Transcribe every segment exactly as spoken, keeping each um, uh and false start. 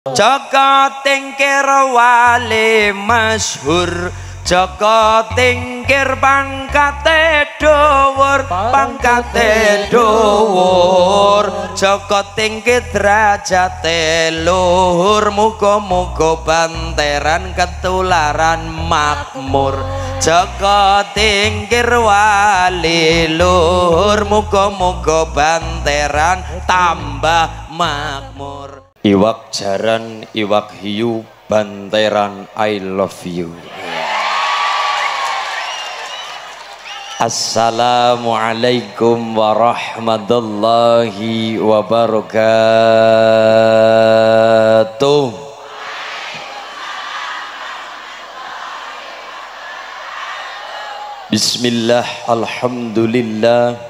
Jaka tingkir wali masyhur, Jaka tingkir pangkate dhuwur, pangkate dhuwur, Jaka tingkir derajate luhur, muga-muga banteran ketularan makmur. Jaka tingkir wali luhur, muga-muga banteran tambah makmur. Iwak jaran, iwak hiu, banteran I love you. Assalamualaikum warahmatullahi wabarakatuh. Bismillah, alhamdulillah.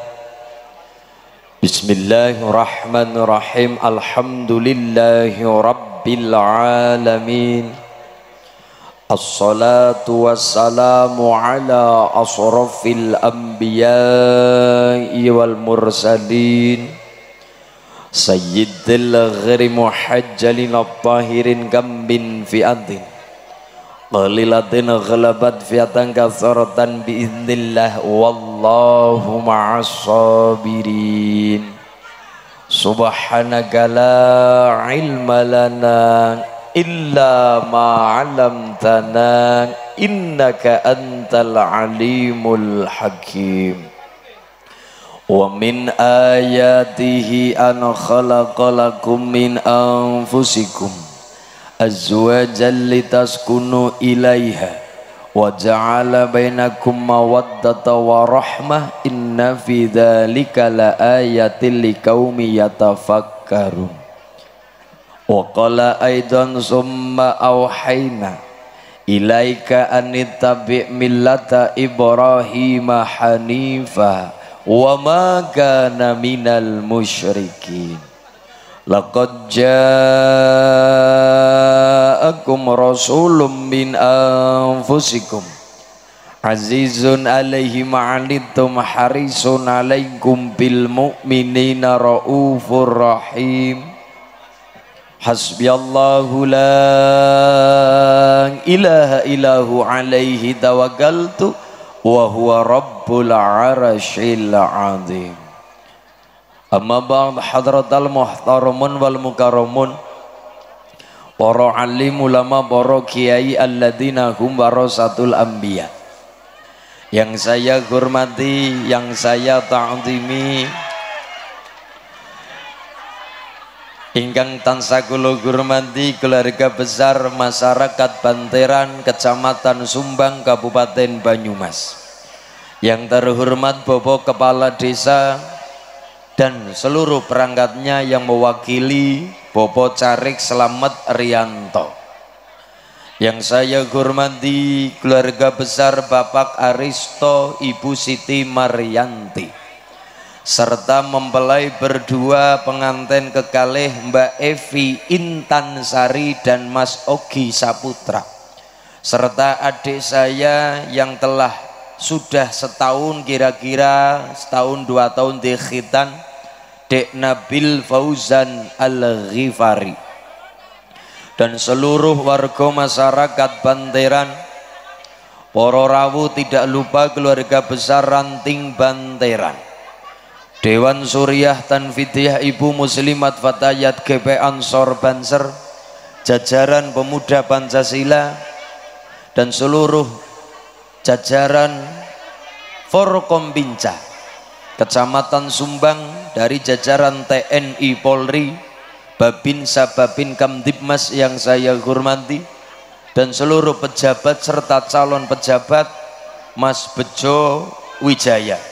Bismillahirrahmanirrahim. Alhamdulillahi rabbil alamin. Assalatu wassalamu ala asrafil anbiya'i wal mursalin sayyidil ghiri muhajjalin at-tahirin kambin fi'atin qalilatin ghalabat fi'atan katharatan biiznillah wallahu ma'as sabirin. Subhanaka la ilma lana illa ma 'allamtana innaka antal alimul hakim. Wa min ayatihi an khalaqalakum min anfusikum azwajan litaskunu ilaiha wa ja'ala bainakum mawaddata wa rahmah inna fi dzalika laayatil liqaumi yatafakkarun. Wa qala aidan summa auhayna ilaika anittabi' millata Ibrahim hanifa wa ma kana minal musyrikin. Laqad ja'akum rasulun min anfusikum azizun alaihi ma'anittum harisun alaikum bil mu'minina raufur rahim. Hasbiyallahu la ilaha illahu alaihi tawakkaltu wa huwa rabbul arsyil azim. Amma ba'd, hadratal muhtaramun wal mukarramun, para alim ulama, para kiai alladzina hum warasatul anbiya, yang saya hormati, yang saya ta'zimi, ingkang tansah kula hormati keluarga besar masyarakat Banteran, Kecamatan Sumbang, Kabupaten Banyumas. Yang terhormat Bapak Kepala Desa dan seluruh perangkatnya yang mewakili Bapak Carik Slamet Rianto. Yang saya hormati keluarga besar Bapak Aristo, Ibu Siti Maryanti, serta mempelai berdua pengantin kekalih Mbak Evi Intan Sari dan Mas Ogi Saputra, serta adik saya yang telah sudah setahun, kira-kira setahun dua tahun di khitan, Dek Nabil Fauzan Al-Ghifari, dan seluruh warga masyarakat Banteran, para rawuh, tidak lupa keluarga besar Ranting Banteran, Dewan Suriah Tanfidiyah Ibu Muslimat Fatayat G P Ansor Banser, jajaran pemuda Pancasila, dan seluruh jajaran Forkombinca Kecamatan Sumbang dari jajaran T N I Polri, Babinsa Babin Kamdibmas yang saya hormati, dan seluruh pejabat serta calon pejabat Mas Bejo Wijaya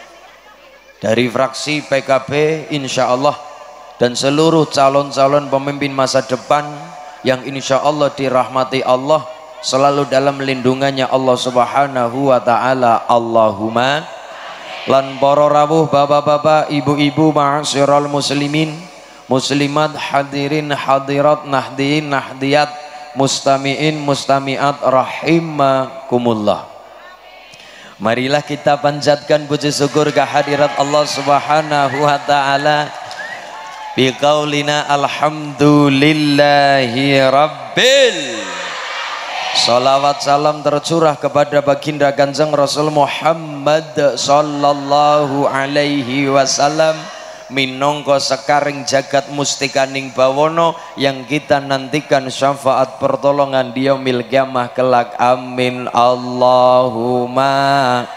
dari fraksi P K B insya Allah, dan seluruh calon-calon pemimpin masa depan yang insya Allah dirahmati Allah, selalu dalam lindungannya Allah subhanahu wa ta'ala, Allahumma. Lan para rawuh, bapak-bapak, ibu-ibu, ma'asyiral muslimin muslimat, hadirin hadirat, nahdiin nahdiyat, mustami'in mustami'at rahimakumullah. Marilah kita panjatkan puji syukur kehadirat Allah subhanahu wa ta'ala biqaulina alhamdulillahi rabbil. Salawat salam tercurah kepada baginda Kanjeng Rasul Muhammad sallallahu alaihi wasallam, minangka sekaring jagat mustikaning bawono yang kita nantikan syafaat pertolongan di yaumil qiyamah kelak. Amin Allahumma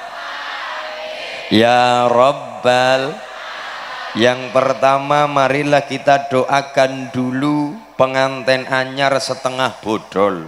ya Rabbal. Yang pertama, marilah kita doakan dulu pengantin anyar setengah bodol.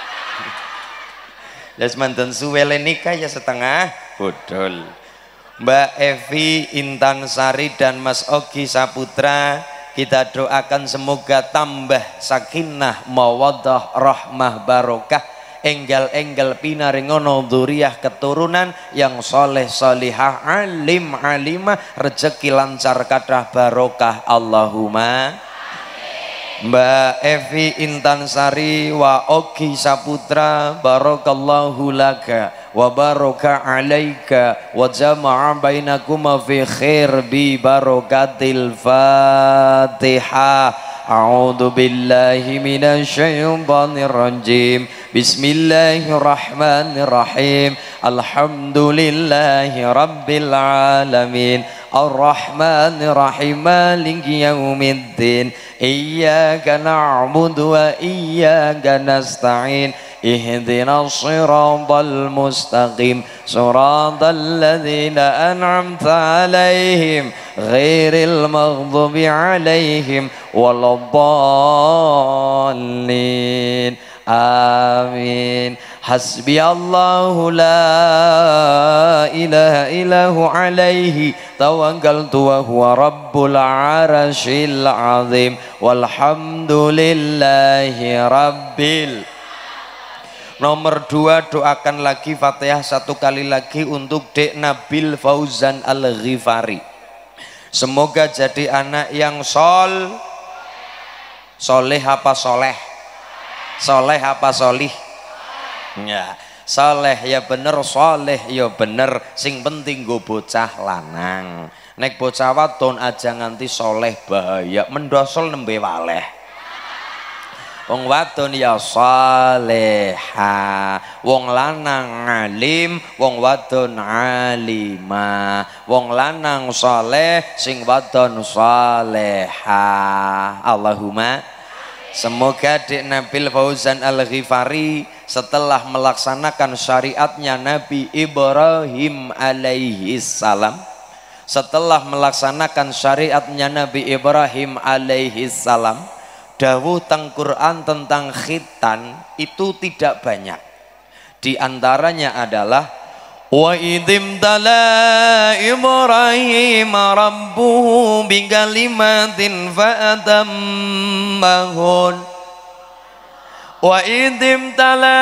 Les manten suwele nikah ya setengah bodol. Mbak Evi Intan Sari dan Mas Ogi Saputra, kita doakan semoga tambah sakinah mawaddah rahmah barokah, enggal-enggal pinaringono dzurriyyah keturunan yang soleh solihah, alim alimah, rezeki lancar kathah barokah Allahumma. Mbak Evi Intan Sari wa Ogi Saputra, barakallahu laka wa baraka alaika wa jama'a bainakuma fi khair bi barakatil Fatihah. A'udzu billahi minasyaitonir rajim. Bismillahirrahmanirrahim. Alhamdulillahi rabbil alamin. Ar-Rahmanir Rahim. Maliki yaumiddin. Iyyaka na'budu wa iyyaka nasta'in. Ihdinas siratal mustaqim. Siratal ladzina an'amta 'alaihim ghairil maghdubi 'alaihim waladdallin. Amin. Hasbi Allahu la ilaha illahu alaihi tawakkaltu wa huwa rabbul arsyil azim. Walhamdulillahi rabbil. Nomor dua, doakan lagi Fatihah satu kali lagi untuk Dek Nabil Fauzan Al-Ghifari. Semoga jadi anak yang sol soleh apa soleh? Soleh apa solih? Ya, soleh ya bener, soleh ya bener. Sing penting go bocah lanang. Nek bocah wadon aja nganti soleh bahaya, mendosol nembe waleh. Wong wadon ya saleha, wong lanang alim, wong wadon alima. Wong lanang soleh, sing wadon saleha. Allahumma. Semoga Dek Nabil Fauzan Al-Ghifari setelah melaksanakan syariatnya Nabi Ibrahim alaihi salam, setelah melaksanakan syariatnya Nabi Ibrahim alaihi salam, dawuh teng Quran tentang khitan itu tidak banyak. Di antaranya adalah wa idzim tala Ibrahim rabbuhu bikalimatin fa'atammahun. Wa idzim tala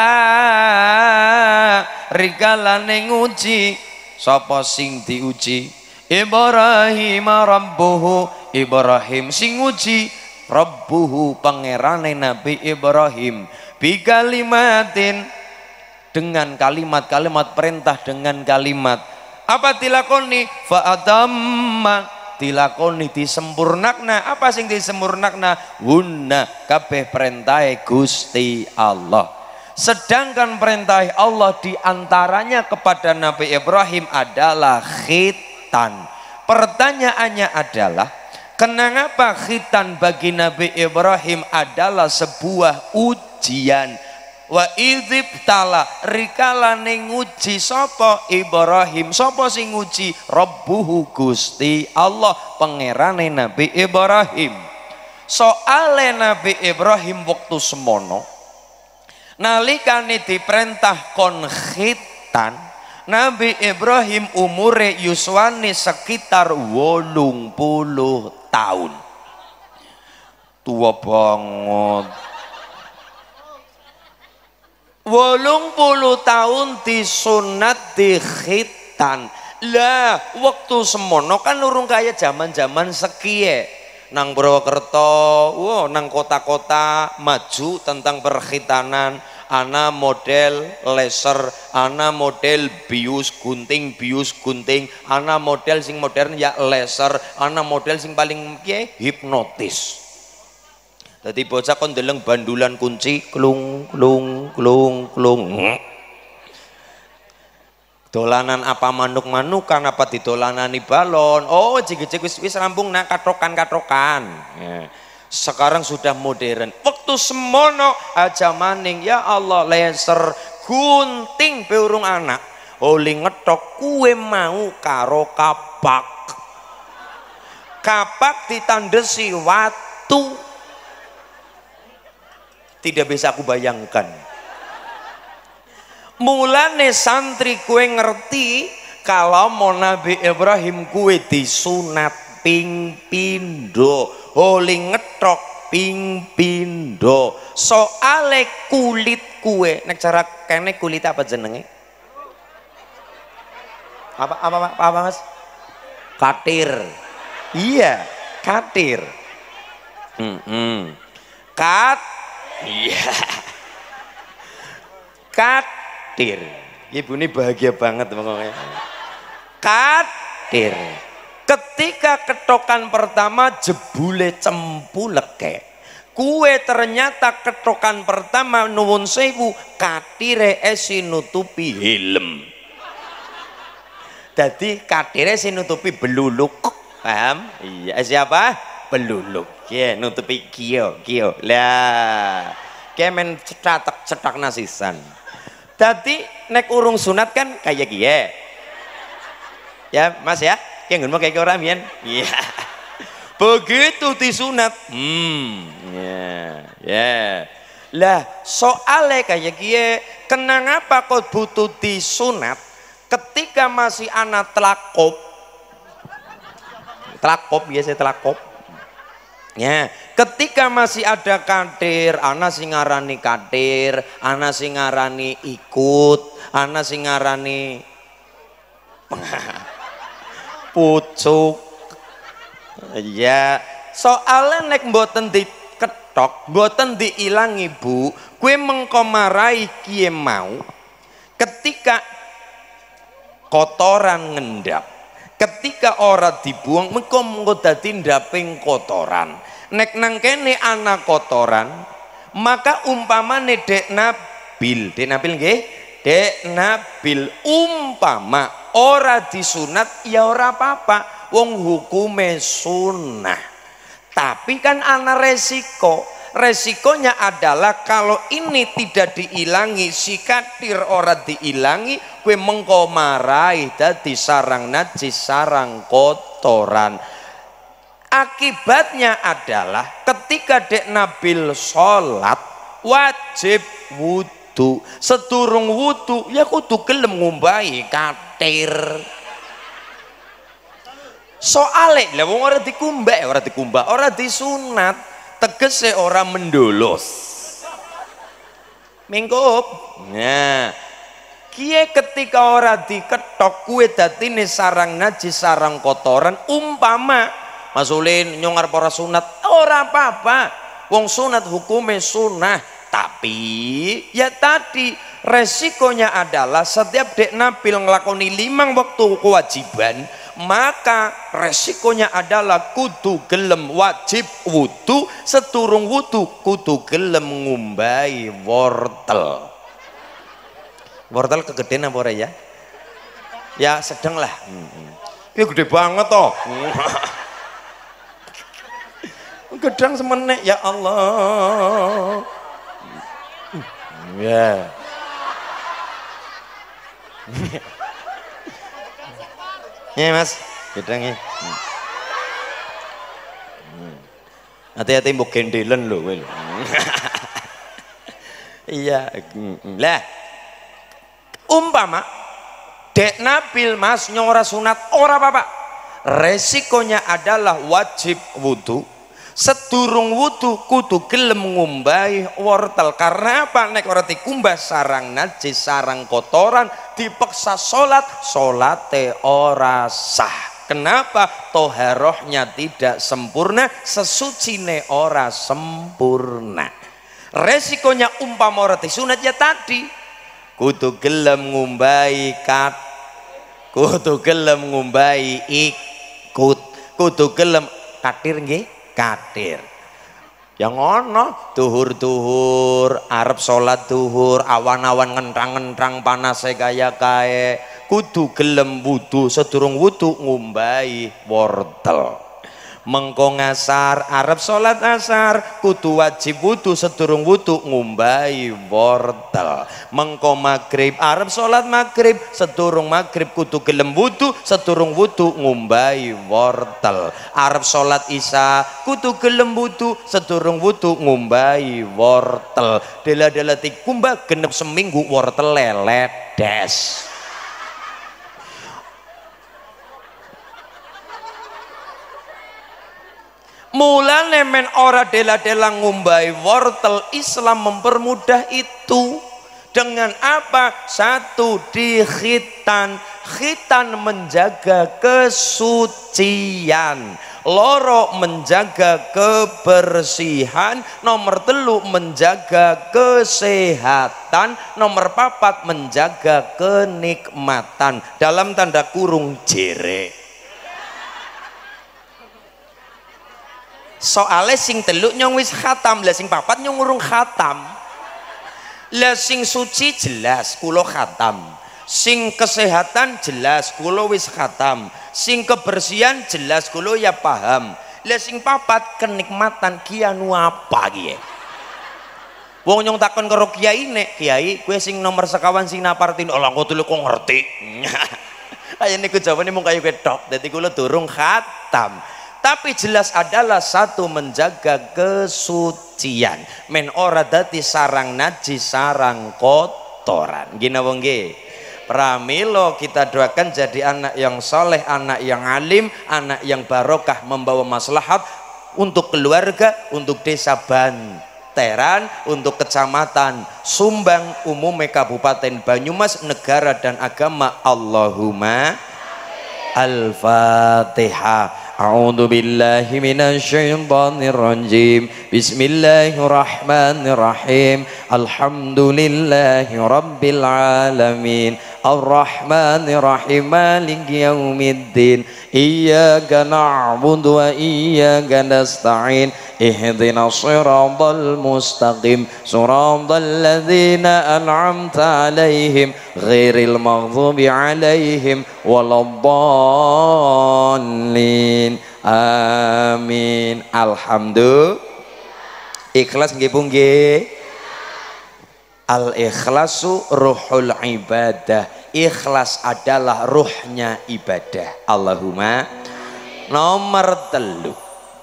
rikalane nguji sapa sing diuji? Ibrahim rabbuhu, Ibrahim sing nguji rabbuhu pangerane Nabi Ibrahim bikalimatin dengan kalimat-kalimat perintah, dengan kalimat apa dilakoni? Fa'atamma, dilakoni disempurnakna. Apa sing disempurnakna? Wunna kabeh perintahe Gusti Allah. Sedangkan perintah Allah diantaranya kepada Nabi Ibrahim adalah khitan. Pertanyaannya adalah, kenapa khitan bagi Nabi Ibrahim adalah sebuah ujian? Wa idzibtala rikalane nguji sapa? Ibrahim. Sapa sing nguji? Rabbuhu, Gusti Allah, pangerane Nabi Ibrahim. Soale Nabi Ibrahim waktu semono nalikane diperintah kon khitan, Nabi Ibrahim umure yuswane sekitar wolung puluh tahun. Tua banget. Wolung puluh tahun disunat di khitan. Lah waktu semono kan urung kaya zaman-zaman sekie. Nang Purwokerto, wow, nang kota-kota maju tentang perkhitanan. ana model laser, ana model bius gunting bius gunting, ana model sing modern ya laser, ana model sing paling piye hipnotis. Dadi bocah kon ndeleng bandulan kunci klung klung klung klung. Dolanan apa manuk-manukan apa didolanani balon. Oh jig-jig wis wis rampung nak katrokan-katrokan. Ya. Sekarang sudah modern. Waktu semono aja maning ya Allah laser gunting beurung anak. Oli ngetok kue mau karo kapak. Kapak ditandesi watu. Tidak bisa aku bayangkan. Mulane santri kue ngerti kalau mau Nabi Ibrahim kue disunat ping pindo, holi ngetok ping pindo. Soale kulit kue, nek cara kene kulit apa jenenge? Apa apa apa, apa Mas? Katir. Iya, katir. Hmm, hmm. Kat, iya. Kat. Ibu ini bahagia banget pokoknya. Katir. Ketika ketokan pertama jebule cempuleke. Kue ternyata ketokan pertama nuwun sewu katire esi nutupi helm. Jadi katire esi nutupi beluluk. Paham? Iya, siapa? Beluluk. Ya, nutupi kio, kio. Lah, kemen cetak-cetak nasisan. Jadi nek urung sunat kan kayak gie, ya Mas ya, yang ngomong kayak orang mian, iya. Begitu disunat, hmm, ya, ya. Lah soalnya kayak gie, kenapa kok butuh disunat? Ketika masih anak telakop, telakop biasa telakop. Ya, ketika masih ada kadir, ana sing ngarani kadir, ana sing ngarani ikut, ana sing ngarani pucuk. Ya, soalnya nek mboten diketok, mboten diilangi Bu, kue mengkomarai kie mau. Ketika kotoran ngendap, ketika ora dibuang mengko mengko dadi ndaping kotoran. Nek nang kene ana kotoran, maka umpamane Dek Nabil, Dek Nabil nggih, Dek Nabil umpama ora disunat ya ora apa-apa, wong hukume sunah. Tapi kan ana resiko. Resikonya adalah kalau ini tidak diilangi, si katir ora diilangi, kue mengko marai dadi sarang najis, sarang kotoran. Akibatnya adalah ketika Dek Nabil sholat wajib wudu. Sedurung wudu ya kudu gelem ngumbahi katir. Soale lah wong ora dikumbah, ora dikumbah, ora disunat. Tegese orang mendolos mingkup. Nah, kie ketika orang diketok kue datine sarang najis, sarang kotoran. Umpama Mas Ulin nyongar para sunat ora apa-apa, wong sunat hukume sunah. Tapi ya tadi resikonya adalah setiap Dek Nabil ngelakoni limang waktu kewajiban, maka resikonya adalah kudu gelem wajib wudu, seturung wudu kudu gelem ngumbai wortel. Wortel kegedean apa ora ya? Ya sedang lah. Ya gede banget toh. Gedang semenek ya Allah. Ya. Ya Mas, gedangnya. Hati-hati mbok gendelen lho kowe. Iya, lah. Umpama Dek Nabil Mas nyora sunat ora apa-apa. Resikonya adalah wajib wudu. Sedurung wudu kudu gelem ngumbahi wortel. Karena apa? Nek ora dikumbah sarang najis, sarang kotoran, dipaksa sholat, sholate ora sah. Kenapa? Toharohnya tidak sempurna, sesucine ora sempurna. Resikonya umpama ora disunat ya tadi kudu gelem ngumbai kat, kudu gelem ngumbai ikut, kudu gelem katir nggih katir. Yang ono tuhur-tuhur arep salat tuhur awan-awan ngentang-ngentang panase kaya kae kudu gelem wudu sedurung wudu ngumbai wortel. Mengko ngasar arep salat asar kudu wajib wudu sedurung wudu ngumbai wortel. Mengko maghrib arep salat maghrib sedurung maghrib kudu gelem wudu sedurung wudu ngumbai wortel. Arep salat isya kudu gelem wudu sedurung wudu ngumbai wortel. Dela-dela tikumbah genep seminggu wortel lelet des. Mulane men ora dela-dela ngumbai wortel. Islam mempermudah itu dengan apa? Satu, di khitan. Khitan menjaga kesucian, loro menjaga kebersihan, nomor telu menjaga kesehatan, nomor papat menjaga kenikmatan dalam tanda kurung jere. Soale sing teluk nyong wis khatam, lah sing papat nyong urung khatam. Lah sing suci jelas kula khatam, sing kesehatan jelas kula wis khatam, sing kebersihan jelas kula ya paham. Lah sing papat kenikmatan kianu apa kiye? Wong nyong takon karo kiai nek, kiai kowe sing nomor sekawan sing napartin Allah kok telu kok ngerti. Ayo niku jawabannya mung kaya ketok, dadi kula durung khatam. Tapi jelas adalah satu menjaga kesucian. Men ora dadi sarang najis, sarang kotoran. Gina wong nggih. Pramila kita doakan jadi anak yang soleh, anak yang alim, anak yang barokah membawa maslahat untuk keluarga, untuk desa Banteran, untuk kecamatan Sumbang, umumnya Kabupaten Banyumas, negara dan agama. Allahumma Al-Fatihah. A'udzu billahi minasyaitonir rajim. Bismillahirrahmanirrahim. Alhamdulillahi rabbil alamin. Ar-Rahmanir Rahim. Maliki yaumiddin. Iyyaka na'budu wa iyyaka nasta'in. Ihdinas siratal mustaqim. Siratal ladzina an'amta 'alaihim ghairil maghdubi 'alaihim waladdallin. Amin. Alhamdulillah. Ikhlas nggih Bu nggih. Al-ikhlasu ruhul ibadah. Ikhlas adalah ruhnya ibadah. Allahumma. Nomor telu,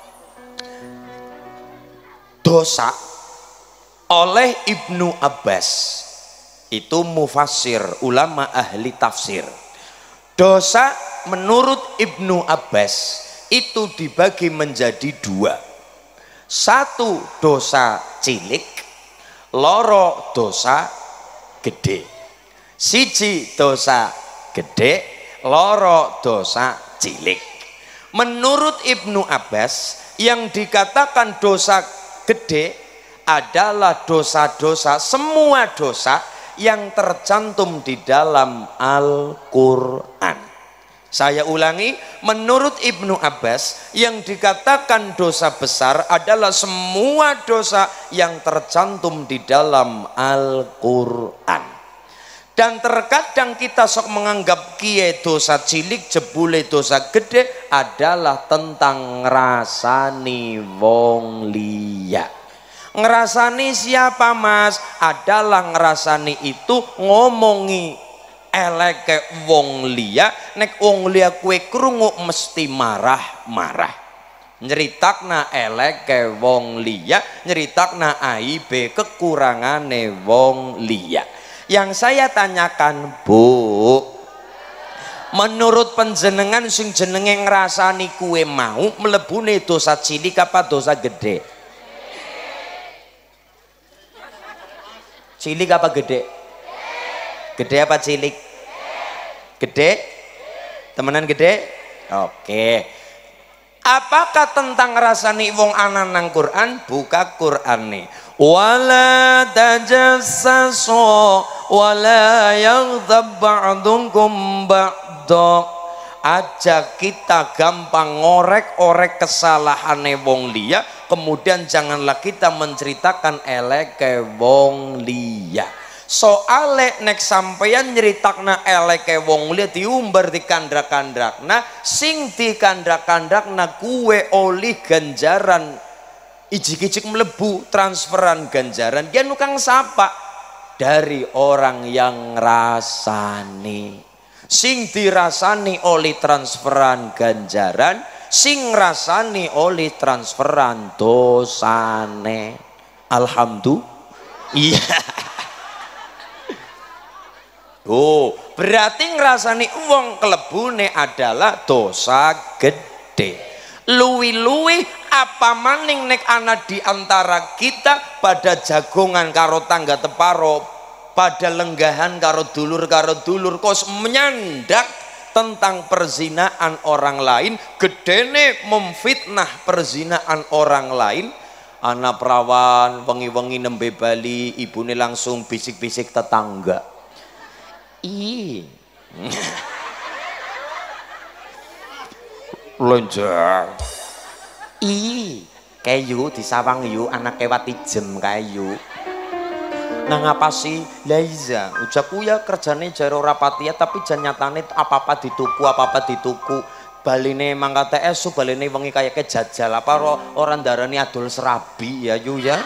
dosa oleh Ibnu Abbas, itu mufassir, ulama ahli tafsir. Dosa menurut Ibnu Abbas itu dibagi menjadi dua. Satu dosa cilik, loro dosa gede. Siji dosa gede, loro dosa cilik. Menurut Ibnu Abbas yang dikatakan dosa gede adalah dosa-dosa, semua dosa yang tercantum di dalam Al-Quran. Saya ulangi, menurut Ibnu Abbas yang dikatakan dosa besar adalah semua dosa yang tercantum di dalam Al-Quran. Dan terkadang kita sok menganggap kie dosa cilik jebule dosa gede adalah tentang ngrasani wong liya. Ngerasani siapa Mas? Adalah ngerasani itu ngomongi eleke wong liya, nek wong liya kue krungu mesti marah-marah. Nyeritakna eleke wong liya, nyeritakna aibe kekurangane wong liya. Yang saya tanyakan, Bu, menurut penjenengan sing jenenge ngrasani kue mau mlebune dosa cilik apa dosa gede? Cilik apa gede? Gede apa cilik? Gede? Temenan gede? Oke. Apakah tentang ngrasani wong anan nang Quran? Buka Quran nih. wala tajassasu wala yaghtab ba'dukum ba'da. Aja kita gampang ngorek-orek kesalahane wong liya, kemudian janganlah kita menceritakan eleke wong liya. Soale nek sampeyan nyeritakna eleke wong liya diumbar di kandrak-kandrakna, sing di kandrak-kandrakna kuwe oleh ganjaran ijik-ijik melebu transferan ganjaran ya nukang sapa dari orang yang rasani. Sing dirasani oleh transferan ganjaran, sing rasani oleh transferan dosane. Alhamdulillah. Iya. Oh, berarti ngrasani uang kelebune adalah dosa gede. Luwi-luwi apa maning nek ana di antara kita pada jagongan karo tangga teparo, pada lenggahan karo dulur karo dulur kos menyandak tentang perzinaan orang lain, gedene memfitnah perzinaan orang lain. Anak perawan wengi-wengi nembe bali, ibune langsung bisik-bisik tetangga. Ih. Lonjang. Ih, kayu disawang yu anak kewati jem kayu. Nah ngapa sih Laiza ujaku ya kerjane jaro rapatia tapi jan nyatane apa-apa dituku apa-apa dituku baline mangkate esu baline wengi kayake jajal apa orang darani adol serabi ya yu ya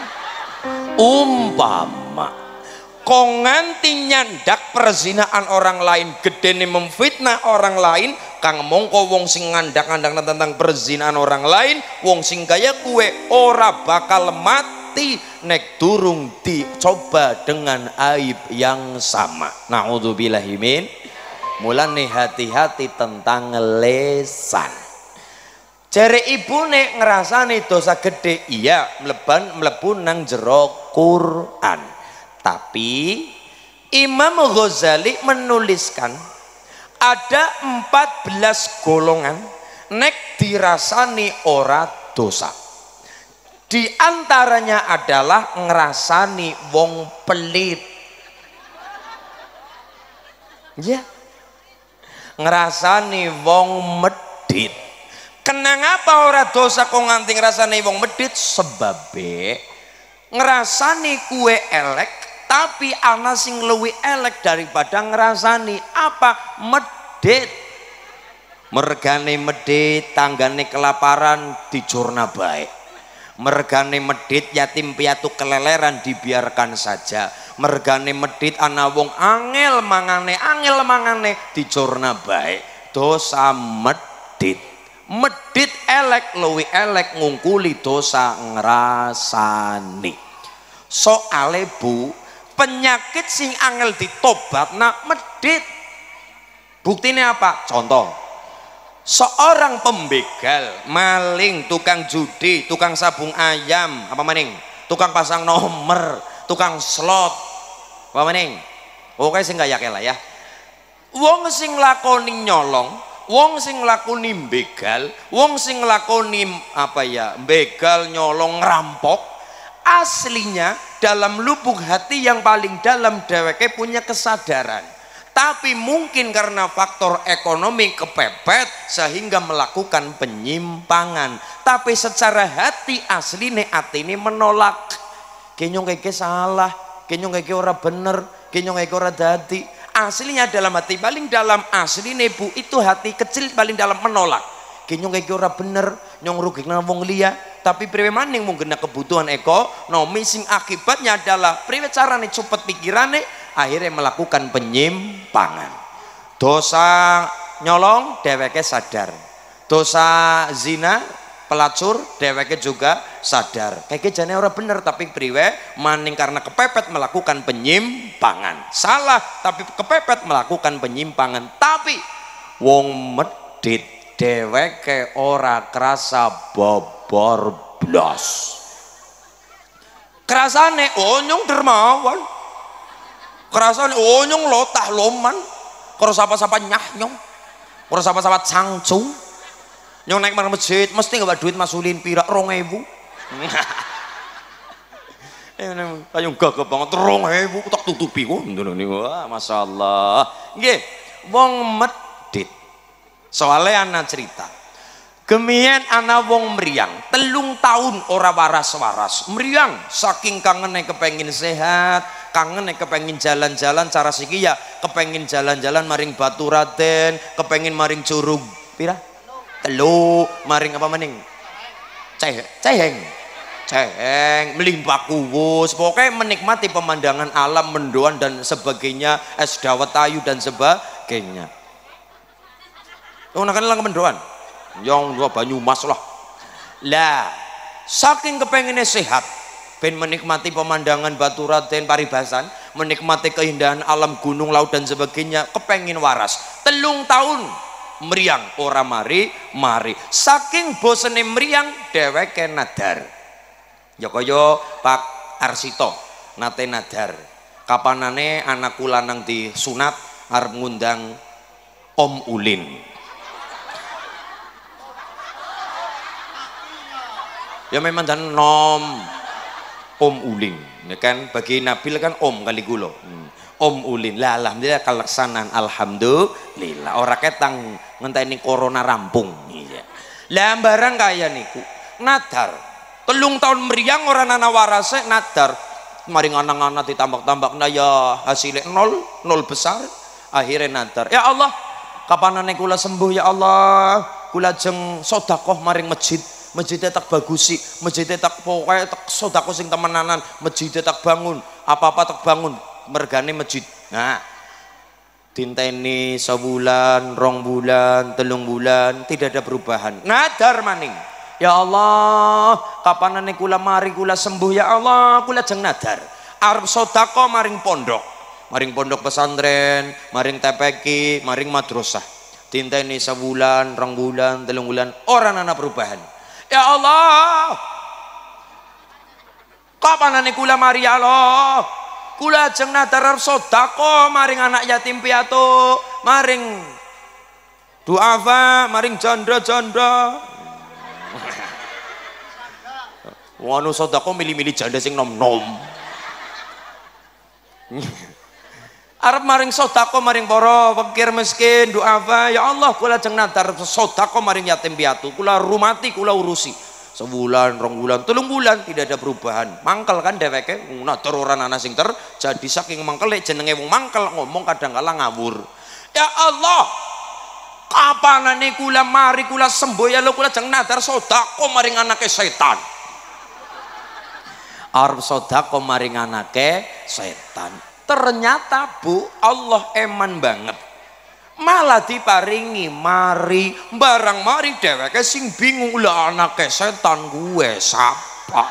umpama kok nganti nyandak perzinaan orang lain gedene memfitnah orang lain kang mongko wong sing ngandak-ngandak tentang perzinaan orang lain wong sing kaya kue ora bakal mati nek durung dicoba dengan aib yang sama. Na'udzubillahi min. Mulane hati-hati tentang lesan. Jere ibune ngrasani dosa gede, iya mleban mlebu nang jero Quran. Tapi Imam Ghazali menuliskan ada empat belas golongan nek dirasani ora dosa. Di antaranya adalah ngerasani wong pelit. Ya. Ngerasani wong medit. Kenapa ora dosa kok nganti ngerasani wong medit? Sebabe ngerasani kue elek tapi ana sing luwih elek daripada ngerasani apa? Medit. Mergane medit, tanggane kelaparan dijurna baik. Mergane medit yatim piatu keleleran dibiarkan saja. Mergane medit ana wong angel mangane angel mangane dicurna baik. Dosa medit. Medit elek luwi elek ngungkuli dosa ngrasani. Soale Bu, penyakit sing angel ditobatna medit. Buktine apa? Contoh. Seorang pembegal, maling, tukang judi, tukang sabung ayam, apa maning? Tukang pasang nomor, tukang slot, apa maning? Oke sing gak yakin lah ya. Wong sing lakoni nyolong, wong sing lakoni begal, wong sing lakoni apa ya, begal, nyolong, ngerampok, aslinya dalam lubuk hati yang paling dalam dheweke punya kesadaran. Tapi mungkin karena faktor ekonomi kepepet sehingga melakukan penyimpangan. Tapi secara hati asline atine menolak. Kenyong keke salah, kenyong keke ora bener, kenyong keke ora dadi. Aslinya dalam hati paling dalam asline Bu itu hati kecil paling dalam menolak. Kenyong keke ora bener, nyong rugikna wong liya. Tapi priwe maning mung kena kebutuhan ekonomi sing akibatnya adalah priwe carane cepet pikirane akhirnya melakukan penyimpangan. Dosa nyolong dheweke sadar, dosa zina pelacur dheweke juga sadar kayak jane ora bener tapi priwe maning karena kepepet melakukan penyimpangan. Salah tapi kepepet melakukan penyimpangan. Tapi wong medit dheweke ora kerasa bobor blas. Kerasane oh nyong dermawan, kerasane oh nyong lotah loman, karo sapa-sapa nyah nyong, karo sapa-sapa cangcung. Nyong naik marang masjid mesti nggak duit masulin pira rong ewu. Ayo gagah banget rong ewu tak tutupi kok ngono niku. Wah, masyaallah. Nggih, wong medit. Soale ana cerita. Gemian ana wong mriyang, telung tahun ora waras-waras. Mriyang saking kangene kepengin sehat, kangene kepengin jalan-jalan cara siki ya kepengin jalan-jalan maring Baturaden, kepengin maring Curug pira? Telu, maring apa maning? Ceh, ceheng. Ceheng, melimpah kuwus, pokoknya menikmati pemandangan alam, mendoan dan sebagainya, es dawet ayu dan sebagainya. Oh, nak kenal mendoan? Yang dua Banyumas lah. Lah, saking kepengennya sehat, ben menikmati pemandangan Baturaden, Paribasan, menikmati keindahan alam gunung, laut dan sebagainya, kepengin waras. Telung tahun meriang ora mari mari. Saking bosene meriang dheweke nadar. Ya kaya Pak Arsito nate nadar. Kapanane anakku lanang disunat arep ngundang Om Ulin. Ya memang dan nom Om Ulin, ya kan bagi Nabil kan Om kali gulo. Hmm. Om Ulin, lah alhamdulillah kalaksanan, alhamdulillah. Ora ketang ngenteni corona rampung. Iya. Lah barang kaya niku nadar. Telung tahun meriang orang nana warase nadar. Maring anak-anak ditambak-tambak nah ya hasilnya nol, nol besar. Akhirnya nadar. Ya Allah, kapanane kula sembuh ya Allah. Kula jeng sedekah maring masjid. Masjidnya tak bagusi, masjidnya tak pokoknya tak sodako sing temenanan, masjidnya tak bangun, apa-apa tak bangun, mergane masjid. Nah, tinteni sebulan, rong bulan, telung bulan, tidak ada perubahan. Nadar maning. Ya Allah, kapan ane kula mari kula sembuh ya Allah, kula jeng nadar. Arep sodako maring pondok, maring pondok pesantren, maring T P Q, maring madrasah. Tinteni sebulan, rong bulan, telung bulan, orang ana perubahan. Ya Allah, kapan ane kula mari ya Allah, kula jeng nadar sodako maring anak yatim piatu, maring duafa, maring janda-janda. Wanu sodako milih-milih janda sing nom-nom. Arab maring sodako maring poro fakir miskin duafa ya Allah kula jeng nadar sodako maring yatim piatu kula rumati kula urusi sebulan rong bulan telung bulan tidak ada perubahan mangkel kan dheweke nadar ora ana sing terjadi saking mangkel jenenge wong mangkel ngomong kadang kala ngawur. Ya Allah kapanane kula mari kula sembuh ya Allah kula jeng nadar sodako maring anake setan. Arab sodako maring anake setan. Ternyata Bu Allah eman banget malah diparingi mari barang mari dheweke sing bingung lah anake setan gue sapa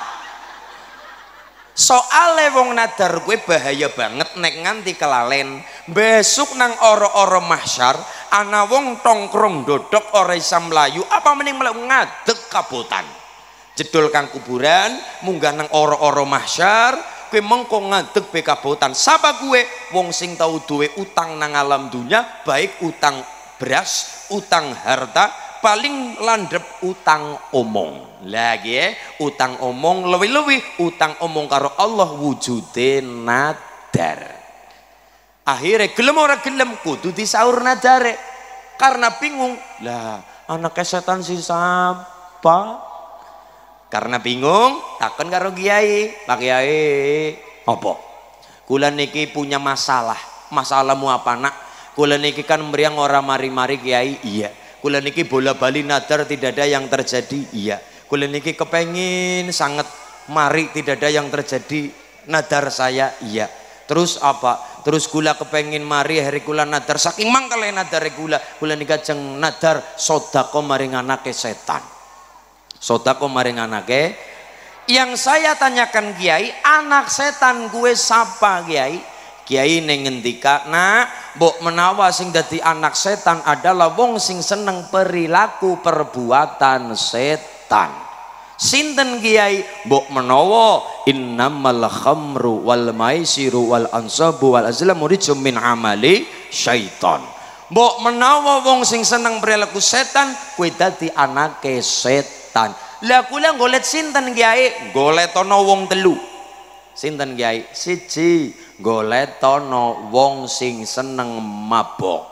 soale wong nadar gue bahaya banget nek nganti kelalen besok nang oro-oro mahsyar ana wong tongkrong dodok ora isa mlayu apa mending mlayu ngadeg kabotan jedul kang kuburan munggah nang oro-oro mahsyar kowe mengko ngadeg be kabotan sapa gue wong sing tau duwe utang nang alam dunya baik utang beras utang harta paling landep utang omong lagi ya utang omong lebih-lebih utang omong karo Allah wujude nadar akhirnya gelem ora gelem kudu disaur nadare karena bingung lah anak setan si sapa karena bingung takon karo kiai Pak Kiai apa kula niki punya masalah masalahmu apa nak kula niki kan meriang orang mari-mari kiai iya kula niki bola bali nadar tidak ada yang terjadi iya kula niki kepengin sangat mari tidak ada yang terjadi nadar saya iya terus apa terus kula kepengin mari hari kula nadar saking mangkale nadar kula kula nika jeng nadar sodako maring anake setan sodako maring anake yang saya tanyakan Kiai anak setan gue sapa Kiai Kiai ning ngendika nak mbok menawa sing dadi anak setan adalah wong sing seneng perilaku perbuatan setan sinten Kiai mbok menawa innamal khamru wal maisiru wal ansabu wal azlamu rijum min amali syaiton mbok menawa wong sing seneng perilaku setan kuwi dadi anake setan. Lah kula golek sinten Kiai golek ana wong telu Sinten Kiai? Siji, goletono wong sing seneng mabok.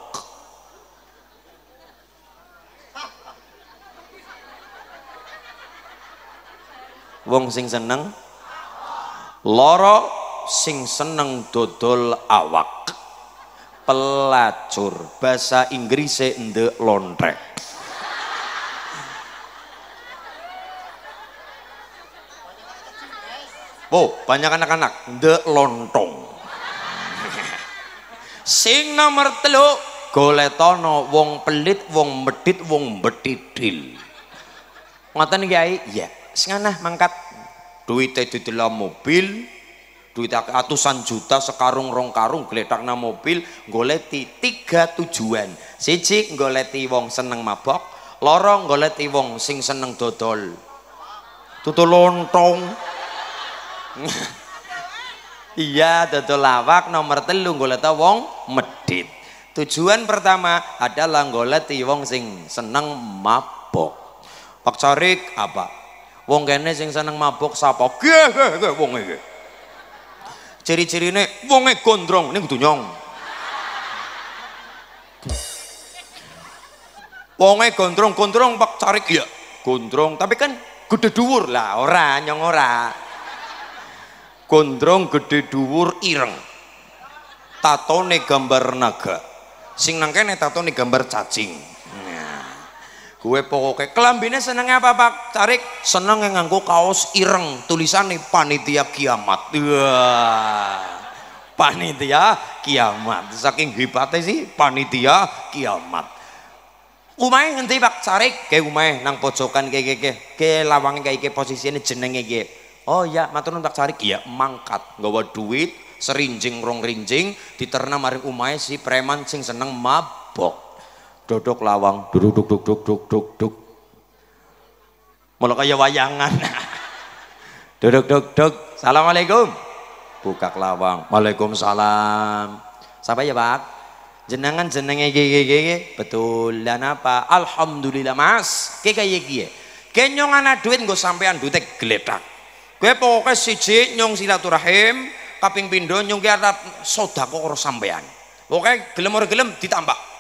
Wong sing seneng. Loro, sing seneng dodol awak. Pelacur, bahasa Inggrisnya ndek lontrek. Oh, banyak anak-anak ndek lontong. Sing nomor telu, goletono wong pelit, wong medit, wong betidil. Ngoten Kiai? Iya. Sing anah mangkat duite didelok mobil, duit atusan juta, sekarung rong karung gledakna mobil, goleti tiga tujuan. Siji goleti wong seneng mabok, loro goleti wong sing seneng dodol dodol lontong. Iya, dodol lawak. Nomor telu goleti wong medit. Tujuan pertama adalah goleti wong sing seneng mabok. Pak Carik apa? Wong kene sing seneng mabok sapa? Ge ge ge wong iki. Ciri-cirine wonge gondrong ning kudu nyong. Wonge gondrong-gondrong Pak Carik ya. Gondrong, tapi kan gede dhuwur lah, ora nyong ora. Gondrong gede dhuwur ireng. Tatone gambar naga. Sing nang kene tatone gambar cacing. Gue pokoknya kelambine senengnya apa Pak Carik? Seneng yang nganggo kaos ireng tulisannya panitia kiamat. Wah, panitia kiamat. Saking hebatnya sih panitia kiamat. Umay ngendi Pak Carik? Kayak umay nang pojokan kayak kayak kayak lawang kayak kayak posisinya jenenge kayak. Oh ya, matur nuwun Pak Carik. Iya, mangkat nggawa duit serinjing rong rinjing diterna maring umay si preman sing seneng mabok. Dodok lawang, duduk duk duk duk duk duk duk, malah kayak wayangan. Duduk duk duk, assalamualaikum. Buka lawang, waalaikumsalam. Siapa ya Pak? Jenengan jenenge gege gege, betul. Dan apa? Alhamdulillah Mas. Kayak kayak gini. Kayak nyong anak duit gue sampean duitnya geledak. Gue pokoknya siji nyong silaturahim, kaping pindo nyong kira sodako karo sampean. Oke, gelem ora gelem ditambah.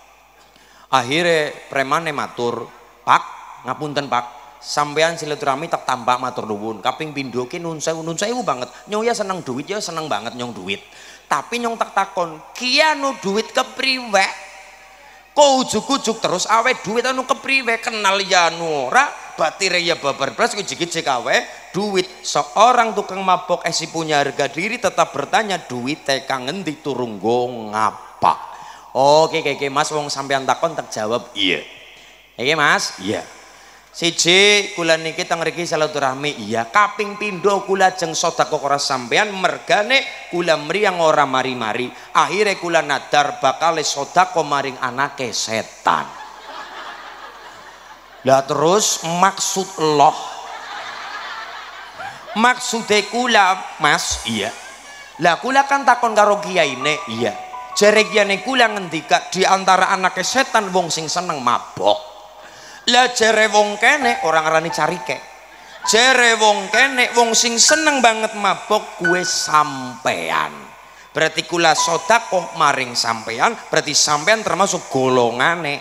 Akhirnya premane matur, Pak, ngapunten Pak, sampean silaturahmi tak tambah matur nuwun. Kaping pindho ki nun sewu nun sewu banget. Nyong ya seneng duit ya seneng banget nyong duit. Tapi nyong tak takon, ki anu duit kepriwe? Kok ujuk-ujuk terus awe duit anu kepriwe? Kenal ya anu ora, batire ya babar blas ujig-ujig awe duit. Seorang tukang mabok esi punya harga diri tetap bertanya duit kang ngendi turung go ngapa? Oke, oke, oke, Mas, wong sampean takon tak jawab iya. Oke Mas, iya. Siji kula niki teng mriki silaturahmi iya. Kaping pindho kula jeng sedekah karo sampean mergane kula mriyang ora mari-mari. Akhire kula nadar bakal sedekah maring anake setan. Lah terus maksud Allah. Maksude kula, Mas, iya. Lah kula kan takon karo kiyaine, iya. Jere kiyane kula ngendika di antara anake setan wong sing seneng mabok. Lah jere wong kene orang ngarani carike. Jere wong kene wong sing seneng banget mabok kuwe sampean. Berarti kula sedekah maring sampean, berarti sampean termasuk golongane.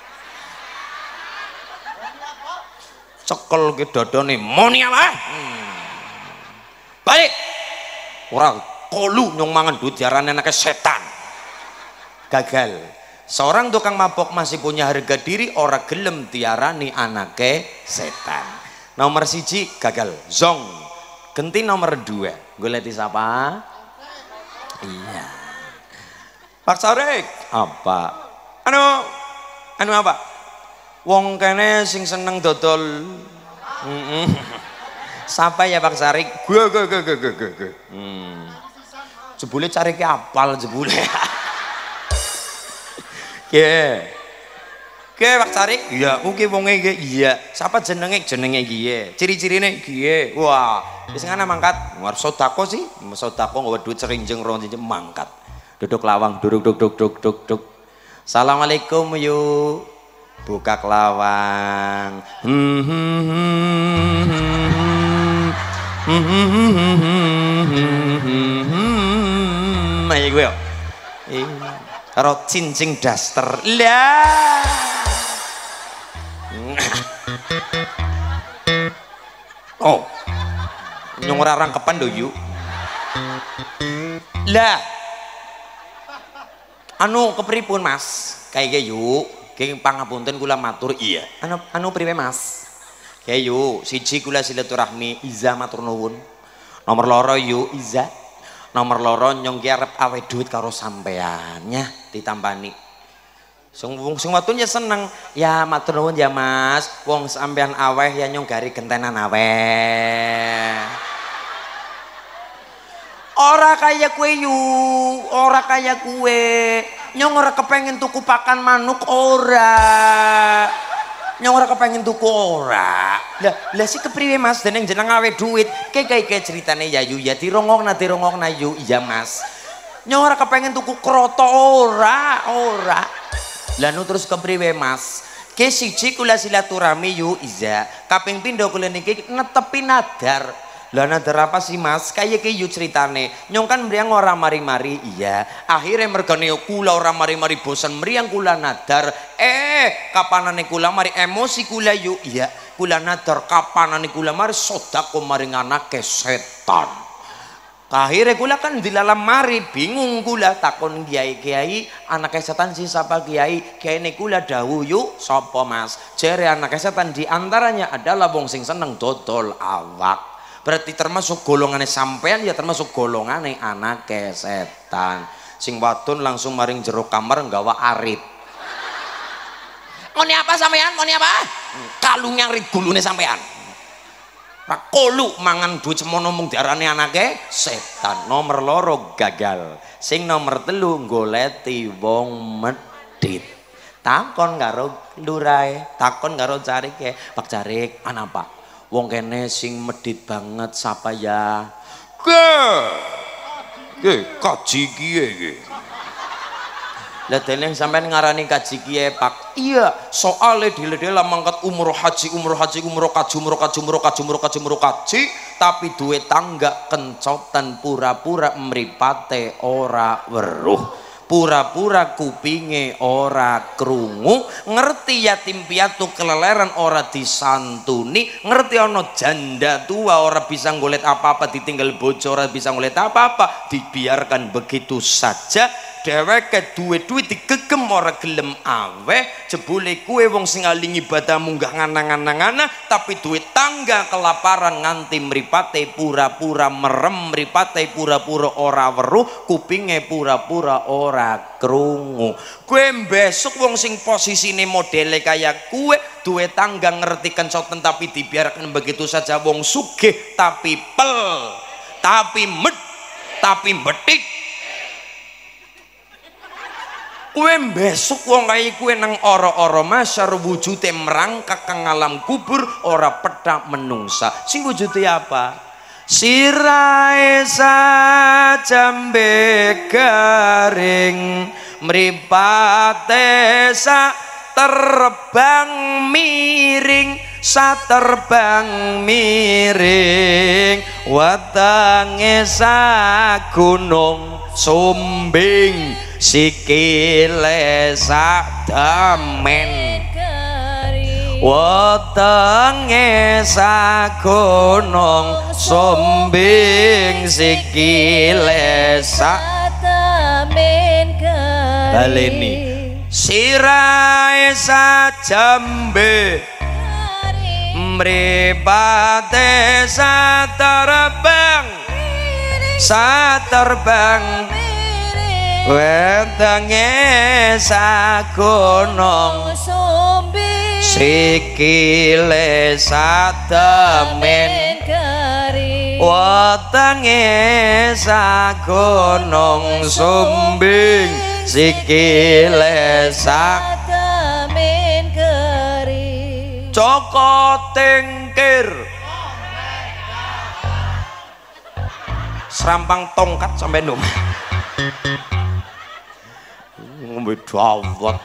Cekel ke dodone moni apa? Hmm. Balik. Ora kolu nyong mangan duit diarani anake setan. Gagal. Seorang tukang mabok masih punya harga diri, ora gelem diarani anake setan. Nomor siji gagal, zong. Genti nomor dua, goleti siapa? Iya. Pak Sarik, apa? Anu, anu apa? Wong kene sing seneng dodol. Mm -mm. Siapa ya Pak Sarik? Gue, gue, gue, gue, gue, gue. Hmm. Jebule cari ke apal jebule. Ke, ke Pak Carik, iya, mungkin wonge ge, iya. Siapa jenenge jenenge gie, ciri-cirine gie. Wah, biasanya ana mangkat, war sodako sih, sodako nggak duit serinjeng rong jinjeng mangkat. Duduk lawang, duduk duduk duduk duduk duduk. Assalamualaikum yuk, buka lawang. Hmm, hmm, hmm, hmm. Ayo gue yo. Karo cincin daster. Lah. Oh. Nyong ora rangkepan do yu. Lah. Anu kepripun Mas? Kayak yuk. Kayak pangapunten kula matur iya. Anu anu priwe Mas? Kayak yuk. Siji kula silaturahmi Iza matur nuwun. Nomor loro yuk Iza. Nomor loro nyong ki arep awe duit karo sampeannya ditampani. Sing wong sing wadon ya seneng. Ya matur nuwun ya Mas. Wong sampean aweh ya nyong gari gentenan aweh. Ora kaya kue yu, ora kaya kue. Nyong ora kepengen tuku pakan manuk ora. Nyong ora kepengen tuku ora. Lah, lah si kepriwe Mas deneng jeneng awe duit. Kayak kayak ceritane ya yu ya dirongokna dirongokna yu iya Mas. Nyong ora kepengen tuku kroto ora, ora. Lah nu terus kepriwe Mas? Ke siji kula silaturahmi yu Iza. Kaping pindho kula niki netepi nadar. Lah nadar apa sih Mas? Kayak kayak yu ceritane. Nyong kan meriang ora mari-mari iya. Akhirnya mergane kula ora mari-mari bosan meriang kula nadar. Eh kapanane kula mari emosi kula yu iya. Kula nadar kapanane kula mari sodako maring anake setan. Akhirnya kula kan dilalam mari bingung kula takon kiai-kiai anake setan sih siapa kiai? Kiai ne kula dawuh yu sapa Mas? Jere anake setan diantaranya adalah wong sing seneng dodol awak. Berarti termasuk golongannya sampean ya termasuk golongannya anak setan. Sing wadon langsung maring jero kamar nggawa arit. Mau apa sampean? Mau apa? Kalung yang rit gulune sampean. Ra kolu mangan duit semono mung diarani anake setan. Nomor loro gagal. Sing nomor telu goleti wong medit. Takon karo lurae, takon karo carike. Pak Carik, ana Pak? Wong kene sing medit banget sapa ya? Ke. Ke kaji kiye iki. Lah dene sampean ngarani kaji kiye Pak. Iya, soale dile-dile mangkat umroh haji, umroh haji, umroh kaji, umroh kaji, umroh kaji, umroh kaji, umroh kaji, tapi duwe tangga kencotan pura-pura mripate ora weruh. Pura-pura kupinge ora krungu, ngerti yatim piatu keleleran ora disantuni, ngerti ono janda tua ora bisa ngolet apa-apa, ditinggal bojo ora bisa ngolet apa-apa, dibiarkan begitu saja. Dheweke duwe duit digegem ora gelem aweh, jebule kue wong sing aling ibadah munggah nganang-anang tapi duit tangga kelaparan nganti mripate pura-pura merem, mripate pura-pura ora weruh, kupinge pura-pura ora krungu. Kue besok wong sing posisine modele kaya kue duwe tangga ngerti kencoten tapi dibiarkan begitu saja, wong sugih tapi pel, tapi med, tapi betik. Kue besok wong kaya kue nang ora-ora masyar wujude merangkak kang alam kubur ora pedak menungsa. Sing wujude apa? Sirae sajambe garing mripate sa terbang miring, sa terbang miring, watange sa gunung sumbing, sikile sak damen, wetenge sak gunung sumbing, sikile sak damen. Baleni sirae sajambe mripate saterbang, saterbang, wetenge sagunung sikile satemen, wetenge sagunung sumbing, sikile satemen kering. Joko Tingkir serampang tongkat sampai nom ngombe dawet.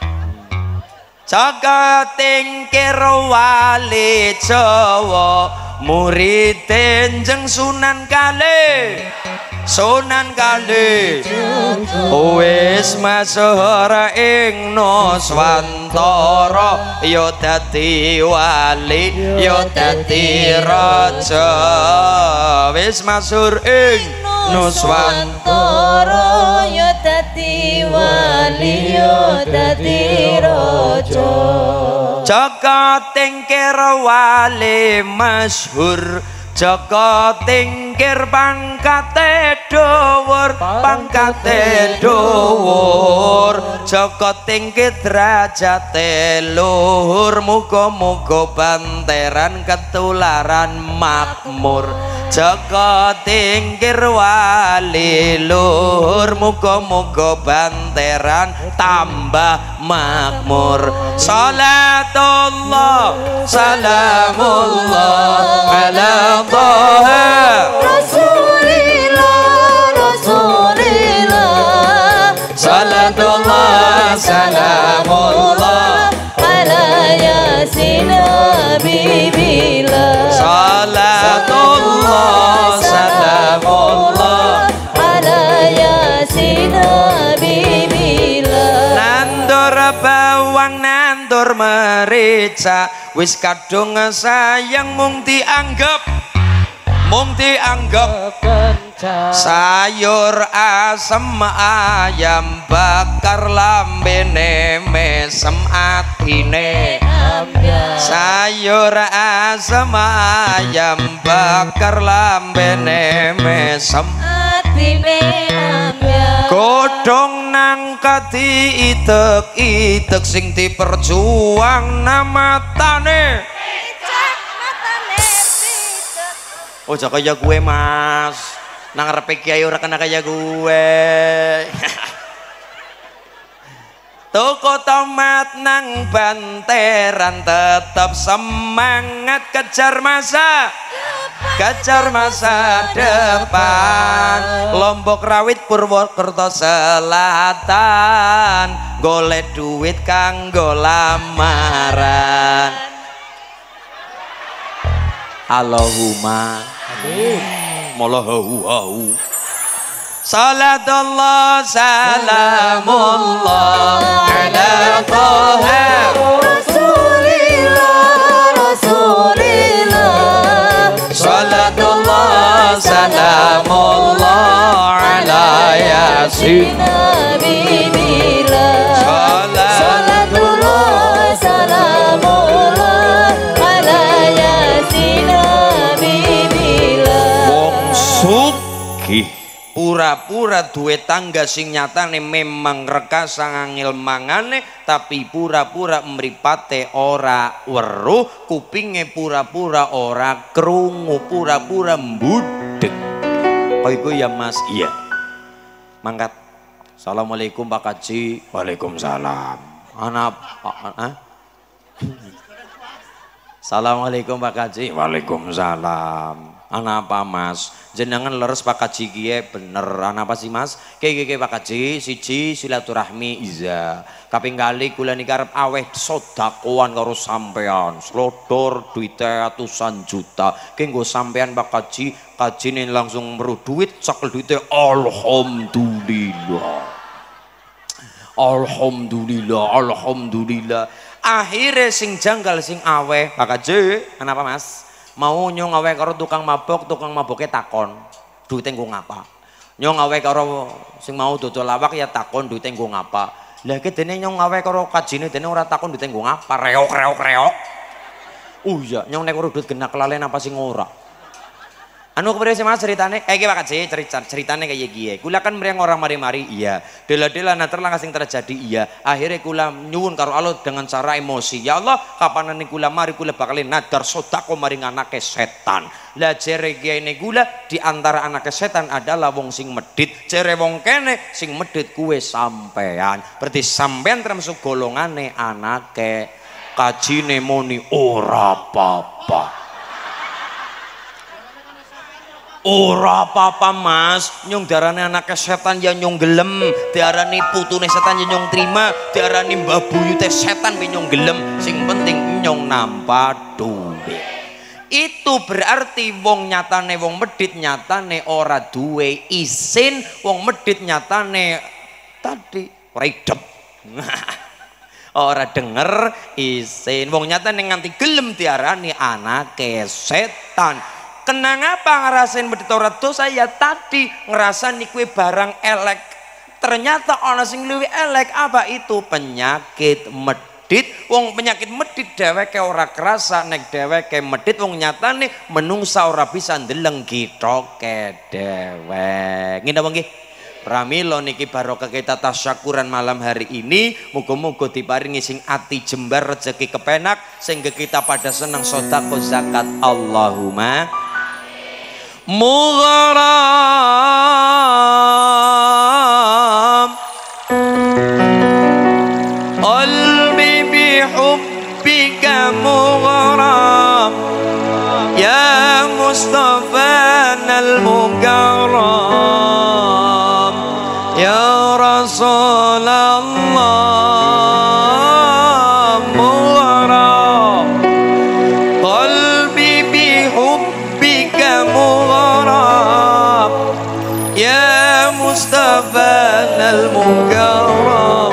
Joko Tingkir wali Jawa murid tenjeng Sunan Kali Sunan Kali wis masyhur ing Nuswantara ya dadi wali ya dadi raja wis masyhur ing Nuswantara ya dadi wali ya dadi raja Jaka Tingkir wali masyhur Jaka Tingkir pangkate dhuwur pangkate dhuwur Jaka Tingkir derajate luhur muga-muga banteran ketularan makmur Jaka Tingkir wali luhur muga-muga banteran tambah makmur salatullah salamullah ala Taha Rasulillah Rasulillah salatullah salamullah ala yasin habibillah salatullah salamullah ala yasin habibillah nandur bawang nandur merica wis kadung sayang mung dianggap mung dianggap sayur asem ayam bakar lambene mesem atine sayur asem ayam bakar lambene mesem atine ambyar godhong nang kati itek-itek sing diperjuang namatane oh jaka kaya gue mas nang ngarepe kiai ora kena kaya gue toko tomat nang banteran tetap semangat kejar masa kejar masa depan Lombok Rawit Purwokerto Selatan golek duit kanggo lamaran Allahumma amin mola hau hau salatullah salamullah ala Taha Rasulillah Rasulillah salatullah salamullah ala yasin habibillah salat salatullah salamullah ala yasin habibillah wong sugih pura-pura duwe tangga sing nyatane memang rekasa ngangil mangane tapi pura-pura mripate ora weruh kupinge pura-pura ora krungu pura-pura mbudek kaya iku ya mas iya mangkat assalamualaikum Pak Kaji waalaikumsalam ana ah? Assalamualaikum Pak Kaji waalaikumsalam ana apa mas jenengan leres Pak Kaji kie bener ana apa sih mas keke keke Pak Kaji siji silaturahmi iza kaping kali kula niki arep aweh sedekahan karo sampean slodor duite atusan juta kenggo sampean Pak Kaji kajine langsung meru duit sakel duite alhamdulillah alhamdulillah alhamdulillah akhirnya sing janggal sing aweh Pak Kaji kenapa mas mau nyong awe karo tukang mabok, tukang maboknya takon duitnya nggo ngapa nyong awe karo sing mau dodol lawak ya takon duitnya nggo ngapa lagi dene nyong awe karo kajine dene ora takon duitnya nggo ngapa reok reok reok oh iya nyong nek urut duit genah kelalen apa sing ora anu kepriye sih mas ceritane kayak Pak Kaji cerita ceritane kayak gie kula kan mriyang orang mari-mari iya dela-dela nater langkah sing terjadi iya akhirnya kula nyuwun karo Allah dengan cara emosi ya Allah kapanane kula mari kula bakal nadar sedekah maring anake setan lah jere kiyaine kula di antara anake setan adalah wong sing medit jere wong kene sing medit kuwe sampean berarti sampean termasuk golongane anake kajine muni ora apa-apa ora apa-apa mas nyong diarani anak setan ya nyong gelem diarani putune setan ya nyong terima diarani mbah buyute setan ya nyong gelem sing penting nyong nampa duit Itu berarti wong nyatane wong medit nyatane ora duwe isin, wong medit nyatane tadi redep. Ora denger isin, wong nyatane nganti gelem diarani anake setan. Kenang apa ngerasain medit ora dosa? Ya tadi ngerasani kue barang elek. Ternyata ana sing luwih elek. Apa itu? Penyakit medit. Wong penyakit medit dheweke ora kerasa, nek dheweke medit wong nyatane menungsa ora bisa ndeleng gitoke dhewek. Ngene apa nggih? Pramila niki barokah kita tasyakuran malam hari ini, muga-muga diparingi sing ati jembar rezeki kepenak sehingga kita pada senang sedekah zakat. Allahumma mugharam qalbi bihubbika mugharam ya Mustafa al-mukarram ya Rasulullah mugharam qalbi bihubbika mugharam ya Mustafa al-mukarram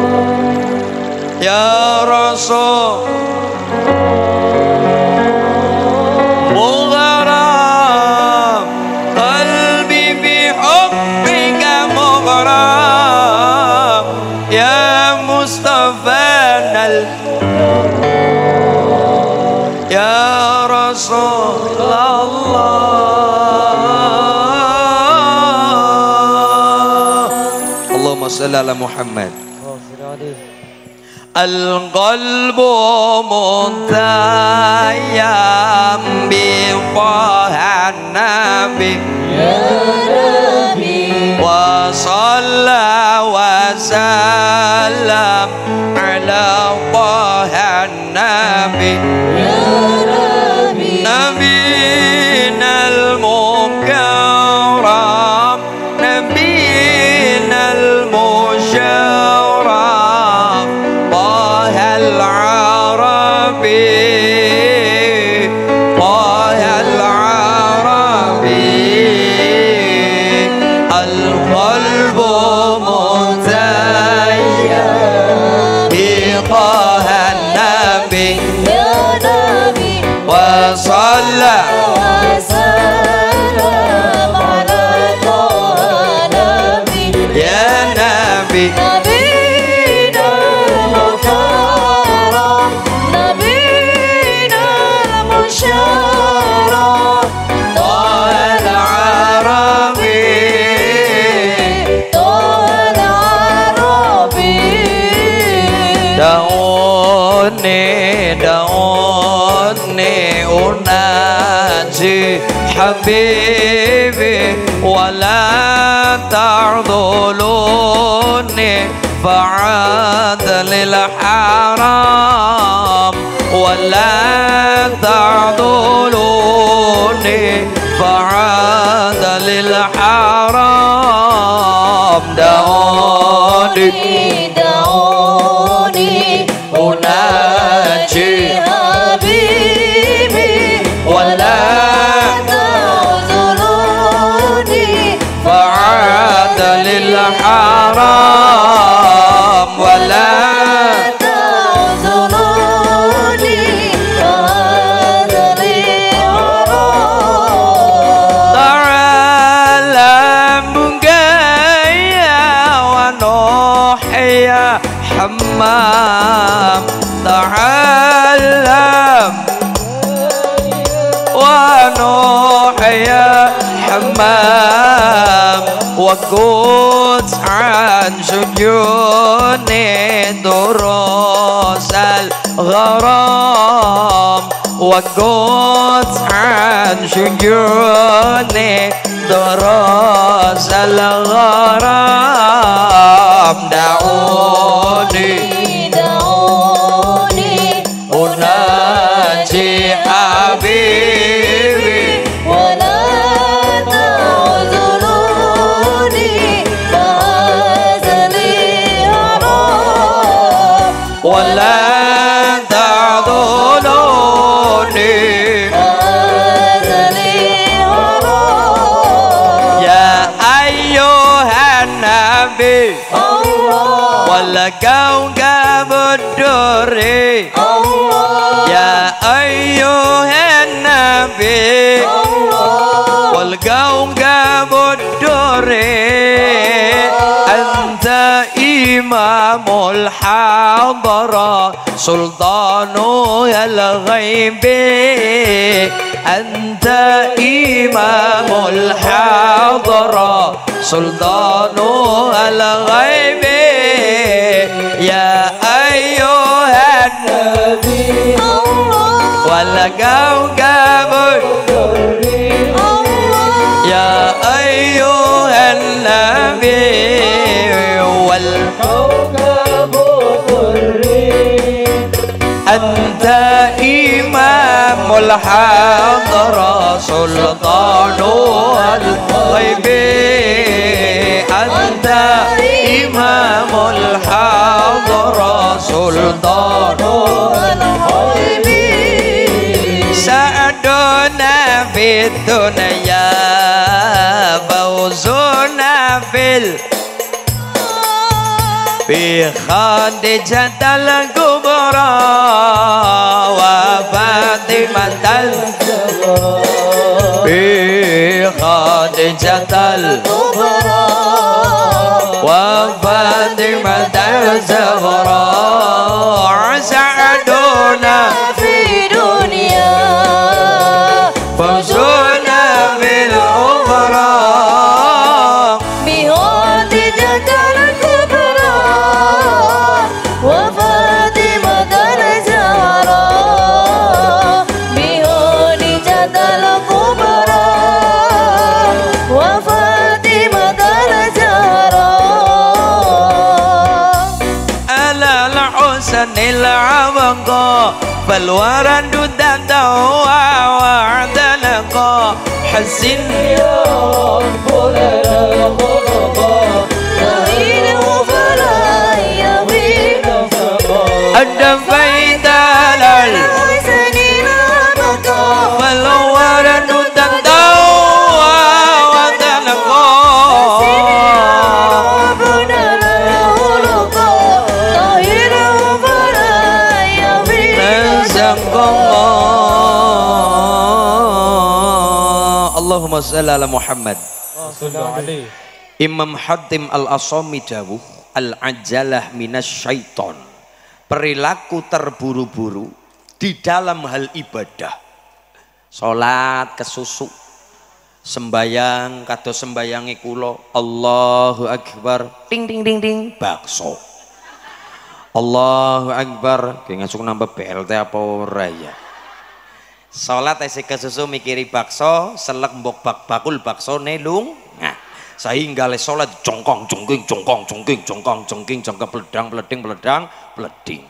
ya Rasul mugharam qalbi bihubbika mugharam ya Mustafa al ya Rasulullah Allahumma shalli ala Muhammad. Al-qalbu mutayyam bi tahan nabi Ya Nabi wa shalla wa sallam ala tahan nabi Ya Nabi nabiyinal mukarram nabiyinal musharraf tahal arabi tahal arabi al-qalbu mutayyam bi tahan nabi Ya Nabi wa shalla wa sallam ala Taha Nabi ya nabi Nabiyina al-mukarram Nabiyina al-musharraf tahal arabi Taha al-arabi دعوني دعوني أناجي حبيبي ولا تعذلوني فعاد للحرام ولا تعذلوني فعاد للحرام دعوني دعوني أناجي حبيبي ولا تعذلوني فعاد للحرام ولا تعذلوني فهذا الحرام تعالى بقايا ونحيا حمام تعلم ونحيا حمام وقوت عن شجون دروس الغرام وقوت عن شجون دروس الغرام دعوني دعوني أناجي حبيبي ولا تعذلوني فهذا الحرام ولا تعذلوني فهذا kau kabuduri ya ayyuhan nabi wal kau kabuduri anta imamul hadara sultanu al ghaibi anta imamul hadara sultanu al ghaibi ya ayyuhan nabi wal kau kabuduri ya ayyuhan nabi wal anta imamul hadara sultanu al ghaibi anta imamul hadara sultanu al ghaibi sa'aduna fid dunya fawzuna fil bi khadijatal kubra wa fatimatal bi khadijatal kubra wa fatimatal zahra sa'aduna fi dunya fawzuna bil ukhra bi khadijatal kubra wa fatimatal zahra bi khadijatal kubra wa fatimatal zahra ala al-husanil abqa bal warandu tadaw wa adalaqa hasin ya rabbul ada faidalal bal warandu tadaw wa adalaqa Allahumma shalli ala Muhammad. Imam Hatim Al-Asami dawuh al-ajalah minasyaiton, perilaku terburu-buru di dalam hal ibadah. Salat kesusu, sembayang kados sembayangi kula Allahu Akbar ting ting ting ting bakso. Allahu Akbar ki ngasuk nambah B L T apa ora ya. Salat esek kesusu mikiri bakso, selek mbok bak bakul bakso nelung. Nah, sehingga le salat jongkong jongking jongkong jongking jongkong jongking jongkong peledang peleding peledang peleding.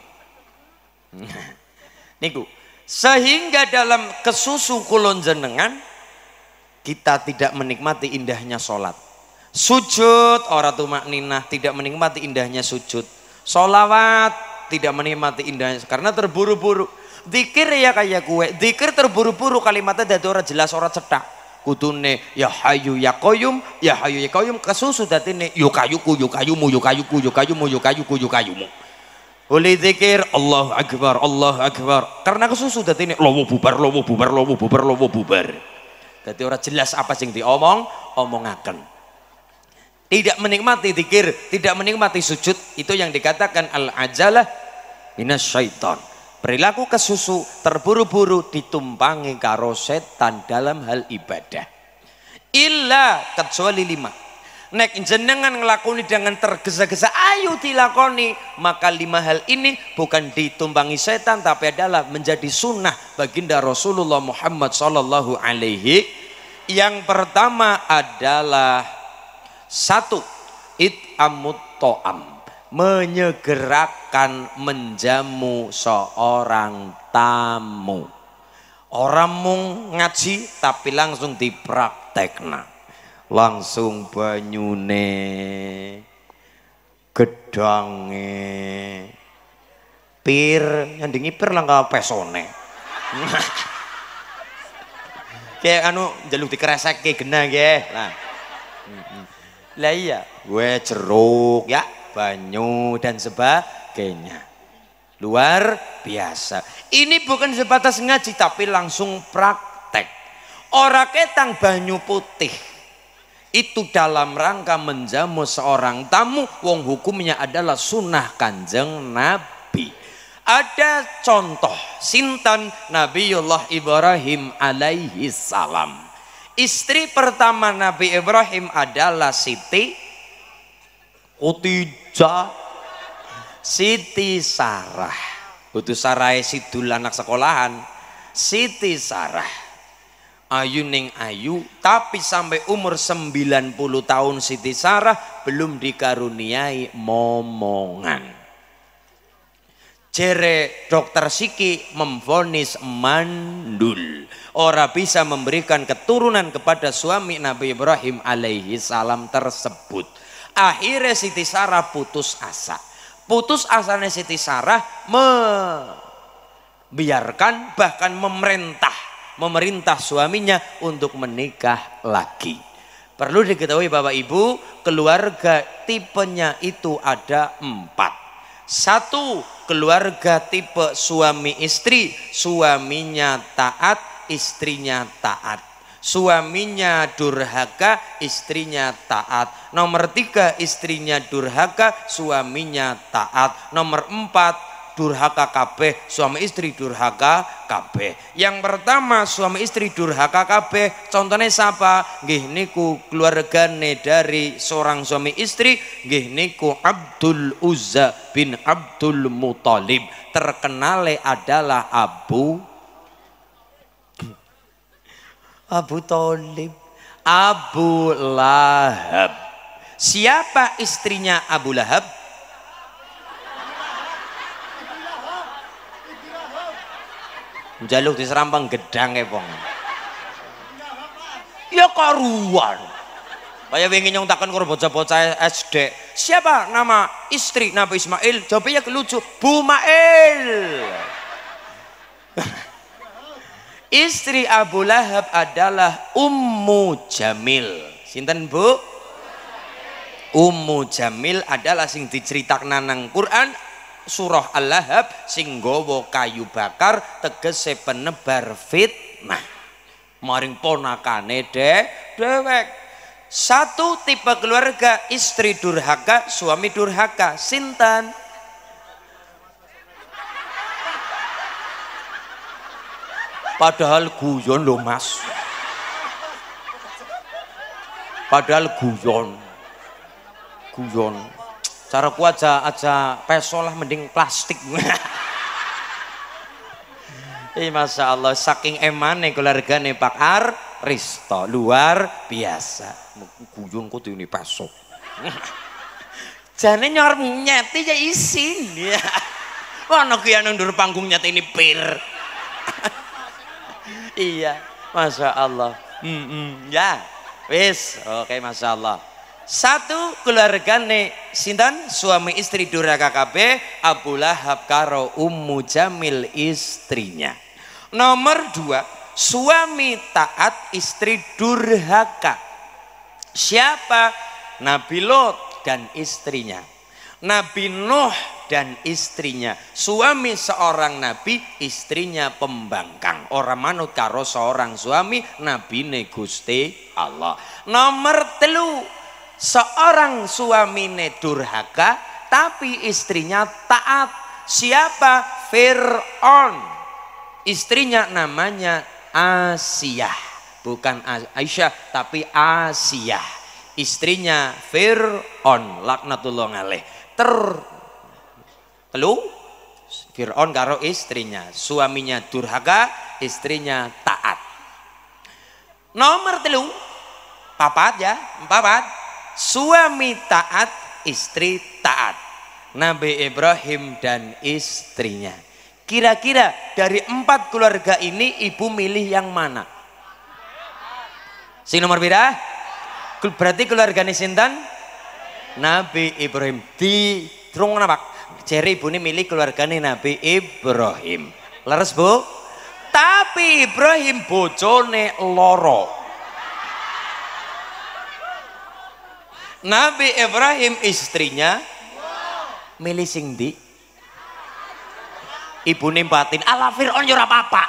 Niku sehingga dalam kesusu kulon jenengan kita tidak menikmati indahnya salat. Sujud ora tumakninah, tidak menikmati indahnya sujud. Sholawat tidak menikmati indahnya karena terburu-buru. Zikir ya kayak kue, zikir terburu-buru kalimatnya dadi ora jelas ora cetak. Kudune ya hayu ya qayyum, ya hayu ya qayyum kesusu datine yo kayuku yo kayumu yo kayuku yo kayumu yo kayuku yo kayumu. Oleh zikir Allahu Akbar Allahu Akbar karena kesusu datine lowo bubar lowo bubar lowo bubar lowo bubar. Dadi ora jelas apa sing diomong omongaken. Tidak menikmati zikir, tidak menikmati sujud, itu yang dikatakan al-ajalah minasyaiton. Perilaku kesusu terburu-buru ditumpangi karo setan dalam hal ibadah. Illa kecuali lima. Nek jenengan ngelakoni dengan tergesa-gesa, ayo dilakoni. Maka lima hal ini bukan ditumpangi setan, tapi adalah menjadi sunnah baginda Rasulullah Muhammad Sallallahu Alaihi. Yang pertama adalah satu, it'amut to'am, menyegerakan menjamu seorang tamu. Orang mung ngaji tapi langsung dipraktekna, langsung banyune, gedange, pir, nyandingi pir langka pesone. Kayak anu jaluk dikeresek ke genah nggih. Lah. Lah iya, gue jeruk ya. banyu dan sebagainya. Luar biasa. Ini bukan sebatas ngaji tapi langsung praktek. Ora ketang banyu putih itu dalam rangka menjamu seorang tamu, wong hukumnya adalah sunnah Kanjeng Nabi. Ada contoh sinten Nabiullah Ibrahim alaihi salam. Istri pertama Nabi Ibrahim adalah Siti Khadijah, Siti Sarah. Butuh sarai sidul anak sekolahan. Siti Sarah ayu ning ayu, tapi sampai umur sembilan puluh tahun Siti Sarah belum dikaruniai momongan. Jere dokter Siki memvonis mandul, ora bisa memberikan keturunan kepada suami Nabi Ibrahim alaihi salam tersebut. Akhirnya Siti Sarah putus asa. Putus asanya Siti Sarah membiarkan bahkan memerintah memerintah suaminya untuk menikah lagi. Perlu diketahui Bapak Ibu, keluarga tipenya itu ada empat. Satu, keluarga tipe suami istri, suaminya taat, istrinya taat. Suaminya durhaka, istrinya taat. Nomor tiga, istrinya durhaka, suaminya taat. Nomor empat, durhaka kabeh, suami istri durhaka kabeh. Yang pertama suami istri durhaka kabeh, contohnya siapa? Nggih niku keluargane dari seorang suami istri, nggih niku Abdul Uzza bin Abdul Muthalib. Terkenale adalah Abu Abu Thalib, Abu Lahab. Siapa istrinya Abu Lahab? Jaluk diserampang gedang ya bong. Ya karuan. Kayak wingi nyontakan karo bocah-bocah S D. Siapa nama istri Nabi Ismail? Jawabnya lucu, Bu Mail. Istri Abu Lahab adalah Ummu Jamil. Sinten Bu? Ummu Jamil adalah sing diceritakan nang Quran. Surah Al-Lahab sing nggawa kayu bakar tegese penebar fitnah. Maring ponakane de dewek. Satu tipe keluarga istri durhaka, suami durhaka. Sinten? Padahal guyon lho Mas. Padahal guyon. Guyon. Cara ku aja aja peso lah mending plastik. Eh masya Allah saking emane keluargane Pak Ar Risto luar biasa. Guyon kok ini peso. Jane nyor nyeti ya isin. Ono ki nang ndur panggung nyeti ini pir. Iya, masya Allah. Hmm, hmm, ya, wis, oke masya Allah. Satu keluargane sinten suami istri durhaka kabeh, Abu Lahab karo Ummu Jamil istrinya. Nomor dua, suami taat istri durhaka. Siapa? Nabi Lot dan istrinya. Nabi Nuh dan istrinya. Suami seorang nabi, istrinya pembangkang. Orang manut karo seorang suami, nabine Gusti Allah. Nomor telu, seorang suamine durhaka tapi istrinya taat. Siapa? Fir'aun. Istrinya namanya Asiyah, bukan Aisyah tapi Asiyah. Istrinya Fir'aun laknatullah alaih. Ter telu Fir'aun karo istrinya, suaminya durhaka, istrinya taat. Nomor telu papat ya, papat. Suami taat, istri taat. Nabi Ibrahim dan istrinya. Kira-kira dari empat keluarga ini ibu milih yang mana? Sing nomor pira? Berarti keluargane sinten? Nabi Ibrahim. Di trung napa? Jere ibune milih keluargane Nabi Ibrahim. Leres Bu? Tapi Ibrahim bojone loro. Nabi Ibrahim istrinya milih sing ndi? Ibune batin, ala Fir'aun ya ora apa-apa.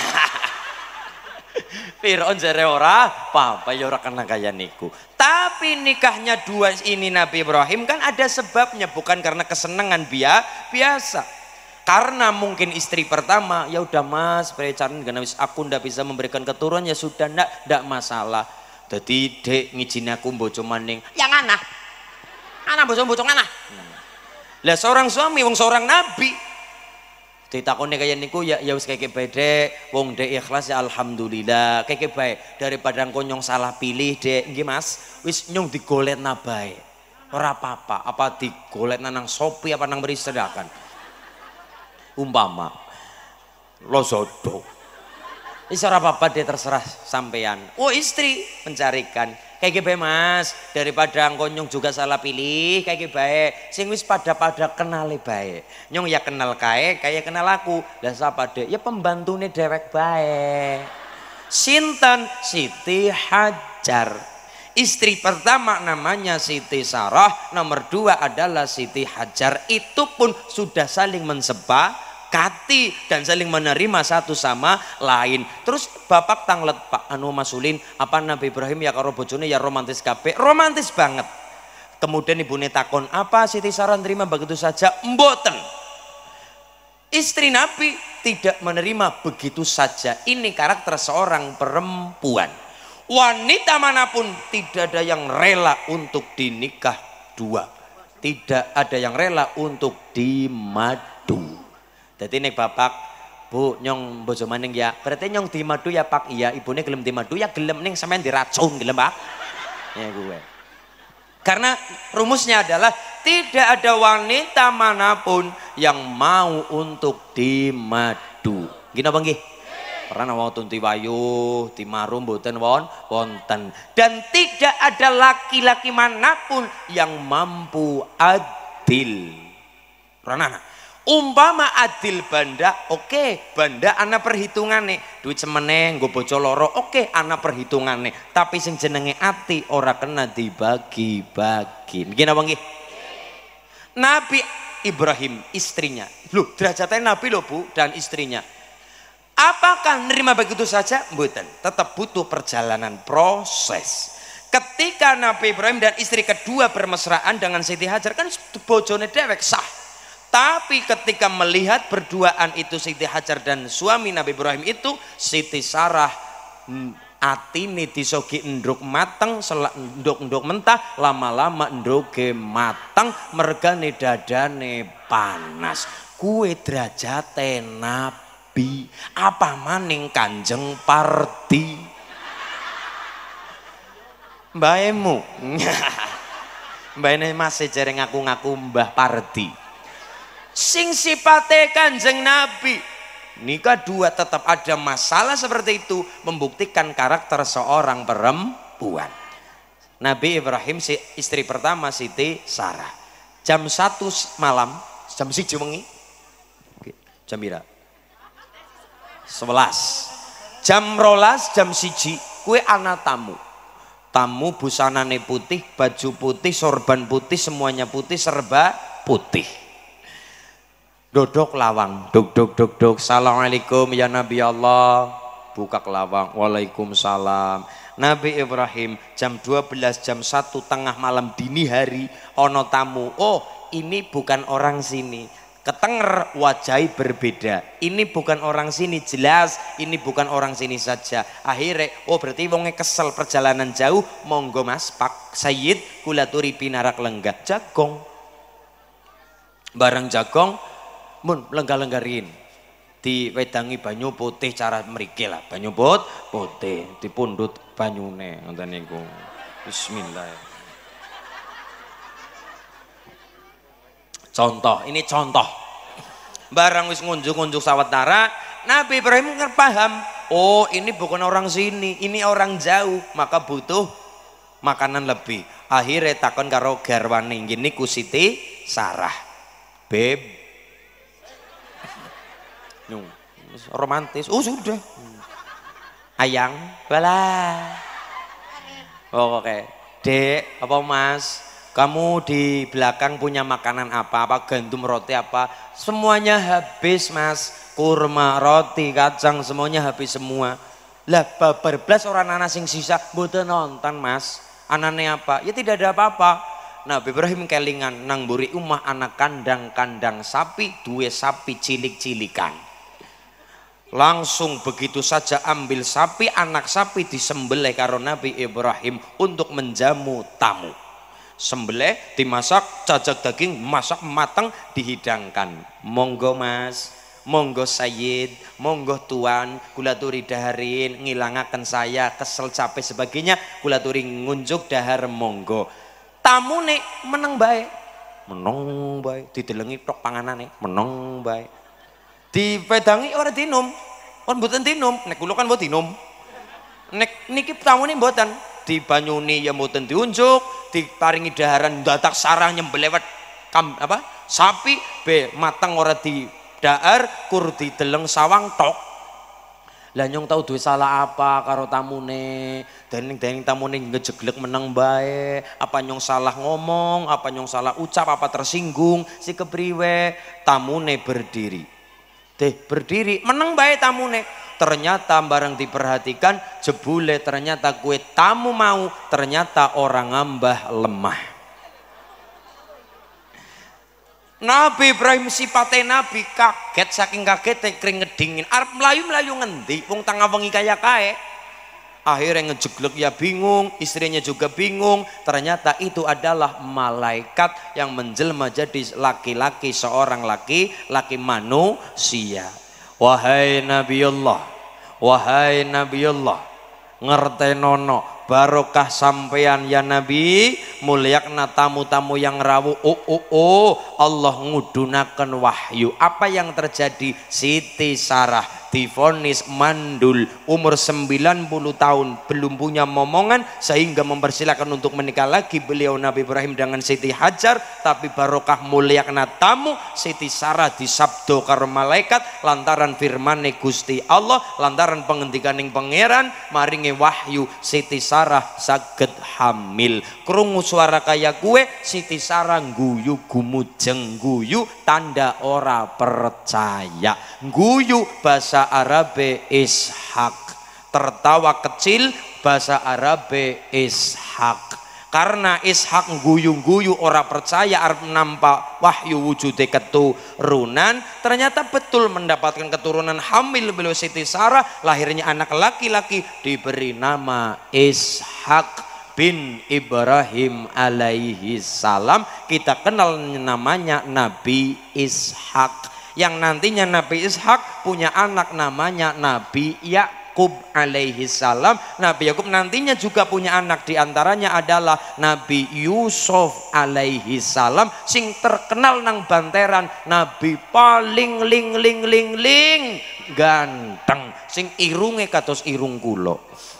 Fir'aun jare ora apa-apa ya ora kena kaya niku. Tapi nikahnya dua ini Nabi Ibrahim kan ada sebabnya, bukan karena kesenangan bia biasa. Karena mungkin istri pertama, ya udah Mas, perecaran karena aku ndak bisa memberikan keturunan ya sudah ndak ndak masalah. Jadi dek ngijin aku bojo maning. Yang anak. Anak bojo-bojo anak. Lah seorang suami wong seorang nabi ditakoni kaya niku ya ya wis keke bede wong dek ikhlas ya alhamdulillah keke bae daripada engko nyong salah pilih dek nggih Mas wis nyong digoletna bae ora apa-apa apa digoletna nang Shopee apa nang beri sedakan umpama lo jodoh wis ora apa-apa dia terserah sampean. Oh istri mencarikan kayak bae Mas daripada engko nyong juga salah pilih kayak bae sing wis pada-pada kenale bae nyong ya kenal kae kayak kenal aku lah sapa dek ya pembantune dewek bae sinten Siti Hajar istri pertama namanya Siti Sarah nomor dua adalah Siti Hajar itu pun sudah saling mensepa kati dan saling menerima satu sama lain. Terus bapak tanglet Pak anu masulin apa Nabi Ibrahim ya karo bojone ya romantis kabeh, romantis banget. Kemudian ibune takon apa Siti Sarah nerima begitu saja? Mboten. Istri Nabi tidak menerima begitu saja. Ini karakter seorang perempuan. Wanita manapun tidak ada yang rela untuk dinikah dua. Tidak ada yang rela untuk dimadu. Jadi nek bapak bu nyong bojo maning ya berarti nyong dimadu ya pak iya ibune gelem dimadu ya gelem ning sampean diracun gelem pak ya gue karena rumusnya adalah tidak ada wanita manapun yang mau untuk dimadu gini apa nggih karena wonten tiwayu timaru mboten won wonten dan tidak ada laki-laki manapun yang mampu adil ranana umpama adil banda oke okay. Banda ana perhitungane duit semene nggo bojo loro oke okay. Ana perhitungane tapi sing jenenge ati ora kena dibagi-bagi nggih napa nggih Nabi Ibrahim istrinya lho derajatnya Nabi lho Bu dan istrinya apakah nerima begitu saja mboten tetap butuh perjalanan proses ketika Nabi Ibrahim dan istri kedua bermesraan dengan Siti Hajar kan bojone dewek sah. Tapi ketika melihat berduaan itu Siti Hajar dan suami Nabi Ibrahim itu Siti Sarah atine disogi endruk mateng selak enduk-enduk mentah lama-lama endruke mateng mergane dadane panas kue derajate Nabi apa maning Kanjeng Parti mbahemu mbahene masih jareng ngaku-ngaku Mbah Parti sing sipate Kanjeng Nabi nikah dua tetap ada masalah seperti itu membuktikan karakter seorang perempuan. Nabi Ibrahim si istri pertama Siti Sarah jam satu malam jam siji wengi jam pira sebelas jam rolas jam siji kue ana tamu tamu busanane putih baju putih sorban putih semuanya putih serba putih dodok lawang dok dok dok dok assalamualaikum ya Nabi Allah buka kelawang waalaikumsalam Nabi Ibrahim jam dua belas jam satu tengah malam dini hari ono tamu oh ini bukan orang sini ketenger wajahnya berbeda ini bukan orang sini jelas ini bukan orang sini saja akhirnya oh berarti wongnya kesel perjalanan jauh monggo mas Pak Sayyid kulaturi pinarak lenggah jagong barang jagong mun lenggah-lenggarin diwedangi banyu putih cara mriki lah banyu put putih dipundhut banyune ngoten niku bismillah contoh ini contoh barang wis ngunjuk-ngunjuk sawetara Nabi Ibrahim kan paham oh ini bukan orang sini ini orang jauh maka butuh makanan lebih akhirnya takon karo garwane nggih niku Siti Sarah beb Nung, romantis. Oh sudah. Ayang, bala. Oh oke. Okay. Dek, apa Mas? kamu di belakang punya makanan apa, apa gandum roti apa, semuanya habis mas, kurma, roti, kacang semuanya habis semua. Lah babar blas orang anak sing sisa mboten nonton mas, anane apa, ya tidak ada apa-apa. Nabi Ibrahim kelingan nang mburi umah anak kandang-kandang sapi, duwe sapi cilik-cilikan. Langsung begitu saja ambil sapi, anak sapi disembelih karo Nabi Ibrahim untuk menjamu tamu. Sembelih, dimasak, cacak daging, masak matang, dihidangkan. Monggo mas, monggo Sayyid, monggo tuan, kula turi daharin, ngilangaken saya, kesel capek sebagainya, kula turi ngunjuk dahar monggo. Tamu nih meneng bae, meneng bae, didelengi tok panganane, meneng bae. Dipedangi ora dinum, kon mboten dinum, nek kula kan mboten dinum. Nek niki tamu nih mboten. Di banyuni ya mboten diunjuk, diparingi daharan datak sarang nyembelewet kam apa sapi be mateng ora di dahar kur dideleng sawang tok. Lah nyong tau duwe salah apa karo tamune, dening-dening tamune ngejeglek meneng bae, apa nyong salah ngomong, apa nyong salah ucap, apa tersinggung, si kepriwe. Tamune berdiri, teh berdiri meneng bae tamune. Ternyata barang diperhatikan jebule ternyata kue tamu mau ternyata orang ngambah lemah. Nabi Ibrahim sifatnya nabi kaget, saking kaget kering ngedingin arep melayu-melayu ngendi wong tengah wengi kaya kae. Akhirnya ngejeglek ya bingung, istrinya juga bingung, ternyata itu adalah malaikat yang menjelma jadi laki-laki, seorang laki laki manusia. Wahai Nabiullah, wahai Nabiullah, ngertenono barokah sampean ya Nabi, mulyakna tamu-tamu yang rawuh. Oh oh oh, Allah ngudunaken wahyu. Apa yang terjadi? Siti Sarah divonis mandul umur sembilan puluh tahun, belum punya momongan sehingga mempersilahkan untuk menikah lagi beliau Nabi Ibrahim dengan Siti Hajar. Tapi barokah mulyakna tamu, Siti Sarah disabdo karo malaikat lantaran firmane Gusti Allah, lantaran pengendikaning pangeran maringi wahyu Siti Sarah saged hamil. Krungu suara kaya kue, Siti Sarah guyu gumujeng, guyu tanda ora percaya, guyu bahasa Arabe Ishak, tertawa kecil bahasa Arabe Ishak. Karena Ishak guyu-guyu ora percaya arep nampak wahyu wujude keturunan, ternyata betul mendapatkan keturunan hamil beliau Siti Sarah, lahirnya anak laki-laki diberi nama Ishak bin Ibrahim alaihi salam. Kita kenal namanya Nabi Ishak, yang nantinya Nabi Ishak punya anak namanya Nabi Yakub alaihi salam. Nabi Yakub nantinya juga punya anak, diantaranya adalah Nabi Yusuf alaihi salam, sing terkenal nang banteran Nabi paling ling ling ling ling ganteng, sing irunge kados irung kula.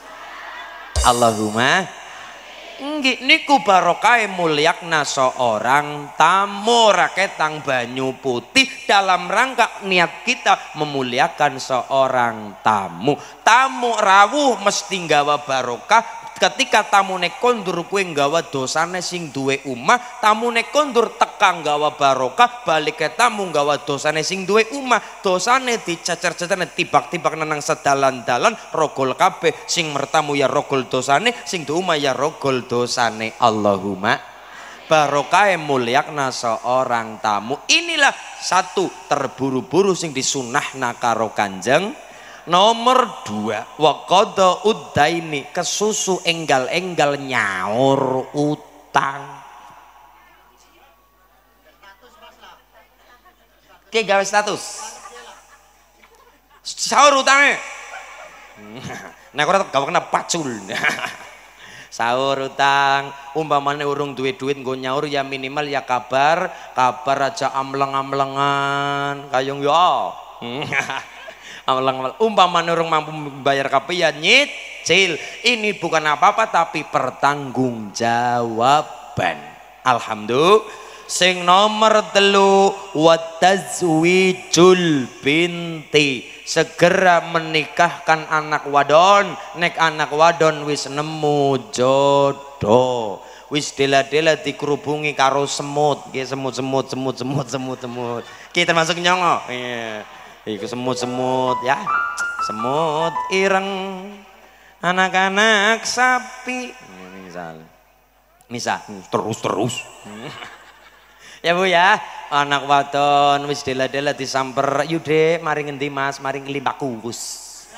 Allahumma nggih niku barokah mulyakna seorang tamu raketang banyu putih dalam rangka niat kita memuliakan seorang tamu. Tamu rawuh mesti nggawa barokah. Ketika tamune kondur kue nggawa dosane sing duwe umah, tamune kondur tekang nggawa barokah, balik ke tamu nggawa dosane sing duwe umah, dosane dicacar-cacar tibak-tibak nang sedalan-dalan rogol kabeh, sing mertamu ya rogol dosane, sing duwe umah ya rogol dosane. Allahumma barokah mulyakna seorang tamu. Inilah satu terburu-buru sing disunahna karo Kanjeng. Nomor dua, waqada uddaini, kesusu enggal-enggal nyaur utang. Oke, gawe status. Sahur utangnya. Nah, ora gawe kena pacul. Sahur utang, umpamane urung duwe duit nggo nyaur ya minimal ya kabar, kabar aja amleng-amlengan, kayong ya. Amlang-amlang. Umpamane orang mampu membayar kabeh ya nyicil. Ini bukan apa-apa tapi pertanggungjawaban. Alhamdulillah. Sing nomor telu watazwijul binti, segera menikahkan anak wadon. Nek anak wadon wis nemu jodoh, wis dela-dela dikerubungi karo semut, nggih semut-semut semut-semut semut-semut. Ki termasuk nyongo. Iya. Iku semut-semut ya. Semut ireng. Anak-anak sapi. Misal. Misal terus-terus. Ya Bu ya, anak wadon wis dela-dela disamper, yude maring endi Mas? Maring limpak kukus.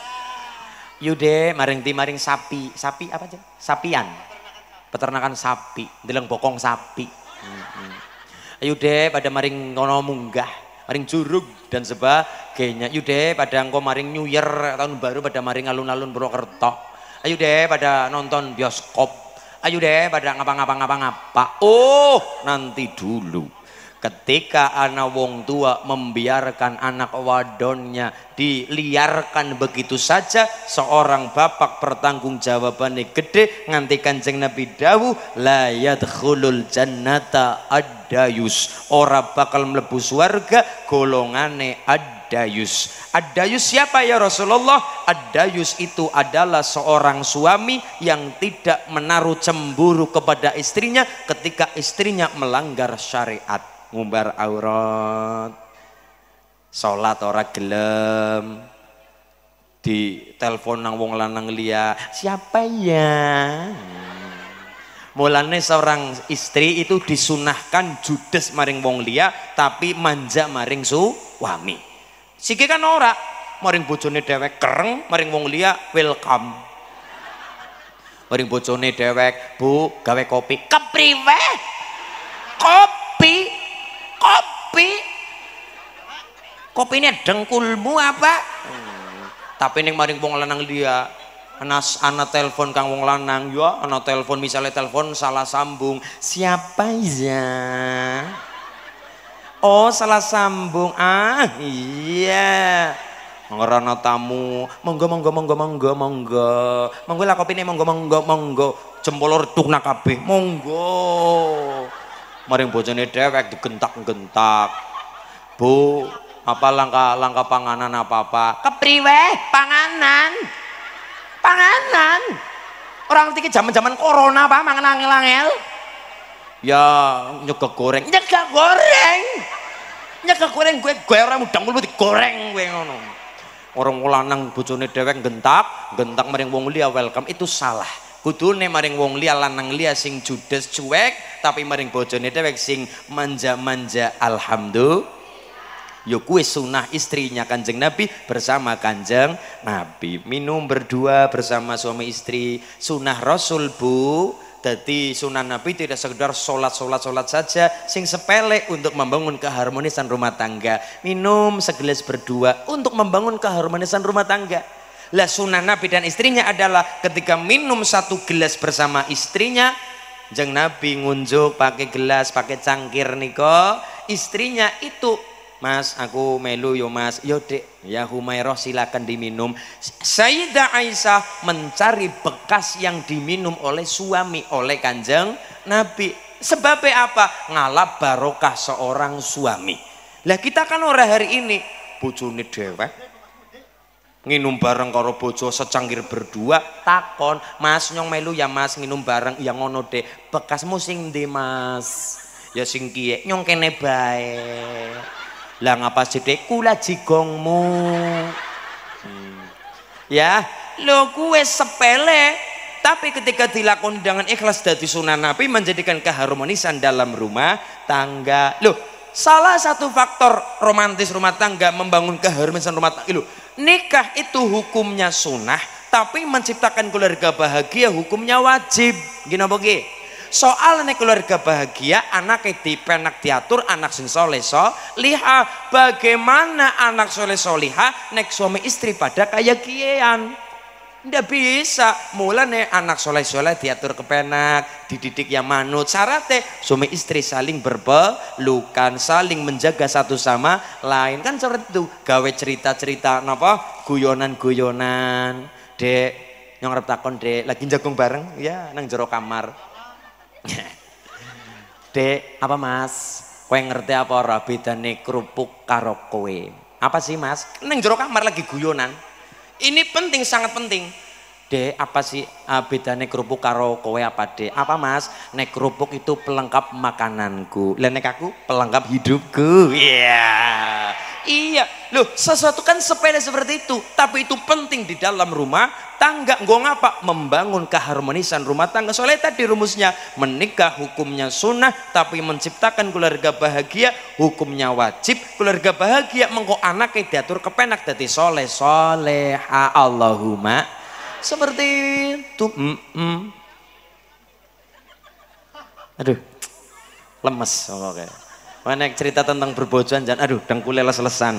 Yude maring di maring sapi, sapi apa aja? Sapian. Peternakan sapi, ndeleng bokong sapi. Hmm. Yude pada maring ngono munggah, maring jurug dan sebagainya. Yude pada engko maring New Year tahun baru pada maring alun-alun Purwokerto. Ayo deh pada nonton bioskop. Ayo deh pada ngapa-ngapa-ngapa-ngapa. Oh, nanti dulu. Ketika anak wong tua membiarkan anak wadonnya diliarkan begitu saja, seorang bapak pertanggungjawabannya gede. Nganti Kanjeng Nabi dawuh la yadkhulul jannata ad-dayus, ora bakal mlebu swarga golongane ad-dayus. Ad-dayus siapa ya Rasulullah? Ad-dayus itu adalah seorang suami yang tidak menaruh cemburu kepada istrinya ketika istrinya melanggar syariat. Ngumbar aurat, sholat ora gelem, di telepon nang wong lanang liya, siapa ya? Mulane seorang istri itu disunahkan judes maring wong liya tapi manja maring suami. Siki kan ora, maring bojone dhewek kereng, maring wong liya welcome. Maring bojone dhewek, Bu, gawe kopi. Kepriwe? Kopi? Kopi? Kopi ini dengkulmu apa? Hmm. Tapi ning maring wong lanang liya, anas ana telepon kang wong lanang, ya ana telepon misalnya telepon salah sambung. Siapa ya? Oh, salah sambung. Ah, iya. Ngerana tamu, monggo monggo monggo monggo monggo. Monggo lah kopine monggo monggo monggo. Jempol reduk nak kabeh. Monggo. Maring bojone dhewek digentak-gentak. Bu, apa langkah-langkah panganan apa-apa? Kepriwe panganan? Panganan? Orang tiki zaman-zaman corona apa mangan angel-angel? Ya nyegek goreng. Nyegek goreng. Nyegek goreng gue gue ora mudang kuwi digoreng kowe ngono. Orang lanang bojone dhewek gentak, gentak maring wong liya welcome itu salah. Kudune maring wong liya lanang liya sing judes cuek, tapi maring bojone dhewek sing manja-manja alhamdulillah. Yo kuwi sunah istrinya Kanjeng Nabi bersama Kanjeng Nabi. Minum berdua bersama suami istri, sunah Rasul Bu. Jadi sunah Nabi tidak sekedar sholat-sholat-sholat saja sing sepele untuk membangun keharmonisan rumah tangga. Minum segelas berdua untuk membangun keharmonisan rumah tangga. Lah sunnah Nabi dan istrinya adalah ketika minum satu gelas bersama istrinya, Kanjeng Nabi ngunjuk pakai gelas, pakai cangkir niko. Istrinya itu, Mas, aku melu yo Mas, yo Dek, ya Humairah silakan diminum. Sayyidah Aisyah mencari bekas yang diminum oleh suami, oleh Kanjeng Nabi. Sebabnya apa? Ngalap barokah seorang suami. Lah kita kan ora hari ini bojone dhewek nginum bareng karo bojo secangkir berdua, takon, Mas nyong melu ya Mas nginum bareng, ya ngono Dek. Bekasmu sing ndi Mas? Ya sing kiye, nyong kene bae. Lah ngapa sih Dek? Kula jigongmu. Hmm. Ya, lo kuwe sepele, tapi ketika dilakoni dengan ikhlas dadi sunah Nabi menjadikan keharmonisan dalam rumah tangga. Loh, salah satu faktor romantis rumah tangga membangun keharmonisan rumah tangga. Loh, nikah itu hukumnya sunnah, tapi menciptakan keluarga bahagia hukumnya wajib. Gini apa gini? Soalnya keluarga bahagia, anaknya dipenak diatur, anak sing soleh solihah. Bagaimana anak soleh solihah, nek suami istri pada kayak kian? Ndak bisa. Mulane anak soleh soleh diatur kepenak, dididik yang manut. Syaratnya suami istri saling berpelukan, saling menjaga satu sama lain. Kan seperti itu. Gawe cerita-cerita, napa? Guyonan-guyonan. Dek, yang arep takon Dek, lagi jagung bareng, ya nang jero kamar. Dek, apa Mas? Kowe ngerti apa ora bedane kerupuk karo kowe? Apa sih Mas? Nang jero kamar lagi guyonan. Ini penting, sangat penting. Dek, apa sih uh, bedanya kerupuk karo kowe apa dek? Apa mas? Nek kerupuk itu pelengkap makananku, lah nek aku pelengkap hidupku. Iya, yeah. Iya. Loh, sesuatu kan sepele seperti itu, tapi itu penting di dalam rumah tangga. Gue ngapa? Membangun keharmonisan rumah tangga. Soalnya tadi rumusnya menikah hukumnya sunnah, tapi menciptakan keluarga bahagia hukumnya wajib. Keluarga bahagia mengko anaknya diatur kepenak dadi soleh soleha. Allahumma seperti itu. Mm -mm. Aduh, lemes. Oke. Mana cerita tentang berbojoan jangan, aduh, dengkulnya les-lesan.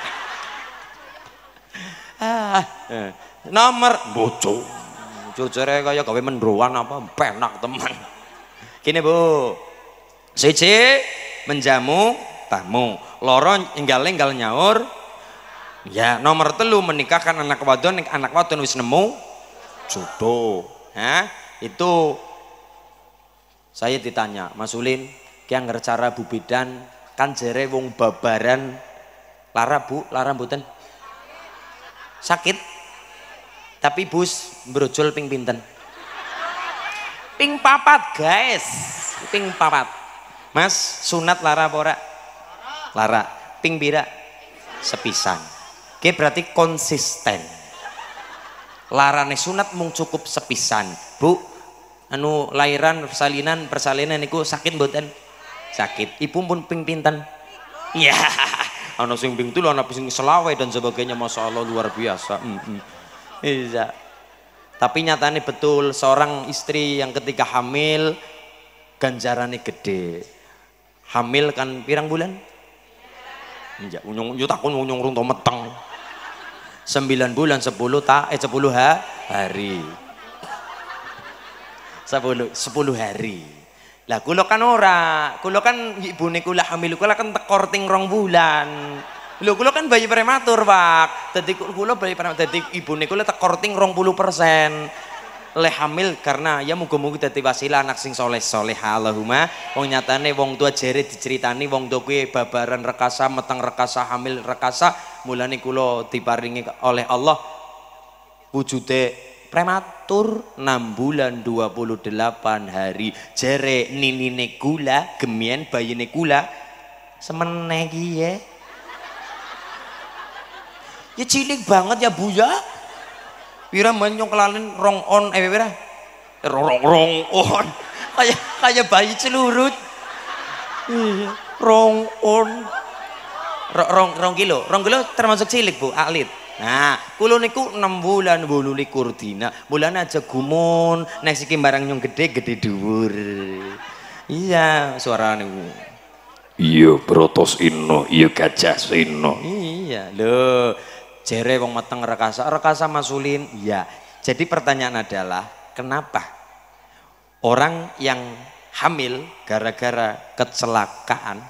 ah, nomor bojo. Jujurnya kayak gawe mendruan apa, penak teman. Gini bu, siji menjamu tamu, loro enggal-enggal nyaur. Ya, nomor telu menikahkan anak wadon, anak wadon wis nemu jodoh. Nah, itu saya ditanya, Mas Ulin, yang ngercara Bu Bidan kan jere wong babaran lara bu, lara mboten sakit, tapi bus brojol ping pinten? Ping papat guys, ping papat. Mas sunat lara apa ora? Lara. Ping bira sepisan. Oke, berarti konsisten. Larane sunat mung cukup sepisan. Bu, anu lahiran persalinan persalinan niku sakit mboten? Sakit. Ibu pun ping pinten? Iya. Ana sing ping telu, ana sing selawe dan sebagainya, masya Allah luar biasa. Mm -mm. Iya. Tapi nyatanya betul, seorang istri yang ketika hamil ganjarannya gede. Hamil kan pirang bulan? Iya, unyung yo takon unyung rung to meteng. sembilan bulan sepuluh ta eh sepuluh ha, hari. sepuluh sepuluh hari. Lah kula kan ora, kula kan ibune kula hamil kula kan tekor ting rong bulan. Lho kula kan bayi prematur, Pak. Dadi kula bayi prematur, dadi ibune kula tekor ting rong puluh persen. Le hamil karena ya muga-muga dadi wasilah anak sing soleh-soleh. Allahumma. Wong nyatane wong tua jere diceritani wong tua kuwi babaran rekasa meteng rekasa hamil rekasa, mulane kula diparingi oleh Allah wujude prematur enam bulan dua puluh delapan hari. Jere ninine kula gemien bayine kula semene iki ya. Ya cilik banget ya Bu ya. Pira menyong kelalen rong on eh pira? Rong rong on. Kayak kayak bayi celurut. Iya, rong on. Rong rong kilo. Rong kilo termasuk cilik Bu, alit. Nah, kulo niku enam bulan bolu likur dina. Bulan aja gumun, nek siki barang nyong gede-gede dhuwur. Iya, suara niku. Iya, Brotos Ino, iya Gajah Sino. Iya, lho. Jere wong meteng rekasa, rekasa Mas Ulin. Iya. Jadi pertanyaan adalah, kenapa orang yang hamil gara-gara kecelakaan?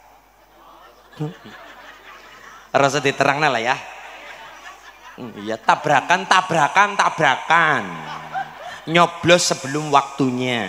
Rasa diterangna lah ya. Iya, tabrakan, tabrakan, tabrakan, nyoblos sebelum waktunya,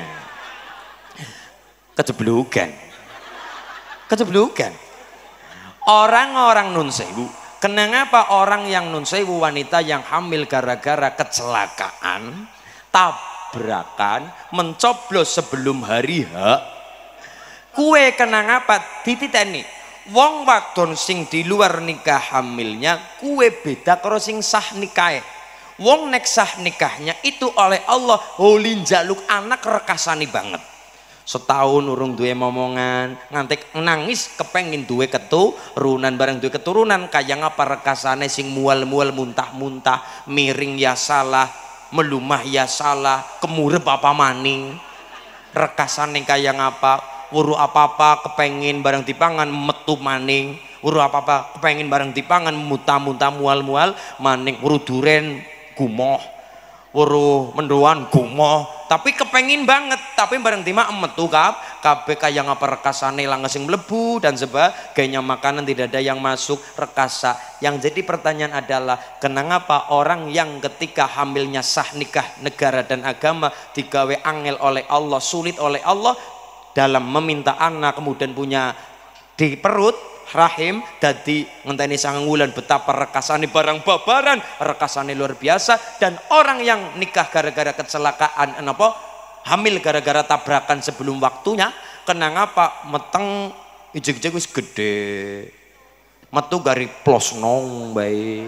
keceblukan, keceblukan. Orang-orang nun sewu, kenapa orang yang nun sewu wanita yang hamil gara-gara kecelakaan, tabrakan, mencoblos sebelum hari H, kue kenapa dititeni? Wong wadon sing di luar nikah hamilnya kue beda karo sing sah nikahe. Wong nek sah nikahnya itu oleh Allah holin jaluk anak rekasani banget. Setahun urung duwe momongan, ngantek nangis kepengin duwe keturunan, bareng duwe keturunan kaya ngapa rekasane sing mual-mual muntah-muntah, miring ya salah, melumah ya salah, kemurep apa maning. Rekasane kaya ngapa? Wuru apa-apa kepengin barang dipangan metu maning, wuru apa-apa kepengin barang dipangan muntah-muntah mual-mual maning, wuru duren gumoh, wuru mendoan gumoh, tapi kepengin banget, tapi barang dima metu kap kabeh kaya ngapa rekasane langesing mlebu dan sebagainya, makanan tidak ada yang masuk rekasa. Yang jadi pertanyaan adalah kenapa orang yang ketika hamilnya sah nikah negara dan agama digawe angel oleh Allah, sulit oleh Allah dalam meminta anak, kemudian punya di perut rahim dadi ngenteni sangang wulan betapa rekasane barang babaran, rekasane luar biasa. Dan orang yang nikah gara-gara kecelakaan apa hamil gara-gara tabrakan sebelum waktunya, kena ngapa meteng ijek-ijek wis gede metu gari plos nong bae.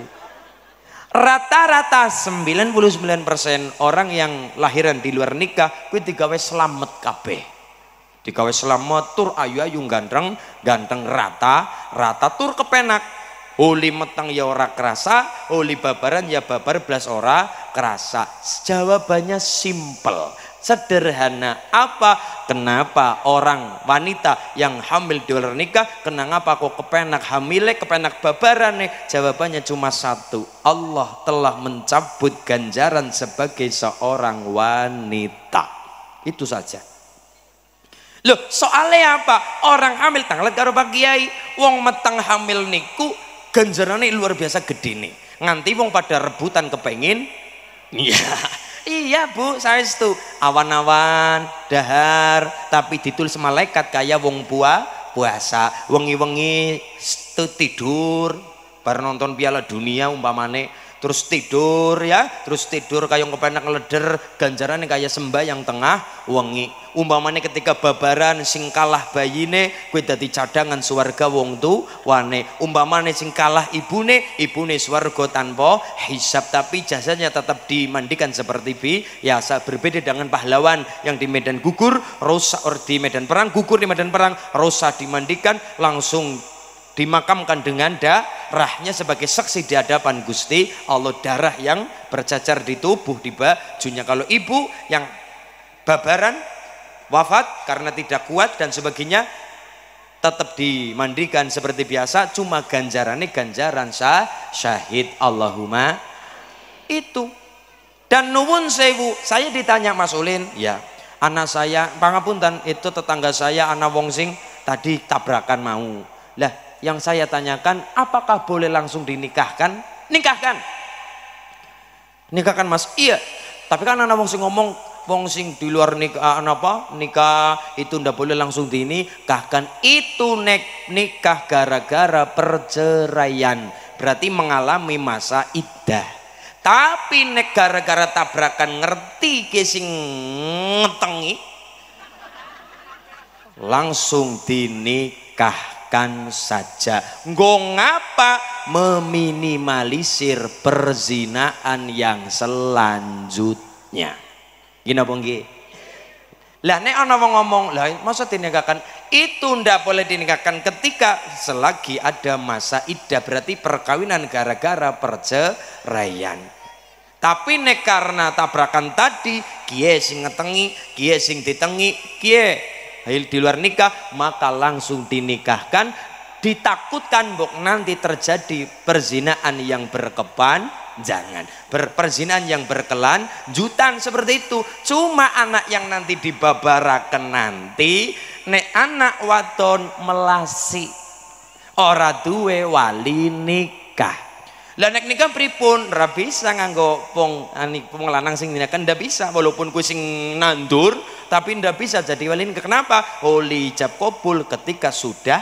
Rata-rata sembilan puluh sembilan persen orang yang lahiran di luar nikah kuwi digawe slamet kabeh. Digawe slamet tur ayu-ayu ganteng, ganteng rata, rata tur kepenak. Uli meteng ya ora kerasa, uli babaran ya babar blas ora kerasa. Jawabannya simple, sederhana. Apa? Kenapa orang wanita yang hamil di luar nikah, kenapa kok kepenak hamile, kepenak babarane? Jawabannya cuma satu, Allah telah mencabut ganjaran sebagai seorang wanita. Itu saja. Loh, soalnya apa? Orang hamil tanglet karo Pak Kiai, wong meteng hamil niku ganjarane luar biasa gede nih. Nganti wong pada rebutan kepengin. Iya. Iya Bu, saya itu awan-awan, dahar, tapi ditulis malaikat kayak wong pua, puasa, wengi-wengi tidur, bar nonton Piala Dunia umpamane, terus tidur ya, terus tidur kayak kepenak ngeleder, ganjaran kayak sembahyang tengah wengi. Umpamane ketika babaran sing kalah bayine kuwi dadi cadangan swarga wong tuwane. Umpamane sing kalah ibune, ibune swarga tanpa hisab, tapi jasanya tetap dimandikan seperti biasa. Berbeda dengan pahlawan yang di medan gugur, rusak or di medan perang, gugur di medan perang, rusak dimandikan langsung dimakamkan dengan darahnya sebagai saksi di hadapan Gusti Allah, darah yang bercacar di tubuh di bajunya. Kalau ibu yang babaran wafat karena tidak kuat dan sebagainya tetap dimandikan seperti biasa, cuma ganjarannya ganjaran sah syahid. Allahumma itu. Dan nuwun sewu, saya ditanya Mas Ulin, ya anak saya pangapunten itu tetangga saya anak wong sing tadi tabrakan mau lah. Yang saya tanyakan, apakah boleh langsung dinikahkan? Nikahkan, nikahkan Mas. Iya, tapi kan anak wong sing ngomong wong sing di luar nikah apa nikah itu ndak boleh langsung dinikahkan. Itu nek nikah gara-gara perceraian, berarti mengalami masa iddah. Tapi nek gara-gara tabrakan ngerti ke sing ngetengi, langsung dinikah kan saja. Nggo ngapa? Meminimalisir perzinaan yang selanjutnya. Gini apa nggih? Lah nek ana wong ngomong, lah masa dinikahkan? Itu ndak boleh dinikahkan ketika selagi ada masa iddah, berarti perkawinan gara-gara perceraian. Tapi nek karena tabrakan tadi, kiye sing ngetengi, kiye sing ditengi, kiye di luar nikah, maka langsung dinikahkan. Ditakutkan bok nanti terjadi perzinaan yang berkepanjangan, perzinaan yang berkelanjutan seperti itu. Cuma anak yang nanti dibabarakan nanti, nek anak wadon melasi ora duwe wali nikah. Lah nek nikah pripun? Ora bisa nganggo pong anik pong lanang sing nikah, ndak bisa, walaupun ku sing nandur tapi ndak bisa jadi wali nikah. Kenapa? Oli ijab kabul ketika sudah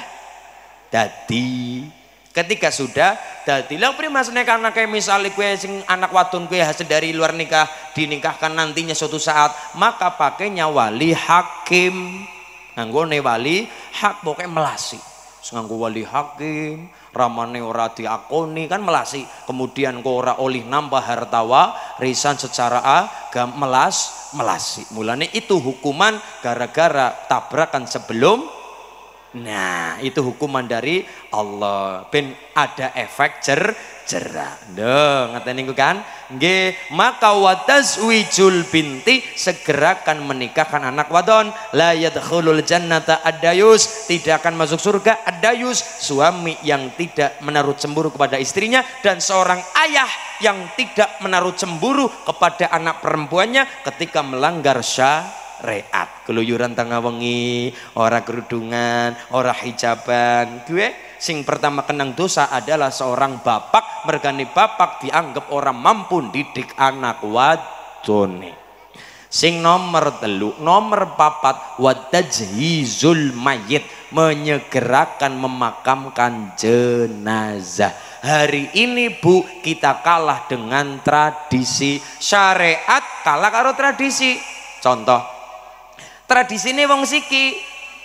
dadi. Ketika sudah dadi. Lah pri mas nek anak kayak misale kowe sing anak wadon kowe hasil dari luar nikah dinikahkan nantinya suatu saat, maka pakainya wali hakim. Nganggone wali hak pokoknya melasi. Nganggo wali hakim, ramane ora diakoni kan melasi. Kemudian kok ora oleh nambah harta warisan secara agam melas melasi. Mulane itu hukuman gara-gara tabrakan sebelum. Nah, itu hukuman dari Allah. Ben ada efek jer jerah. Nggih, ngeten niku kan? Nggih, maka watazwijul binti, segerakan menikahkan anak wadon. La yadkhulul jannata adayus, tidak akan masuk surga adayus, suami yang tidak menaruh cemburu kepada istrinya, dan seorang ayah yang tidak menaruh cemburu kepada anak perempuannya ketika melanggar syariat. Reat keluyuran tengah wengi, ora kerudungan, ora hijaban. Gue sing pertama kenang dosa adalah seorang bapak. Mergane bapak dianggap orang mampu didik anak wadone. Sing nomor telu, nomor papat watajhizul mayit, menyegerakan memakamkan jenazah. Hari ini Bu, kita kalah dengan tradisi. Syariat kalah karo tradisi. Contoh, tradisi ini wong siki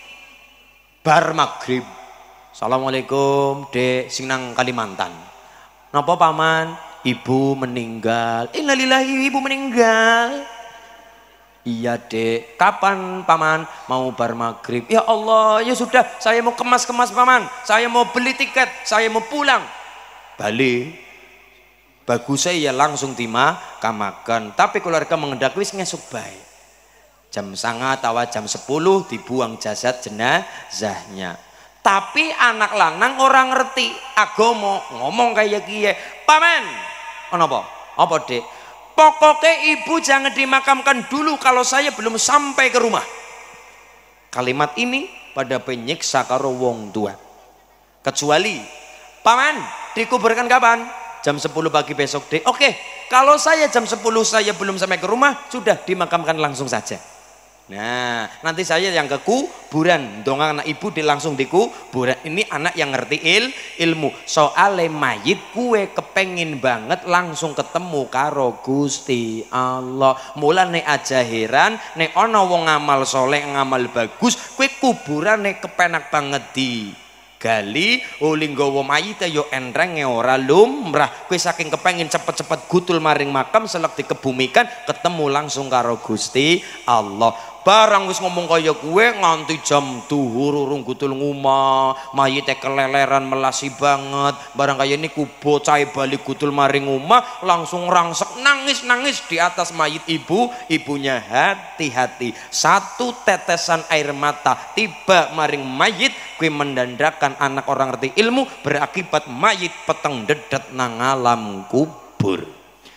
bar maghrib, assalamualaikum dek sing nang Kalimantan, napa paman ibu meninggal, innalillahi ibu meninggal. Iya dek, kapan paman mau bar maghrib? Ya Allah, ya sudah, saya mau kemas-kemas paman, saya mau beli tiket, saya mau pulang. Balik, bagus saya langsung dimakamakan. Tapi keluarga mengendaki wis ngesuk baik. Jam sangat tawa jam sepuluh dibuang jasad jenazahnya. Tapi anak lanang orang ngerti agomo, ngomong kayak kiye, paman, apa? Apa dek? Pokoknya ibu jangan dimakamkan dulu kalau saya belum sampai ke rumah. Kalimat ini pada penyiksa karo wong tua. Kecuali, paman dikuburkan kapan? Jam sepuluh pagi besok deh. Oke, kalau saya jam sepuluh saya belum sampai ke rumah, sudah dimakamkan langsung saja. Nah, nanti saya yang ke kuburan, dong anak ibu di langsung di kuburan. Ini anak yang ngerti il, ilmu. Soale mayit kue kepengin banget langsung ketemu karo Gusti Allah. Mulane aja heran nek ana wong ngamal soleh, ngamal bagus, kue kuburan nek kepenak banget di gali uli nggawa mayite yo enreng ora lumrah. Kowe saking kepengin cepet-cepet gutul maring makam selek dikebumikan ketemu langsung karo Gusti Allah. Barang wis ngomong kaya kowe nganti jam duhur urung gutul nguma, mayite keleleran melasi banget. Barang kaya niku bocah bali gutul maring omah langsung rangsek nangis-nangis di atas mayit ibu, ibunya hati-hati. Satu tetesan air mata tiba maring mayit kowe mendandakan anak orang ngerti ilmu berakibat mayit peteng dedet nang alam kubur.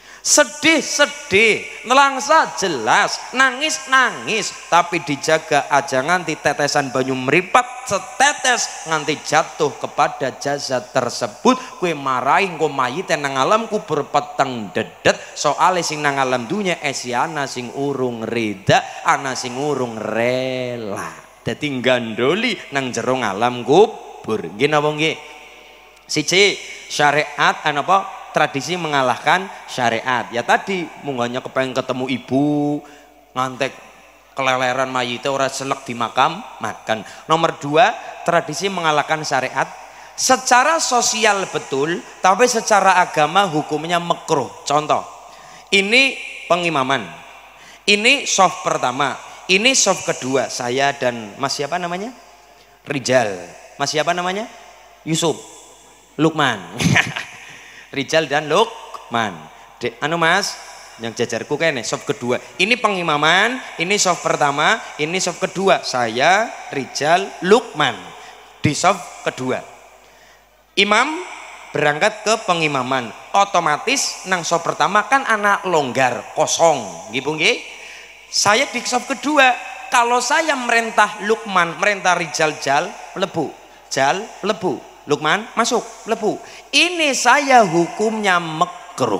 Sedih-sedih, nelangsa jelas, nangis-nangis, tapi dijaga aja nganti tetesan banyu meripat setetes nganti jatuh kepada jasad tersebut. Kue marahin kok mayit nang alam kubur peteng dedet, soale sing nang alam dunya esiana sing urung reda, ana sing urung rela. Dadi gandoli nang jero alam kubur. Nggih napa nggih? Siji, syariat apa? Tradisi mengalahkan syariat. Ya tadi munggahnya kepengen ketemu ibu, ngantek keleleran mayite ora selek di makam makan. Nomor dua, tradisi mengalahkan syariat. Secara sosial betul, tapi secara agama hukumnya makruh. Contoh, ini pengimaman, ini soft pertama, ini soft kedua. Saya dan Mas siapa namanya? Rijal. Mas siapa namanya? Yusuf, Lukman. Rijal dan Lukman. Dek, anu Mas, yang jajarku kene soft kedua. Ini pengimaman, ini soft pertama, ini soft kedua. Saya, Rijal, Lukman di soft kedua. Imam berangkat ke pengimaman, otomatis nang soft pertama kan anak longgar, kosong, gitu nggih. Saya di soft kedua. Kalau saya merintah Lukman, merintah Rijal, Jal, mlebu, Jal, mlebu, Lukman masuk, mlebu. Ini saya hukumnya makruh.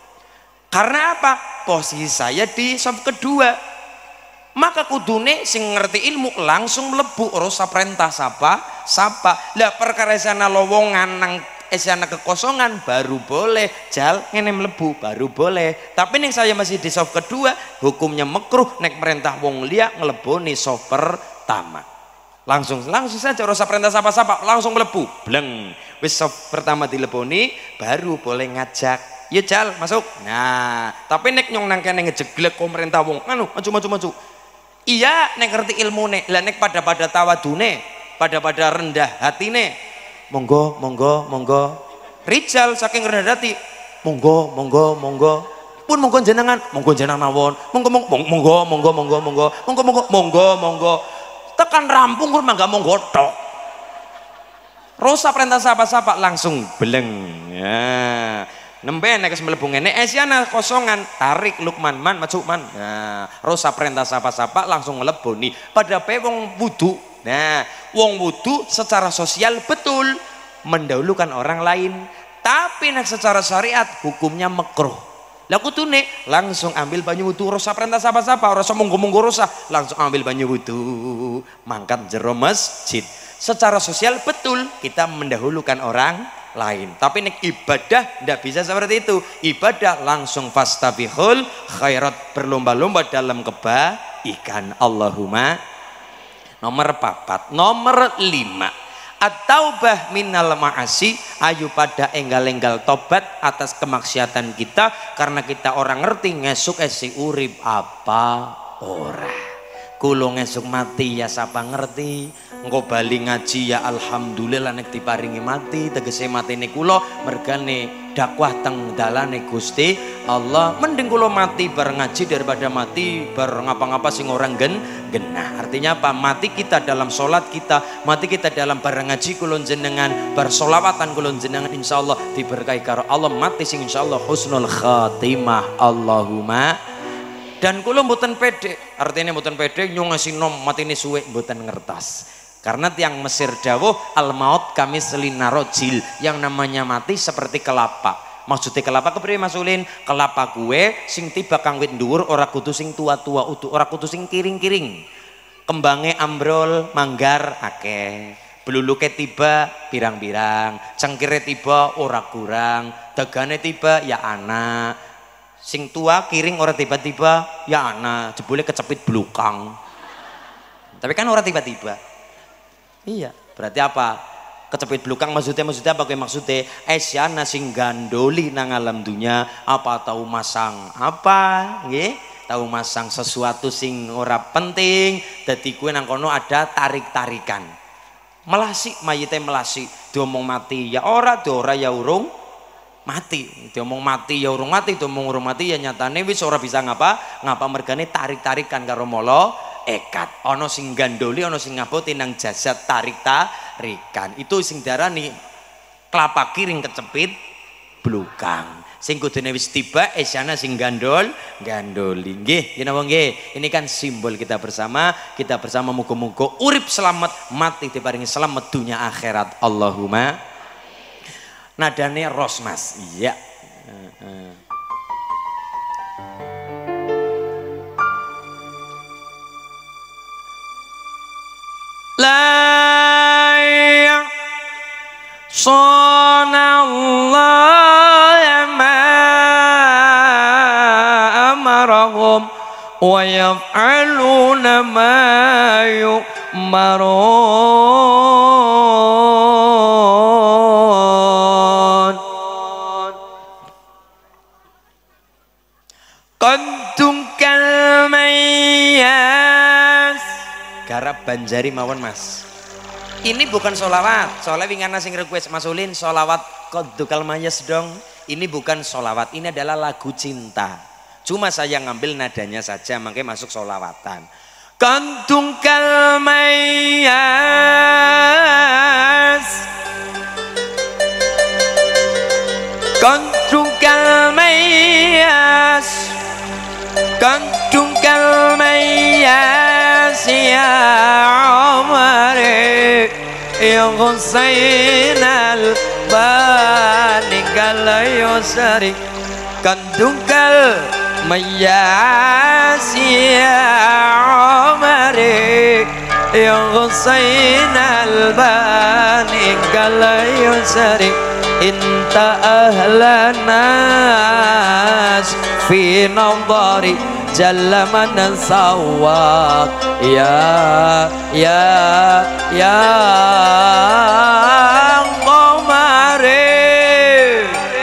Karena apa? Posisi saya di saf kedua. Maka kudune sing ngerti ilmu langsung mlebu, ora usah perintah sapa, sapa. Lah perkara sana lowongan nang esiana kekosongan baru boleh jal ngene mlebu baru boleh. Tapi ning saya masih di saf kedua, hukumnya makruh nek perintah wong liya ngleboni saf pertama. Langsung langsung saja ora usah perintah sapa-sapa, langsung mlebu bleng. Wis soft pertama dileboni baru boleh ngajak, ya jal masuk. Nah tapi nek nyong nang kene ngejeglek pemerintah wong anu maju maju maju, iya nek ngerti ilmune. Lah nek pada pada tawadune, pada pada rendah hatine, monggo monggo monggo. Rijal saking rendah hati, monggo monggo monggo pun monggo jenengan, monggo jenengan mawon, monggo monggo monggo monggo monggo monggo monggo monggo monggo monggo. Tekan rampung kur mangga monggo tok. Rosa perintah sapa-sapa langsung beleng. Ya. Nembe nek wis mlebu ngene esiana kosongan, tarik Lukman man maju man. Nah, rosa perintah sapa-sapa langsung ngleboni. Pada pe wong wudu. Nah, wong wudu secara sosial betul mendahulukan orang lain. Tapi nek secara syariat hukumnya makruh. Lah kudune langsung ambil banyu wudu, ora usah perintah sapa-sapa, ora usah monggo-monggo, ora langsung ambil banyu wudu, mangkat jero masjid. Secara sosial betul kita mendahulukan orang lain, tapi nek ibadah ndak bisa seperti itu. Ibadah langsung fastabihul khairat, berlomba-lomba dalam kebaikan. Allahumma. Nomor papat. Nomor lima, at-taubah minal ma'asi, ayu pada enggal-enggal tobat atas kemaksiatan kita, karena kita orang ngerti ngesuk esi urip apa ora. Kulo ngesuk mati ya sapa ngerti, engko bali ngaji ya alhamdulillah nek diparingi mati, tegese matine kulo mergane dakwah teng dalane Gusti Allah. Mending kulo mati bareng ngaji daripada mati bareng ngapa-ngapa sing orang gen genah. Artinya apa? Mati kita dalam sholat kita, mati kita dalam bareng ngaji kulo jenengan, bersolawatan kulo jenengan, insyaallah diberkahi karo Allah, mati sing insyaallah husnul khatimah. Allahumma. Dan kulo mboten pede, artinya mboten pede nyung ngasih nom matine suwe mboten ngertas. Karena tiang Mesir dawuh al maut kami selinarojil, yang namanya mati seperti kelapa. Maksudnya kelapa kepriye Mas Ulin? Kelapa kue sing tiba kang wit dhuwur ora kudu sing tua-tua utuh, ora kudu sing kiring-kiring. Kembange ambrol, manggar akeh. Beluluke tiba pirang-pirang, cengkire tiba ora kurang, dagane tiba ya anak. Sing tua kiring ora tiba-tiba ya anak, jebule kecepit blukang. Tapi kan ora tiba-tiba. Iya, berarti apa? Kecepit blukang maksudnya maksudnya apa maksudnya? Esyana sing gandoli nang alam dunia, apa tahu masang apa nggih? Tahu masang sesuatu sing ora penting, dadi kuwi nang kono ada tarik-tarikan. Melasi mayite melasi, diomong mati ya ora, do ora ya urung mati. Diomong mati ya urung mati, diomong urung mati ya nyatane wis ora bisa ngapa? Ngapa mergane tarik-tarikan karo molo ekat. Ono sing gandoli, ono sing ngaputi nang jasad tarik-tarikan. Itu sing darani kelapa kiring kecepit blukang. Sing kudune wis tiba esyana sing gandol gandoli. Nggih, yen apa nggih? Ini kan simbol kita bersama, kita bersama muga-muga urip selamat, mati diparingi selamat dunia akhirat. Allahumma. Nadane ros Mas. Iya. Heeh. La sonallah ma amarahum wa yaf'aluna ma yu'marun. Qadtum kalmayas garap banjari mawon Mas. Ini bukan solawat, soalnya wingana sing request Mas Ulin solawat kodukal mayas dong. Ini bukan solawat, ini adalah lagu cinta. Cuma saya ngambil nadanya saja, makanya masuk solawatan. Kodukal mayas, kodukal mayas, kodukal mayas ya Umari ya Husain al-Bani kala yusari kandungkal mayas ya Umari ya Husain al-Bani kala yusari inta ahlanas fi nadari jalla man sawak ya ya ya qamari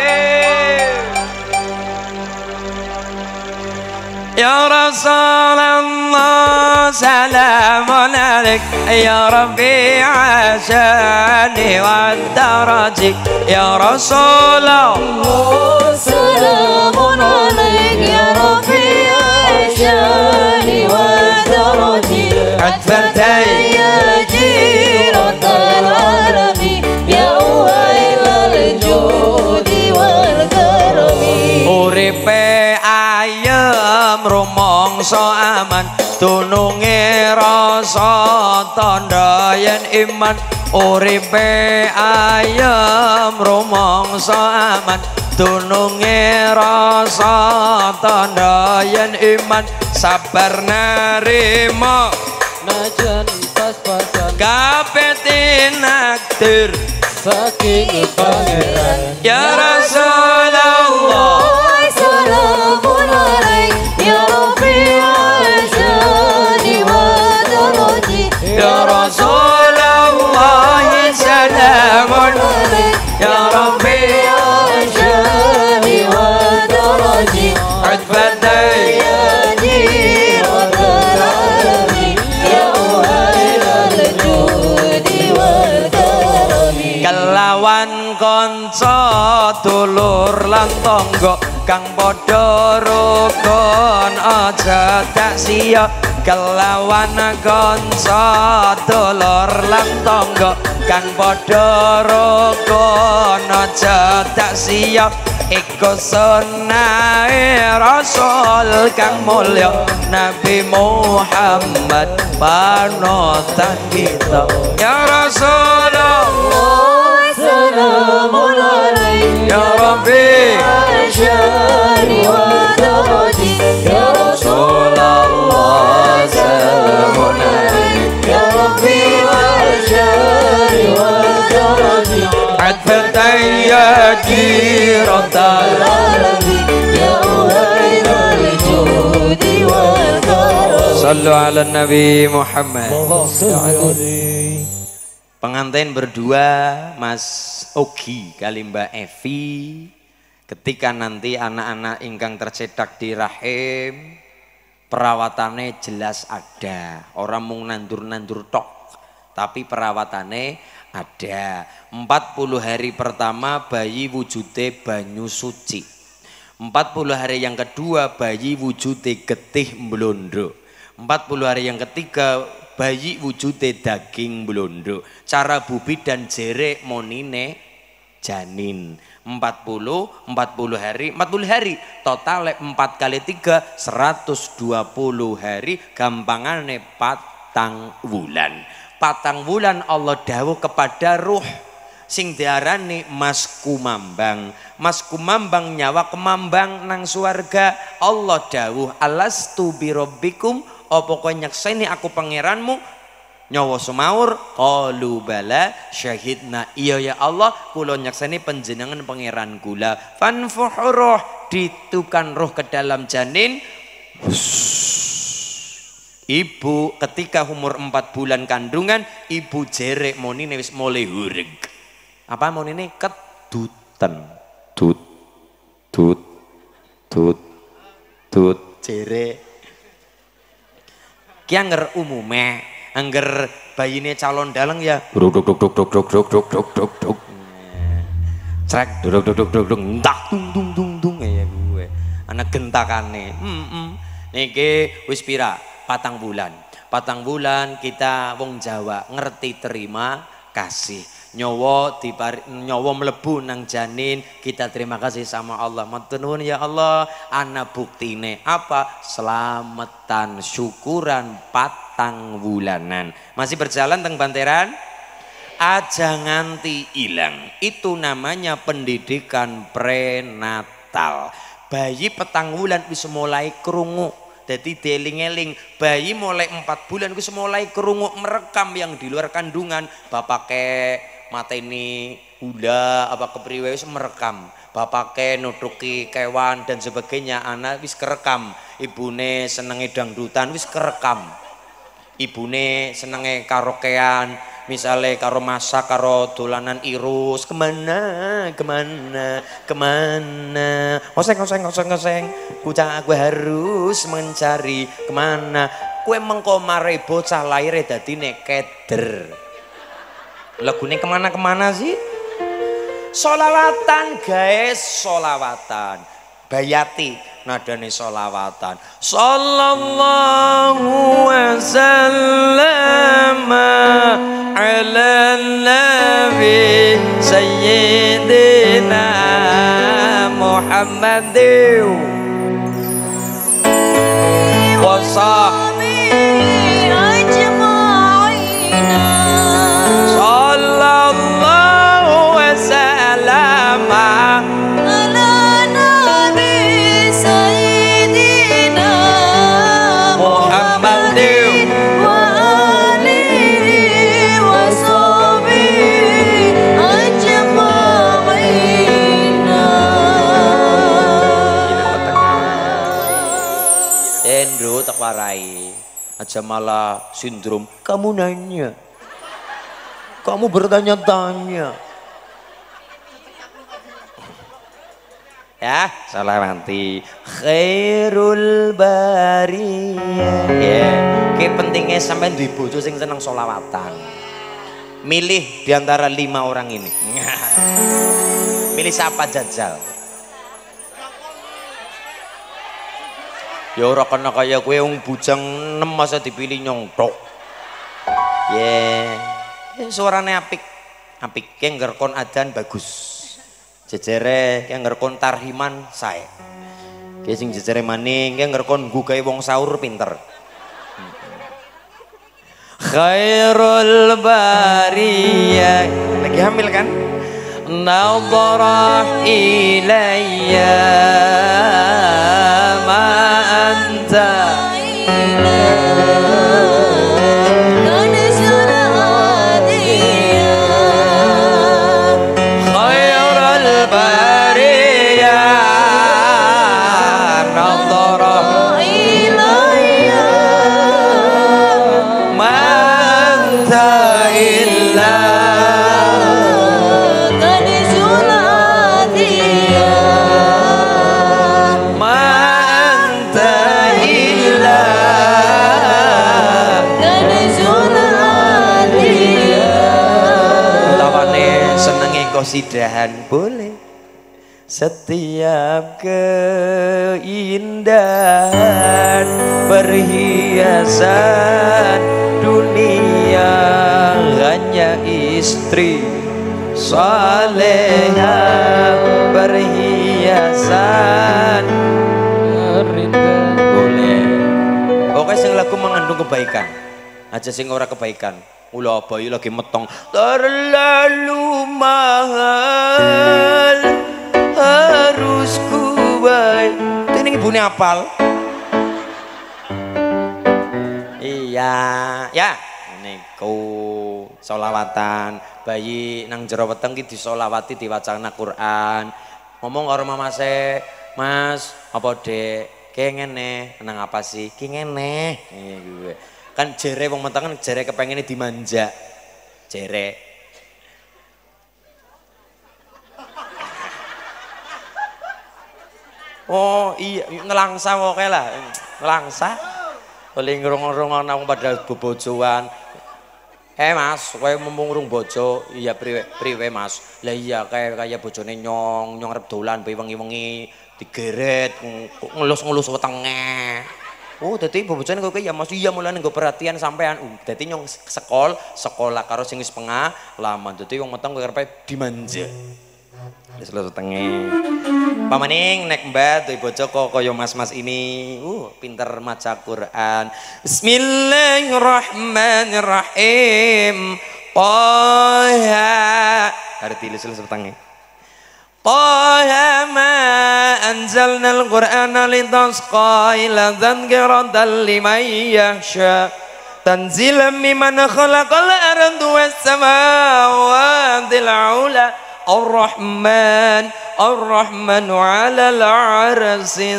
ya Rasulullah salamun alaik ya Rabbi ashani wa daraji ya Rasulullah salamun alaik ya Rabbi ashani wa daraji atfatay ya jiratal alami ya wailal judi wal karami. Uripe ayem rumangsa aman, tununge rasa tandha yen iman. Uripe ayem rumangsa aman, dununge rasa tanda yen iman sabar narima najan pas-pasan kabeh tinakdir saking pangeran ya Rasulullah salamun alaik ya Rabbi ajani wa daraji ya Rasulullah salamun alaik ya Rabbi ajani wa daraji adfadai kelawan kanca dulur lan tangga kang padha rukun aja tak sia kelawan kanca dulur lan tangga kang padha rukun aja tak sia iku sunnahe Rasul kang mulya Nabi Muhammad panutan kita ya Rasulullah salamun alaik ya Rabbi ajani wa daraji ya Rasulullah salamun alaik ya Rabbi ajani wa daraji adfatan ya jiratal alamin ya uhaidal judi wal karam sallu ala Nabi Muhammad. Pengantin berdua Mas Ogi kali Mbak Evi ketika nanti anak-anak ingkang tercetak di rahim perawatannya jelas ada, orang mung nandur-nandur tok tapi perawatannya ada. Empat puluh hari pertama bayi wujude banyu suci, empat puluh hari yang kedua bayi wujude getih blondo, empat puluh hari yang ketiga bayi wujude daging blondo. Cara bubi dan jere monine janin. Empat puluh, empat puluh hari, empat puluh hari total empat kali tiga seratus dua puluh hari, gampangane patang wulan. Patang wulan Allah dawuh kepada ruh sing diarani Mas Kumambang. Mas Kumambang nyawa kemambang nang swarga. Allah dawuh alastu birabbikum, apa kowe nyekseni aku pangeranmu? Nyawa semaur qalu bala syahidna, iya ya Allah kula nyekseni panjenengan pangeran kula. Fanfuhu ruh, ditukan ruh ke dalam janin. Ibu ketika umur empat bulan kandungan, ibu jerek monine wis mulai hureg. Apa monine? Kedutan. Tut tut tut tut jerek. Ki anger umume, angger bayine calon dalang ya duk duk duk duk duk duk duk duk duk duk duk. Crek duk duk duk duk duk ndak dung dung dung dung ya gue. Anak gentakane. Heeh. Niki wis pira? Patang bulan. Patang bulan kita wong Jawa ngerti terima kasih. Nyawa dipar nyawa mlebu nang janin, kita terima kasih sama Allah. Matur nuwun ya Allah, ana buktine apa? Selamatan syukuran patang bulanan. Masih berjalan teng Banteran? Aja nganti ilang. Itu namanya pendidikan prenatal. Bayi petang bulan wis mulai krungu. Jadi deling-eling bayi mulai empat bulan wis mulai krungu merekam yang di luar kandungan. Bapak ke mata ini hula apa kepriwe wis merekam. Bapak ke nutuki kewan dan sebagainya, anak wis kerekam. Ibune senenge dangdutan wis kerekam. Ibune senenge karaokean, misalnya karo masak karo dolanan irus, kemana kemana kemana oseng oseng oseng oseng bocah gue harus mencari kemana. Kue mengkomare bocah lahir dadi nekeder. Lagune kemana kemana sih? Solawatan guys, solawatan. Bayati nadane solawatan. Sallallahu wasallam ala nabi sayyidina Muhammadin wa sahbihi ajma'ina. Sallallahu wasallam ala warai. Aja malah sindrom kamu nanya. Kamu bertanya-tanya. Ya, salawati khairul bariyah. Ya, ki pentingnya sampean duwe bojo sing seneng solawatan. Milih diantara lima orang ini. Milih siapa Jajal? Ya ora kena kaya kowe wong bujang enam masa dipilih nyongtok. Yeah. Ya suarane apik. Apik ki ngerkon adan bagus. Jejere ki ngerkon tarhiman sae. Ki sing jejere maning ki ngerkon nggugahi wong sahur pinter. Khairul bariyah. Lagi hamil kan? Nadharah ilayya ma anta khairul bariyah nadharah ilayya ma anta illa kosidahan boleh. Setiap keindahan perhiasan dunia hanya istri saleha perhiasan boleh. Pokoknya sing lagu mengandung kebaikan aja sing ora kebaikan. Ulah bayi lagi metong terlalu mahal harus ku bayar. Ini ibune apal. Iya ya niku solawatan bayi nang jero weteng ki disolawati diwacana Quran. Ngomong karo mamase, Mas apa dek ki ngene nang apa sih ki ngene gue kan jere wong mentang kan jere kepengen dimanja jere oh iya ngelangsa oke lah ngelangsa boleh ngerung-ngerung nang pada bobojoan eh mas kowe mumpung rung bojo iya priwe priwe mas lah iya kayak kayak bojone nyong nyong arep dolan bae wengi-wengi digeret ngelus-ngelus wetenge. Oh, dadi bobojane kowe ya Mas iya mulane nggo perhatian sampean. Uh, dadi nyong sekol, sekolah karo sing wis pengah lama. Dadi wong meteng kowe karepe dimanja. Wis wetenge. Pamaning nek mbah duwe bojo kok kaya mas-mas ini. Uh, pinter maca Quran. Bismillahirrahmanirrahim. Toha. Arep dilus-lus wetenge. Toha ma anzalnal Qur'ana litasqa ila dzanqiratan liman yahsha tanzilan mimman khalaqal arda was samawati al-'ula ar-rahman ar-rahmanu 'alal 'arsy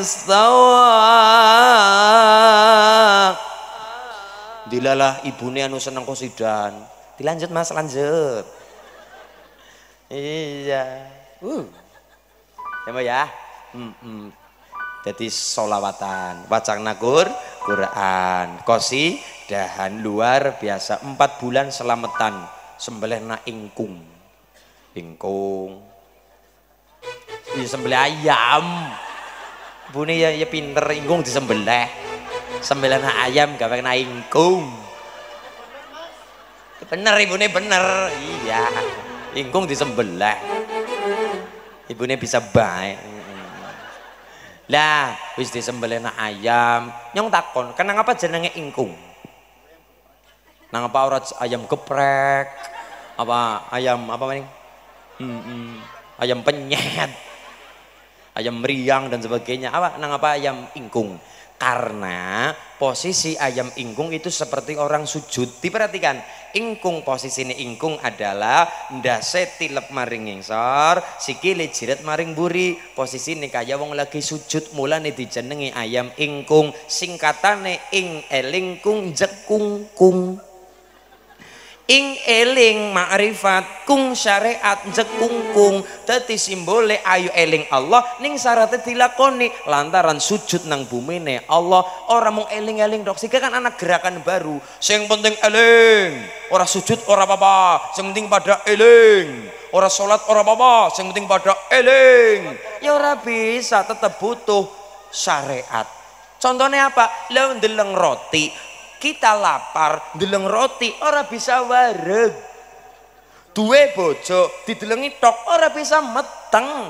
istawa. Dilalah ibune anu seneng qasidan. Dilanjut Mas, lanjut. Iya. Uh. Ya ya. Hmm, hmm. Jadi solawatan, wacana Qur, Quran, kosi, dahan luar biasa empat bulan selamatan sembelih na ingkung, ingkung, ya sembelih ayam, bune ya, ya pinter ingkung disembelih, sembelih na ayam gak na ingkung, bener ibune bener, iya, ingkung disembelih, ibune bisa baik. Lah, wis disembelih na ayam, nyong takon, kenang apa jenenge ingkung? Nang apa ora ayam geprek? Apa ayam apa maning? Hmm, hmm, ayam penyet. Ayam meriang dan sebagainya. Apa nang apa ayam ingkung? Karena posisi ayam ingkung itu seperti orang sujud. Diperhatikan, ingkung posisi ini ingkung adalah ndase tilep maring ngisor, sikile jiret maring buri. Posisi ini kaya wong lagi sujud, mulane dijenengi ayam ingkung. Singkatane ing elingkung jekungkung. Ing eling makrifat kung syariat jekungkung. Dadi simbole ayu eling Allah ning syaratnya dilakoni lantaran sujud nang bumine Allah. Orang mau eling-eling dok sika kan anak gerakan baru. Sing penting eling, ora sujud ora apa-apa, sing penting pada eling. Ora salat ora apa-apa, sing penting pada eling. Ya ora bisa, tetep butuh syariat. Contohnya apa? Lah ndeleng roti, kita lapar ndeleng roti ora bisa wareg, duwe bojo didelengi tok ora bisa meteng.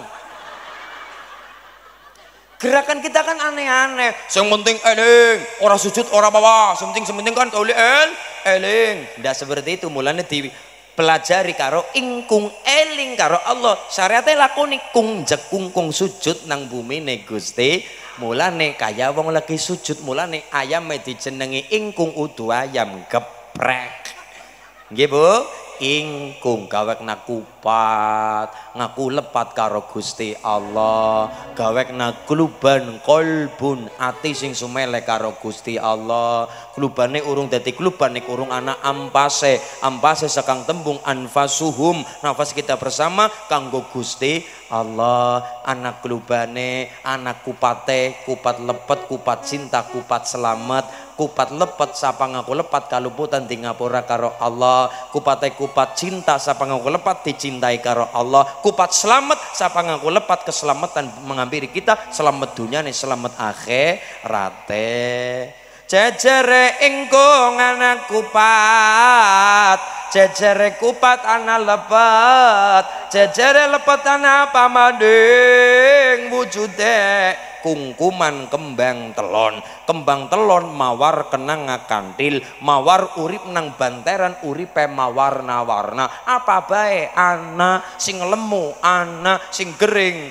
Gerakan kita kan aneh-aneh. Yang penting eling, ora sujud ora apa-apa, yang penting yang penting kan kauli el eling. Ndak seperti itu, mulane dipelajari karo ingkung eling karo Allah. Syariate lakoni kung jekungkung sujud nang bumine Gusti. Mulane kaya wong lagi sujud, mulane ayam dijenengi ingkung udu ayam geprek. Nggih Bu, ingkung gawekna kupat, ngaku lepat karo Gusti Allah, gawekna kluban kolbun ati sing sumele karo Gusti Allah. Klubane urung dadi kluban nek urung ana ampase, ampase sekang tembung anfasuhum, nafas kita bersama kanggo Gusti Allah. Anak klubane, anak kupate, kupat lepet, kupat cinta, kupat selamat, kupat lepet sapa ngaku lepat kaluputan di ngapura karo Allah. Kupate kupat cinta sapa ngaku lepat dicintai karo Allah. Kupat selamat sapa ngaku lepat keselamatan menghampiri kita, selamat dunia nih selamat akhirate. Jejere ingkung anak kupat, jejere kupat anak lepet, jejere lepet anak pamading wujude kungkuman kembang telon. Kembang telon mawar kenang kantil, mawar urip nang banteran uripe mawarna-warna. Apa bae ana sing lemu, ana sing gering.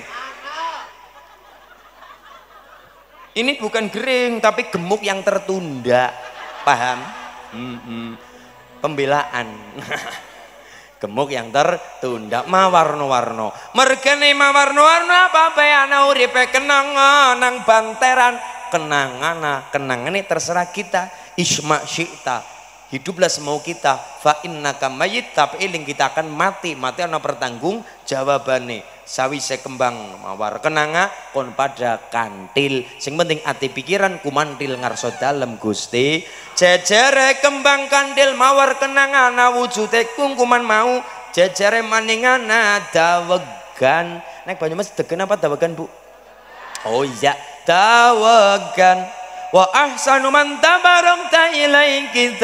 Ini bukan gering tapi gemuk yang tertunda, paham? Hmm -hmm. Pembelaan. Gemuk yang tertunda, mawarno-warno. Mergane mawarno-warno apa bae ana uripe kenangan nang banteran. Kenangana, kenangan ini terserah kita. Isma syi'ta, hiduplah semau kita. Fa innaka mayyit, tapi iling kita akan mati. Mati ana pertanggung jawabane. Sawise kembang mawar kenanga kon pada kantil. Sing penting ati pikiran kumantil ngarso dalem Gusti. Jejere kembang kantil mawar kenangana wujude kungkuman mau. Jejere maningana dawegan. Nek Banyumas degen apa dawegan Bu? Oh iya, dawegan. Wa ahsanu man tabarakta ilaiki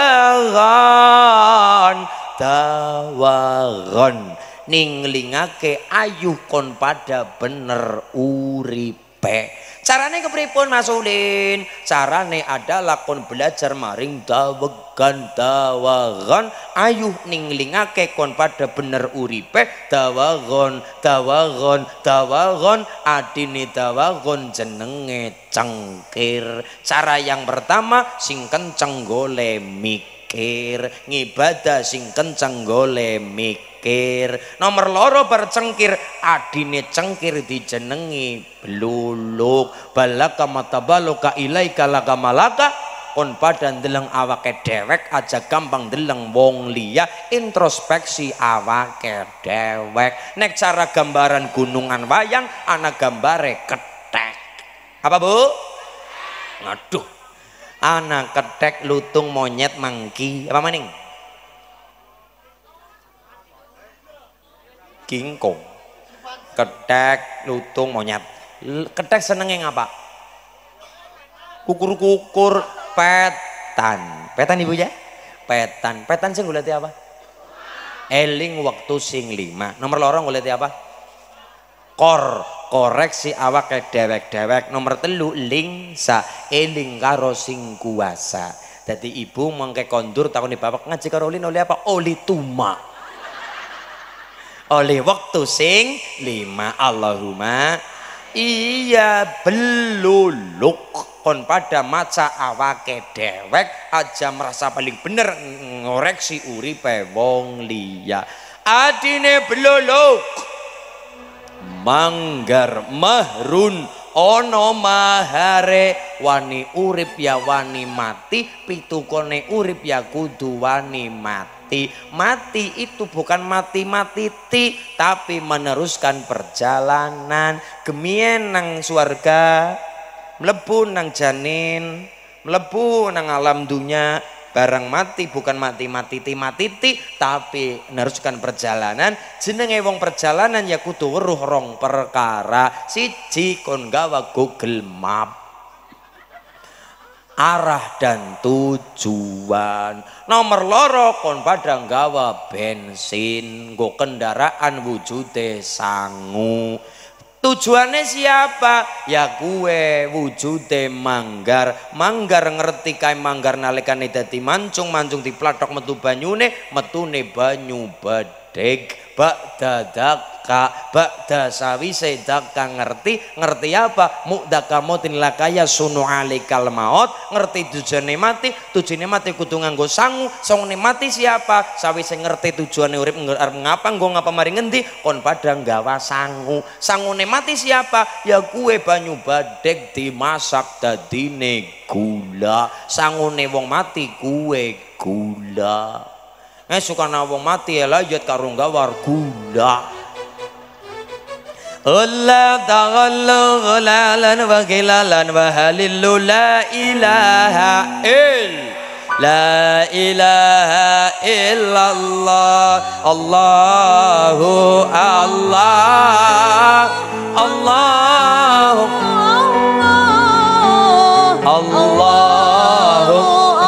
dawagan. Dawagan ninglingake ayuh kon pada bener uripe. Carane kepripun Mas Ulin? Carane adalah kon belajar maring dawegan dawagan ayuh ninglingake kon pada bener uripe. Dawagon dawagon dawagon adine dawagon jenenge cengkir. Cara yang pertama sing kenceng gole mikir, ngibadah sing kenceng gole mikir. Nomor loro bercengkir, adine cengkir dijenengi bluluk. Balaka matabaluka ilaika laka malaka. Kon pada ndeleng awake dewek aja gampang ndeleng wong liya. Introspeksi awake dewek. Nek cara gambaran gunungan wayang ana gambare kethek. Apa Bu? Ngaduh, ana kethek lutung monyet mangki apa maning? Kingkong, kethek lutung monyet. Kethek senenge ngapa? Kukur-kukur, petan. Petan Ibu ya? Petan. Petan sing goleti apa? Eling waktu sing lima. Nomor loro goleti apa? Kor, koreksi awake dewek-dewek. Nomor telu lingsa, eling karo sing kuasa. Dadi ibu mangke kondur takoni bapak ngaji karo ulin oleh apa? Oli tuma. Oleh waktu sing lima. Allahumma iya beluluk. kon pada maca awake dewek aja merasa paling bener ngoreksi uripe wong liya. Adine blolok manggar mahrun ono mahare, wani urip ya wani mati, pitukone urip ya kudu wani mati. Mati itu bukan mati-mati ti, tapi meneruskan perjalanan. Gemien nang swarga, mlebu nang janin, mlebu nang alam dunya. Barang mati bukan mati-mati ti mati ti, tapi meneruskan perjalanan. Jenenge wong perjalanan ya kudu weruh rong perkara. Siji kon gawa Google Map, arah dan tujuan. Nomor loro kon pada gawa bensin, nggo kendaraan wujude sangu. Tujuannya siapa? Ya gue wujude manggar. Manggar ngerti kae manggar nalikane dadi mancung, mancung diplathok metu banyune, metune banyu bedeg. Bak dadaka, bak dasawise daka ngerti, ngerti apa? Mu'daka motin lakaya sunu alikal maut. Ngerti tujuane mati, tujuane mati kudu nganggo sangu. Sangune mati siapa? Sawise ngerti tujuane urip arep ngapa, nggo ngapa mari ngendi, kon padha nggawa sangu. Sangune mati siapa? Ya kue banyu badeg dimasak dadine gula. Sangune wong mati kue gula. Eh suka nawong mati ya lanjut karo gawar gula. Allah ta'ala ghalalan wa ghilalan wa halillu la ilaha il la ilaha illallah Allahu Allah Allahu Allahu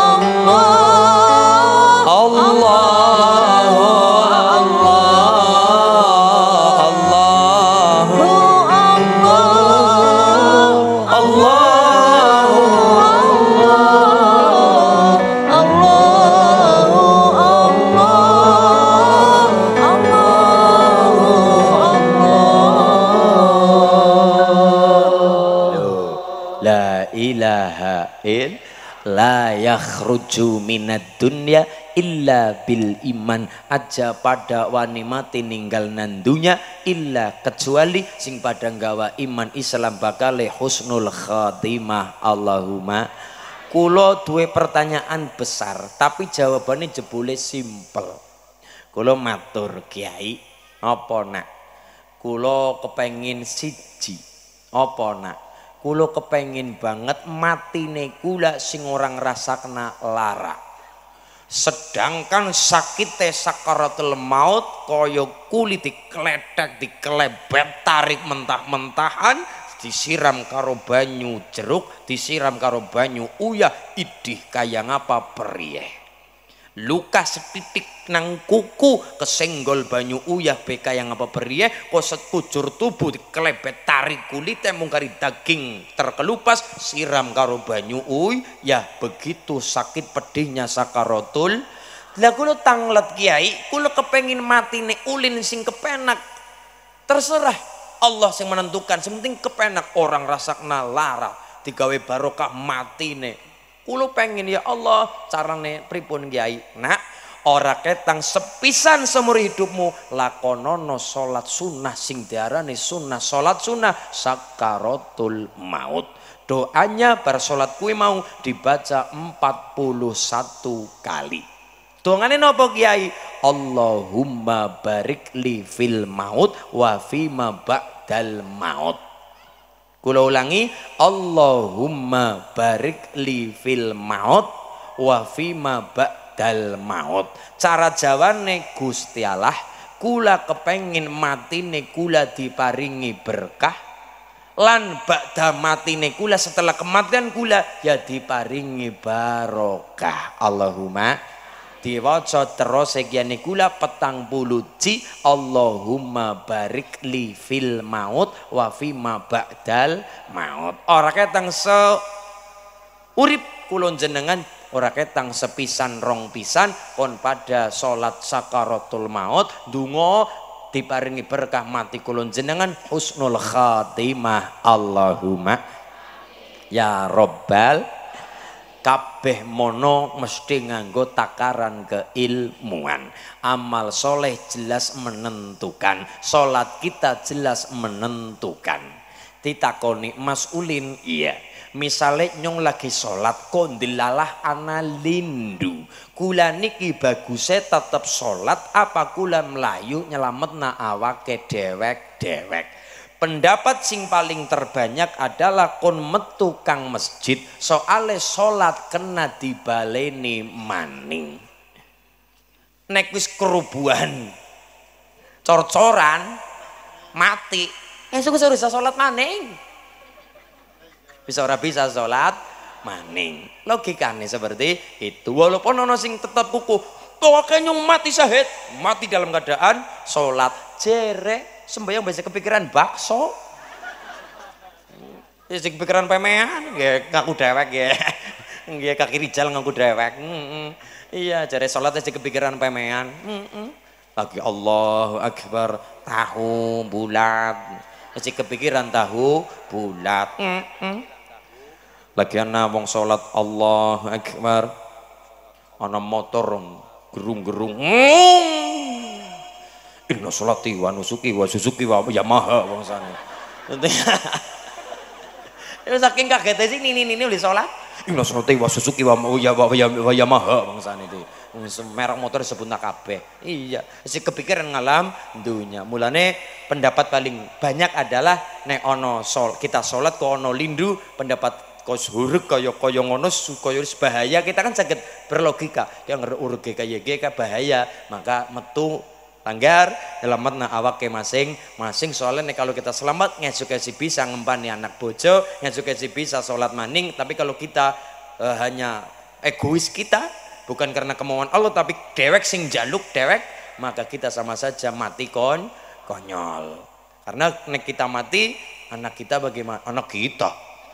la yakhruju minad dunya illa bil iman. Aja pada wani mati ninggal nandunya illa kecuali sing pada nggawa iman Islam bakale husnul khatimah. Allahumma. Kulo duwe pertanyaan besar tapi jawabannya jebule simpel. Kulo matur Kiai, apa nak? Kulo kepengin siji, apa nak? Kulo kepengin banget matine kula sing orang rasakna lara. Sedangkan sakite sakaratul maut koyo kulit dikletek, dikelebet, tarik mentah-mentahan, disiram karo banyu jeruk, disiram karo banyu uyah, idih kaya ngapa perieh. Luka setitik nang kuku kesenggol banyu uyah beka yang apa perieh, kok sekujur tubuh dikelebet tarik kulitnya mungkari daging terkelupas siram karo banyu uy ya begitu sakit pedihnya sakaratul. Lah kula tanglet Kiai, kula kepengin matine ulin sing kepenak. Terserah Allah sing menentukan, sing penting kepenak orang rasakna lara digawe barokah matine. Kulo pengen ya Allah carane pripun Kiai? Nak, ora ketang sepisan seumur hidupmu lakonono salat sunnah sing diarani sunnah salat sunnah sakaratul maut. Doanya bar salat kuwi mau dibaca empat puluh satu kali. Dongane napa Kiai? Allahumma barik li fil maut wa fima ba'dal maut. Kula ulangi, Allahumma barik li fil maut wa fima ba'dal maut. Cara jawane Gusti Allah, kula kepengin matine kula diparingi berkah lan ba'da matine kula setelah kematian kula ya diparingi barokah. Allahumma. Diwaca terus sekian kula petang puluh ji Allahumma barik li fil maut wa fima ba'dal maut. Ora ketang se urip kula jenengan, ora ketang sepisan rong pisan kon pada salat sakaratul maut ndonga diparingi berkah mati kula jenengan husnul khatimah. Allahumma. ya robbal kabeh mono mesti nganggo takaran keilmuan. Amal soleh jelas menentukan, sholat kita jelas menentukan. Ditakoni Mas Ulin, iya misalnya nyong lagi sholat kondilalah ana lindu kula niki bagusnya tetap sholat apa kula melayu nyelamet na awake dewek-dewek. Pendapat sing paling terbanyak adalah kon metu kang masjid soale sholat kena dibaleni maning. Nek wis kerubuhan cor-coran mati esuk wis bisa sholat maning, bisa ora bisa sholat maning. Logikanya seperti itu. Walaupun ono sing tetap kuku pokoknya nyung mati syahid, mati dalam keadaan sholat jere sembahyang biasa kepikiran bakso, biasa kepikiran pemean, ya ngaku dewek ya, ya kaki rijal ngaku dewek, mm -mm. Iya jare sholat biasa kepikiran pemean, mm -mm. Lagi Allahu Akbar tahu bulat, biasa kepikiran tahu bulat, mm -mm. Lagi ana wong sholat Allahu Akbar, ana motor gerung-gerung. Mm. Inna sholati wa nusuki wa suzuki wa Yamaha bangsane. Itu saking kagetnya sih nini nini beli sholat. Inna sholati wa suzuki wa Yamaha bangsane itu. Merek motor disebut kabeh. Iya, si kepikiran ngalam dunya. Mulane pendapat paling banyak adalah nek ono sol kita sholat kok ono lindu, pendapat kos huruf kaya kaya ngono kaya bahaya, kita kan sakit berlogika. Dia ngeruruk kaya geka bahaya, maka metu langgar selamat na awak ke masing-masing. Soalnya nih kalau kita selamat ngesuke si bisa ngempani anak bojo, ngesuke si bisa sholat maning. Tapi kalau kita uh, hanya egois kita, bukan karena kemauan Allah tapi dewek sing jaluk dewek, maka kita sama saja mati kon konyol. Karena nek kita mati, anak kita bagaimana? Anak kita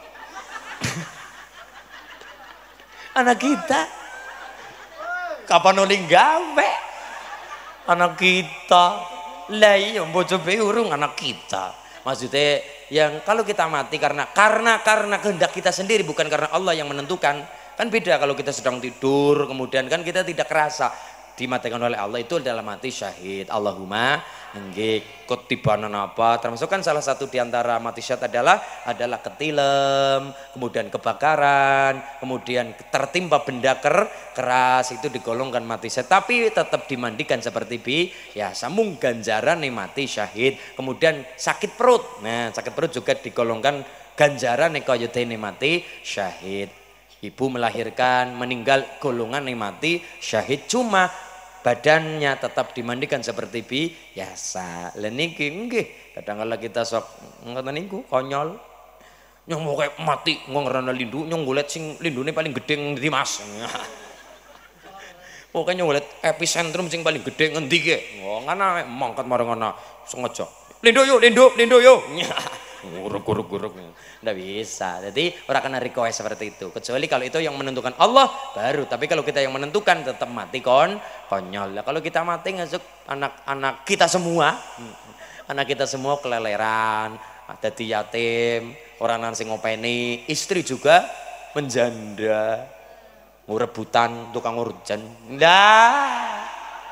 anak kita kapan oling gawe? Anak kita lah iya bojo urung anak kita. Maksudnya yang kalau kita mati karena karena karena kehendak kita sendiri, bukan karena Allah yang menentukan. Kan beda kalau kita sedang tidur kemudian kan kita tidak kerasa dimatikan oleh Allah, itu adalah mati syahid. Allahumma nggih kutibanan apa, termasuk kan salah satu diantara mati syahid adalah adalah ketilem, kemudian kebakaran, kemudian tertimpa benda ker, keras, itu digolongkan mati syahid. Tapi tetap dimandikan seperti biasa, mung ganjaran nih mati syahid. Kemudian sakit perut, nah sakit perut juga digolongkan ganjaran nih kaya dene mati syahid. Ibu melahirkan meninggal golongan nih mati syahid, cuma badannya tetap dimandikan seperti biasa. Lah niki nggih kadang-kala kita sok ngoten niku konyol nyong mau kayak mati ngrana lindu, nyong golek sing lindune paling gedhe ngendi Mas. Pokoknya nyong golek epicentrum sing paling gedhe ngendi ke. Oh ngana mangkat marang ana sengaja. Lindu yo, lindu, lindu yo. Guruk-guruk-guruk. Nggak bisa. Jadi orang kena request seperti itu. Kecuali kalau itu yang menentukan Allah baru. Tapi kalau kita yang menentukan tetap mati kon konyol. Lah kalau kita mati ngasuk anak-anak kita semua, anak kita semua keleleran, jadi yatim, orang nang sing ngopeni, istri juga menjanda, ngurebutan tukang urjan. Nah.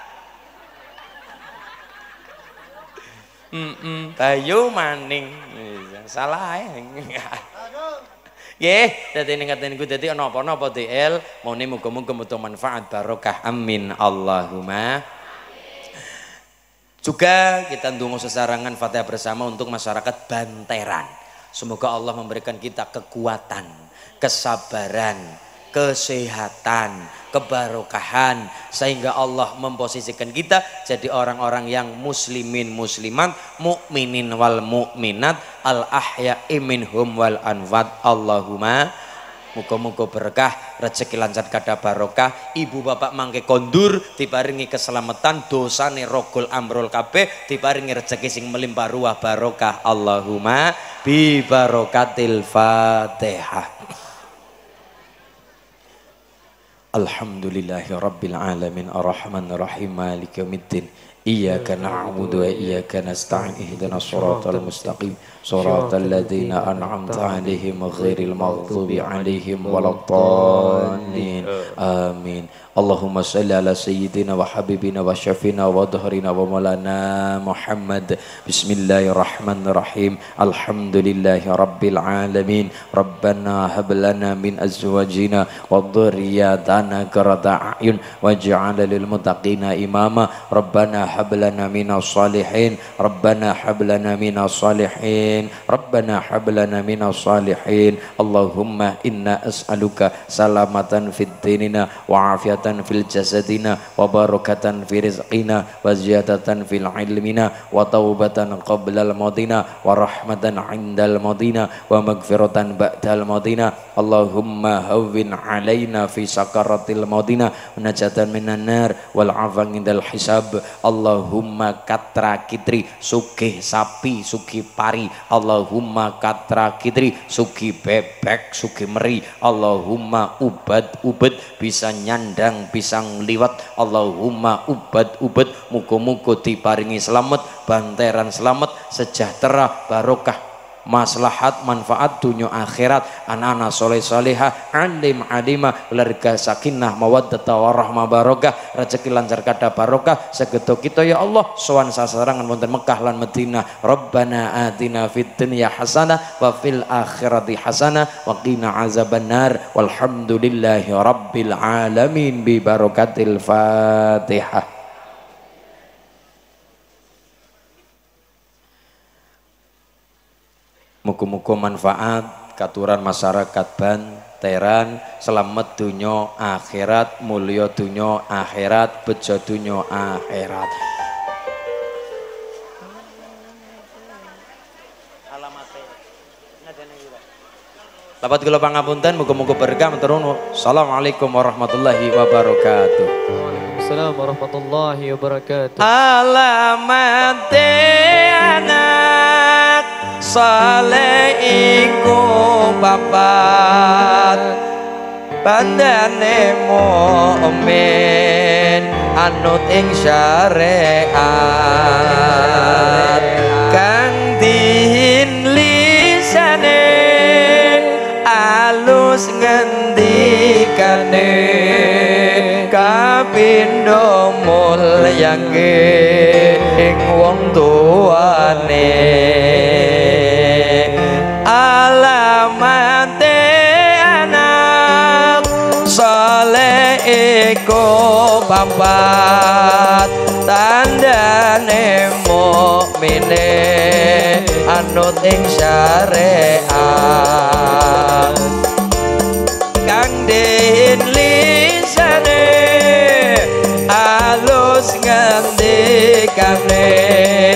Mm -mm. Bayu maning salah ya. Nggih, dadi ngaten niku dadi ana apa-apa D L, mone muga-muga mutu manfaat barokah. Amin Allahumma. Juga kita ndonga sesarangan Fatihah bersama untuk masyarakat Banteran. Semoga Allah memberikan kita kekuatan, kesabaran, kesehatan, kebarokahan, sehingga Allah memposisikan kita jadi orang-orang yang muslimin muslimat, mukminin wal mukminat, al ahya'i minhum wal anwat. Allahumma muga-muga berkah, rezeki lancar kada barokah, ibu bapak mangke kondur diparingi keselamatan, dosane rogol amrol kabeh diparingi rezeki sing melimpah ruah barokah. Allahumma bi barokatil Fatihah. Alhamdulillahi Rabbil Alamin Ar-Rahmanir Rahim Maliki Yaumiddin Iyyaka na'budu wa iyyaka nasta'in ihdinas siratal mustaqim siratal ladzina an'amta 'alaihim ghairil maghdubi 'alaihim waladdallin amin. Allahumma salli ala sayyidina wa habibina wa syafina wa dhahrina wa maulana Muhammad. Bismillahirrahmanirrahim. Alhamdulillahi rabbil alamin. Rabbana hab lana min azwajina wa dhurriyyatina qurrata a'yun waj'alna lil muttaqina imama. Rabbana hab lana minas salihin. Rabbana hab lana minas salihin. Rabbana hab lana minas salihin. Allahumma inna as'aluka salamatan fid dinina wa afiyatan fil jasadina wa barakatan fi rizqina wa ziyadatan fil ilmina wa taubatan qabla al mautina wa rahmatan indal mautina wa magfiratan ba'dal mautina. Allahumma hawwin alaina fi sakaratil mautina wa najatan minan nar wal afan indal hisab. Allahumma katra kitri sugih sapi sugih pari. Allahumma katra kitri sugih bebek sugih meri. Allahumma ubad ubad bisa nyandang pisang liwat. Allahumma ubad ubad muga-muga diparingi selamat banteran selamat sejahtera barokah maslahat manfaat dunia akhirat anak-anak soleh soleha alim alima keluarga sakinah mawaddata warahmah barokah rezeki lancar kada barokah segedo kita ya Allah sowan sasarangan wonten Mekah lan Madinah. Rabbana atina fid dunya hasanah wa fil akhirati hasanah wa qina azabannar walhamdulillahi rabbil alamin bi barakatil Fatihah. Muga-muga manfaat katuran masyarakat Banteran selamat dunya akhirat mulya dunya akhirat bejo dunya akhirat. Lapat kula pangapunten muga-muga berkah matur. Assalamualaikum warahmatullahi wabarakatuh. Waalaikumsalam warahmatullahi wabarakatuh. Alamate anak saleh iku papat bandane mukmin anut ing syariat kang dihin lisane alus ngendikane kapindo mulyake ing wong tuane. Alamate anak saleh iku papat tandane mukmine anut ing syariat kang den lisane alus ngendikane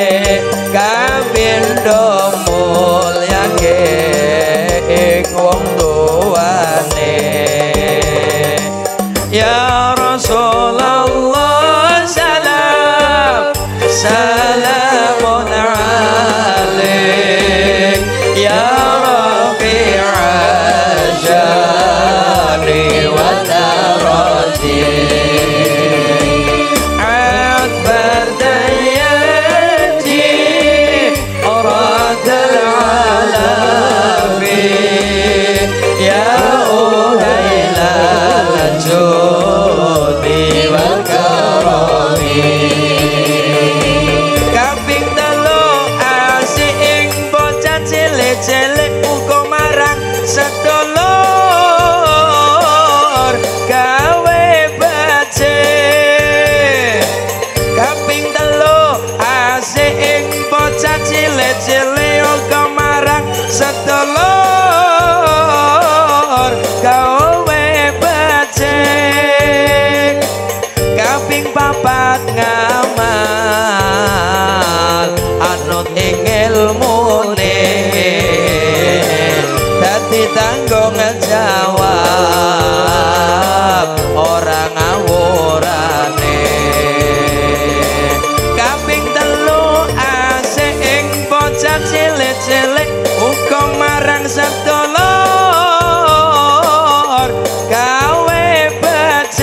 kapindo mulyake ing wong tuane. Ya Rasulullah salam salamun alaik ya rafi'al jani wa darati akbar dayati radal alamin ya uhailal judi wal karami. Kaping telu asing bocah cilik-cilik uga marang sedulur gawe becik. Kaping telu asing bocah cilik-cilik uga marang sedulur gawe becik. Kaping papat ngamal anut ing ilmune dadi tanggung jawab orang ngawurane. Kaping telu asing bocah cilik-cilik uga marang sedulur gawe becik.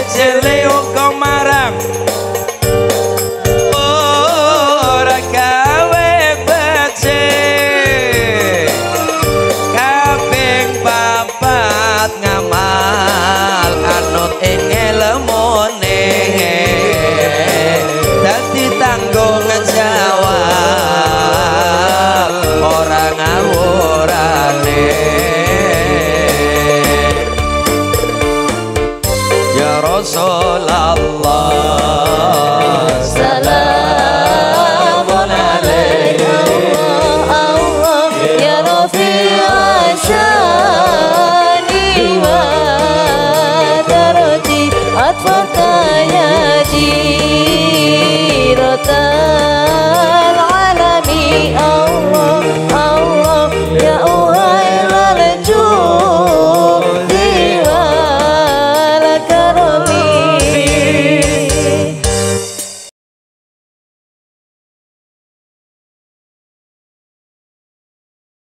jejele uga marang ora gawe becik kaping papat ngamal anut ing ilmune dadi tanggung jawab ora ngawurane ya Rasulullah salamun alaika Allah ya Rafi'a syani wa darati atfaka ya jirata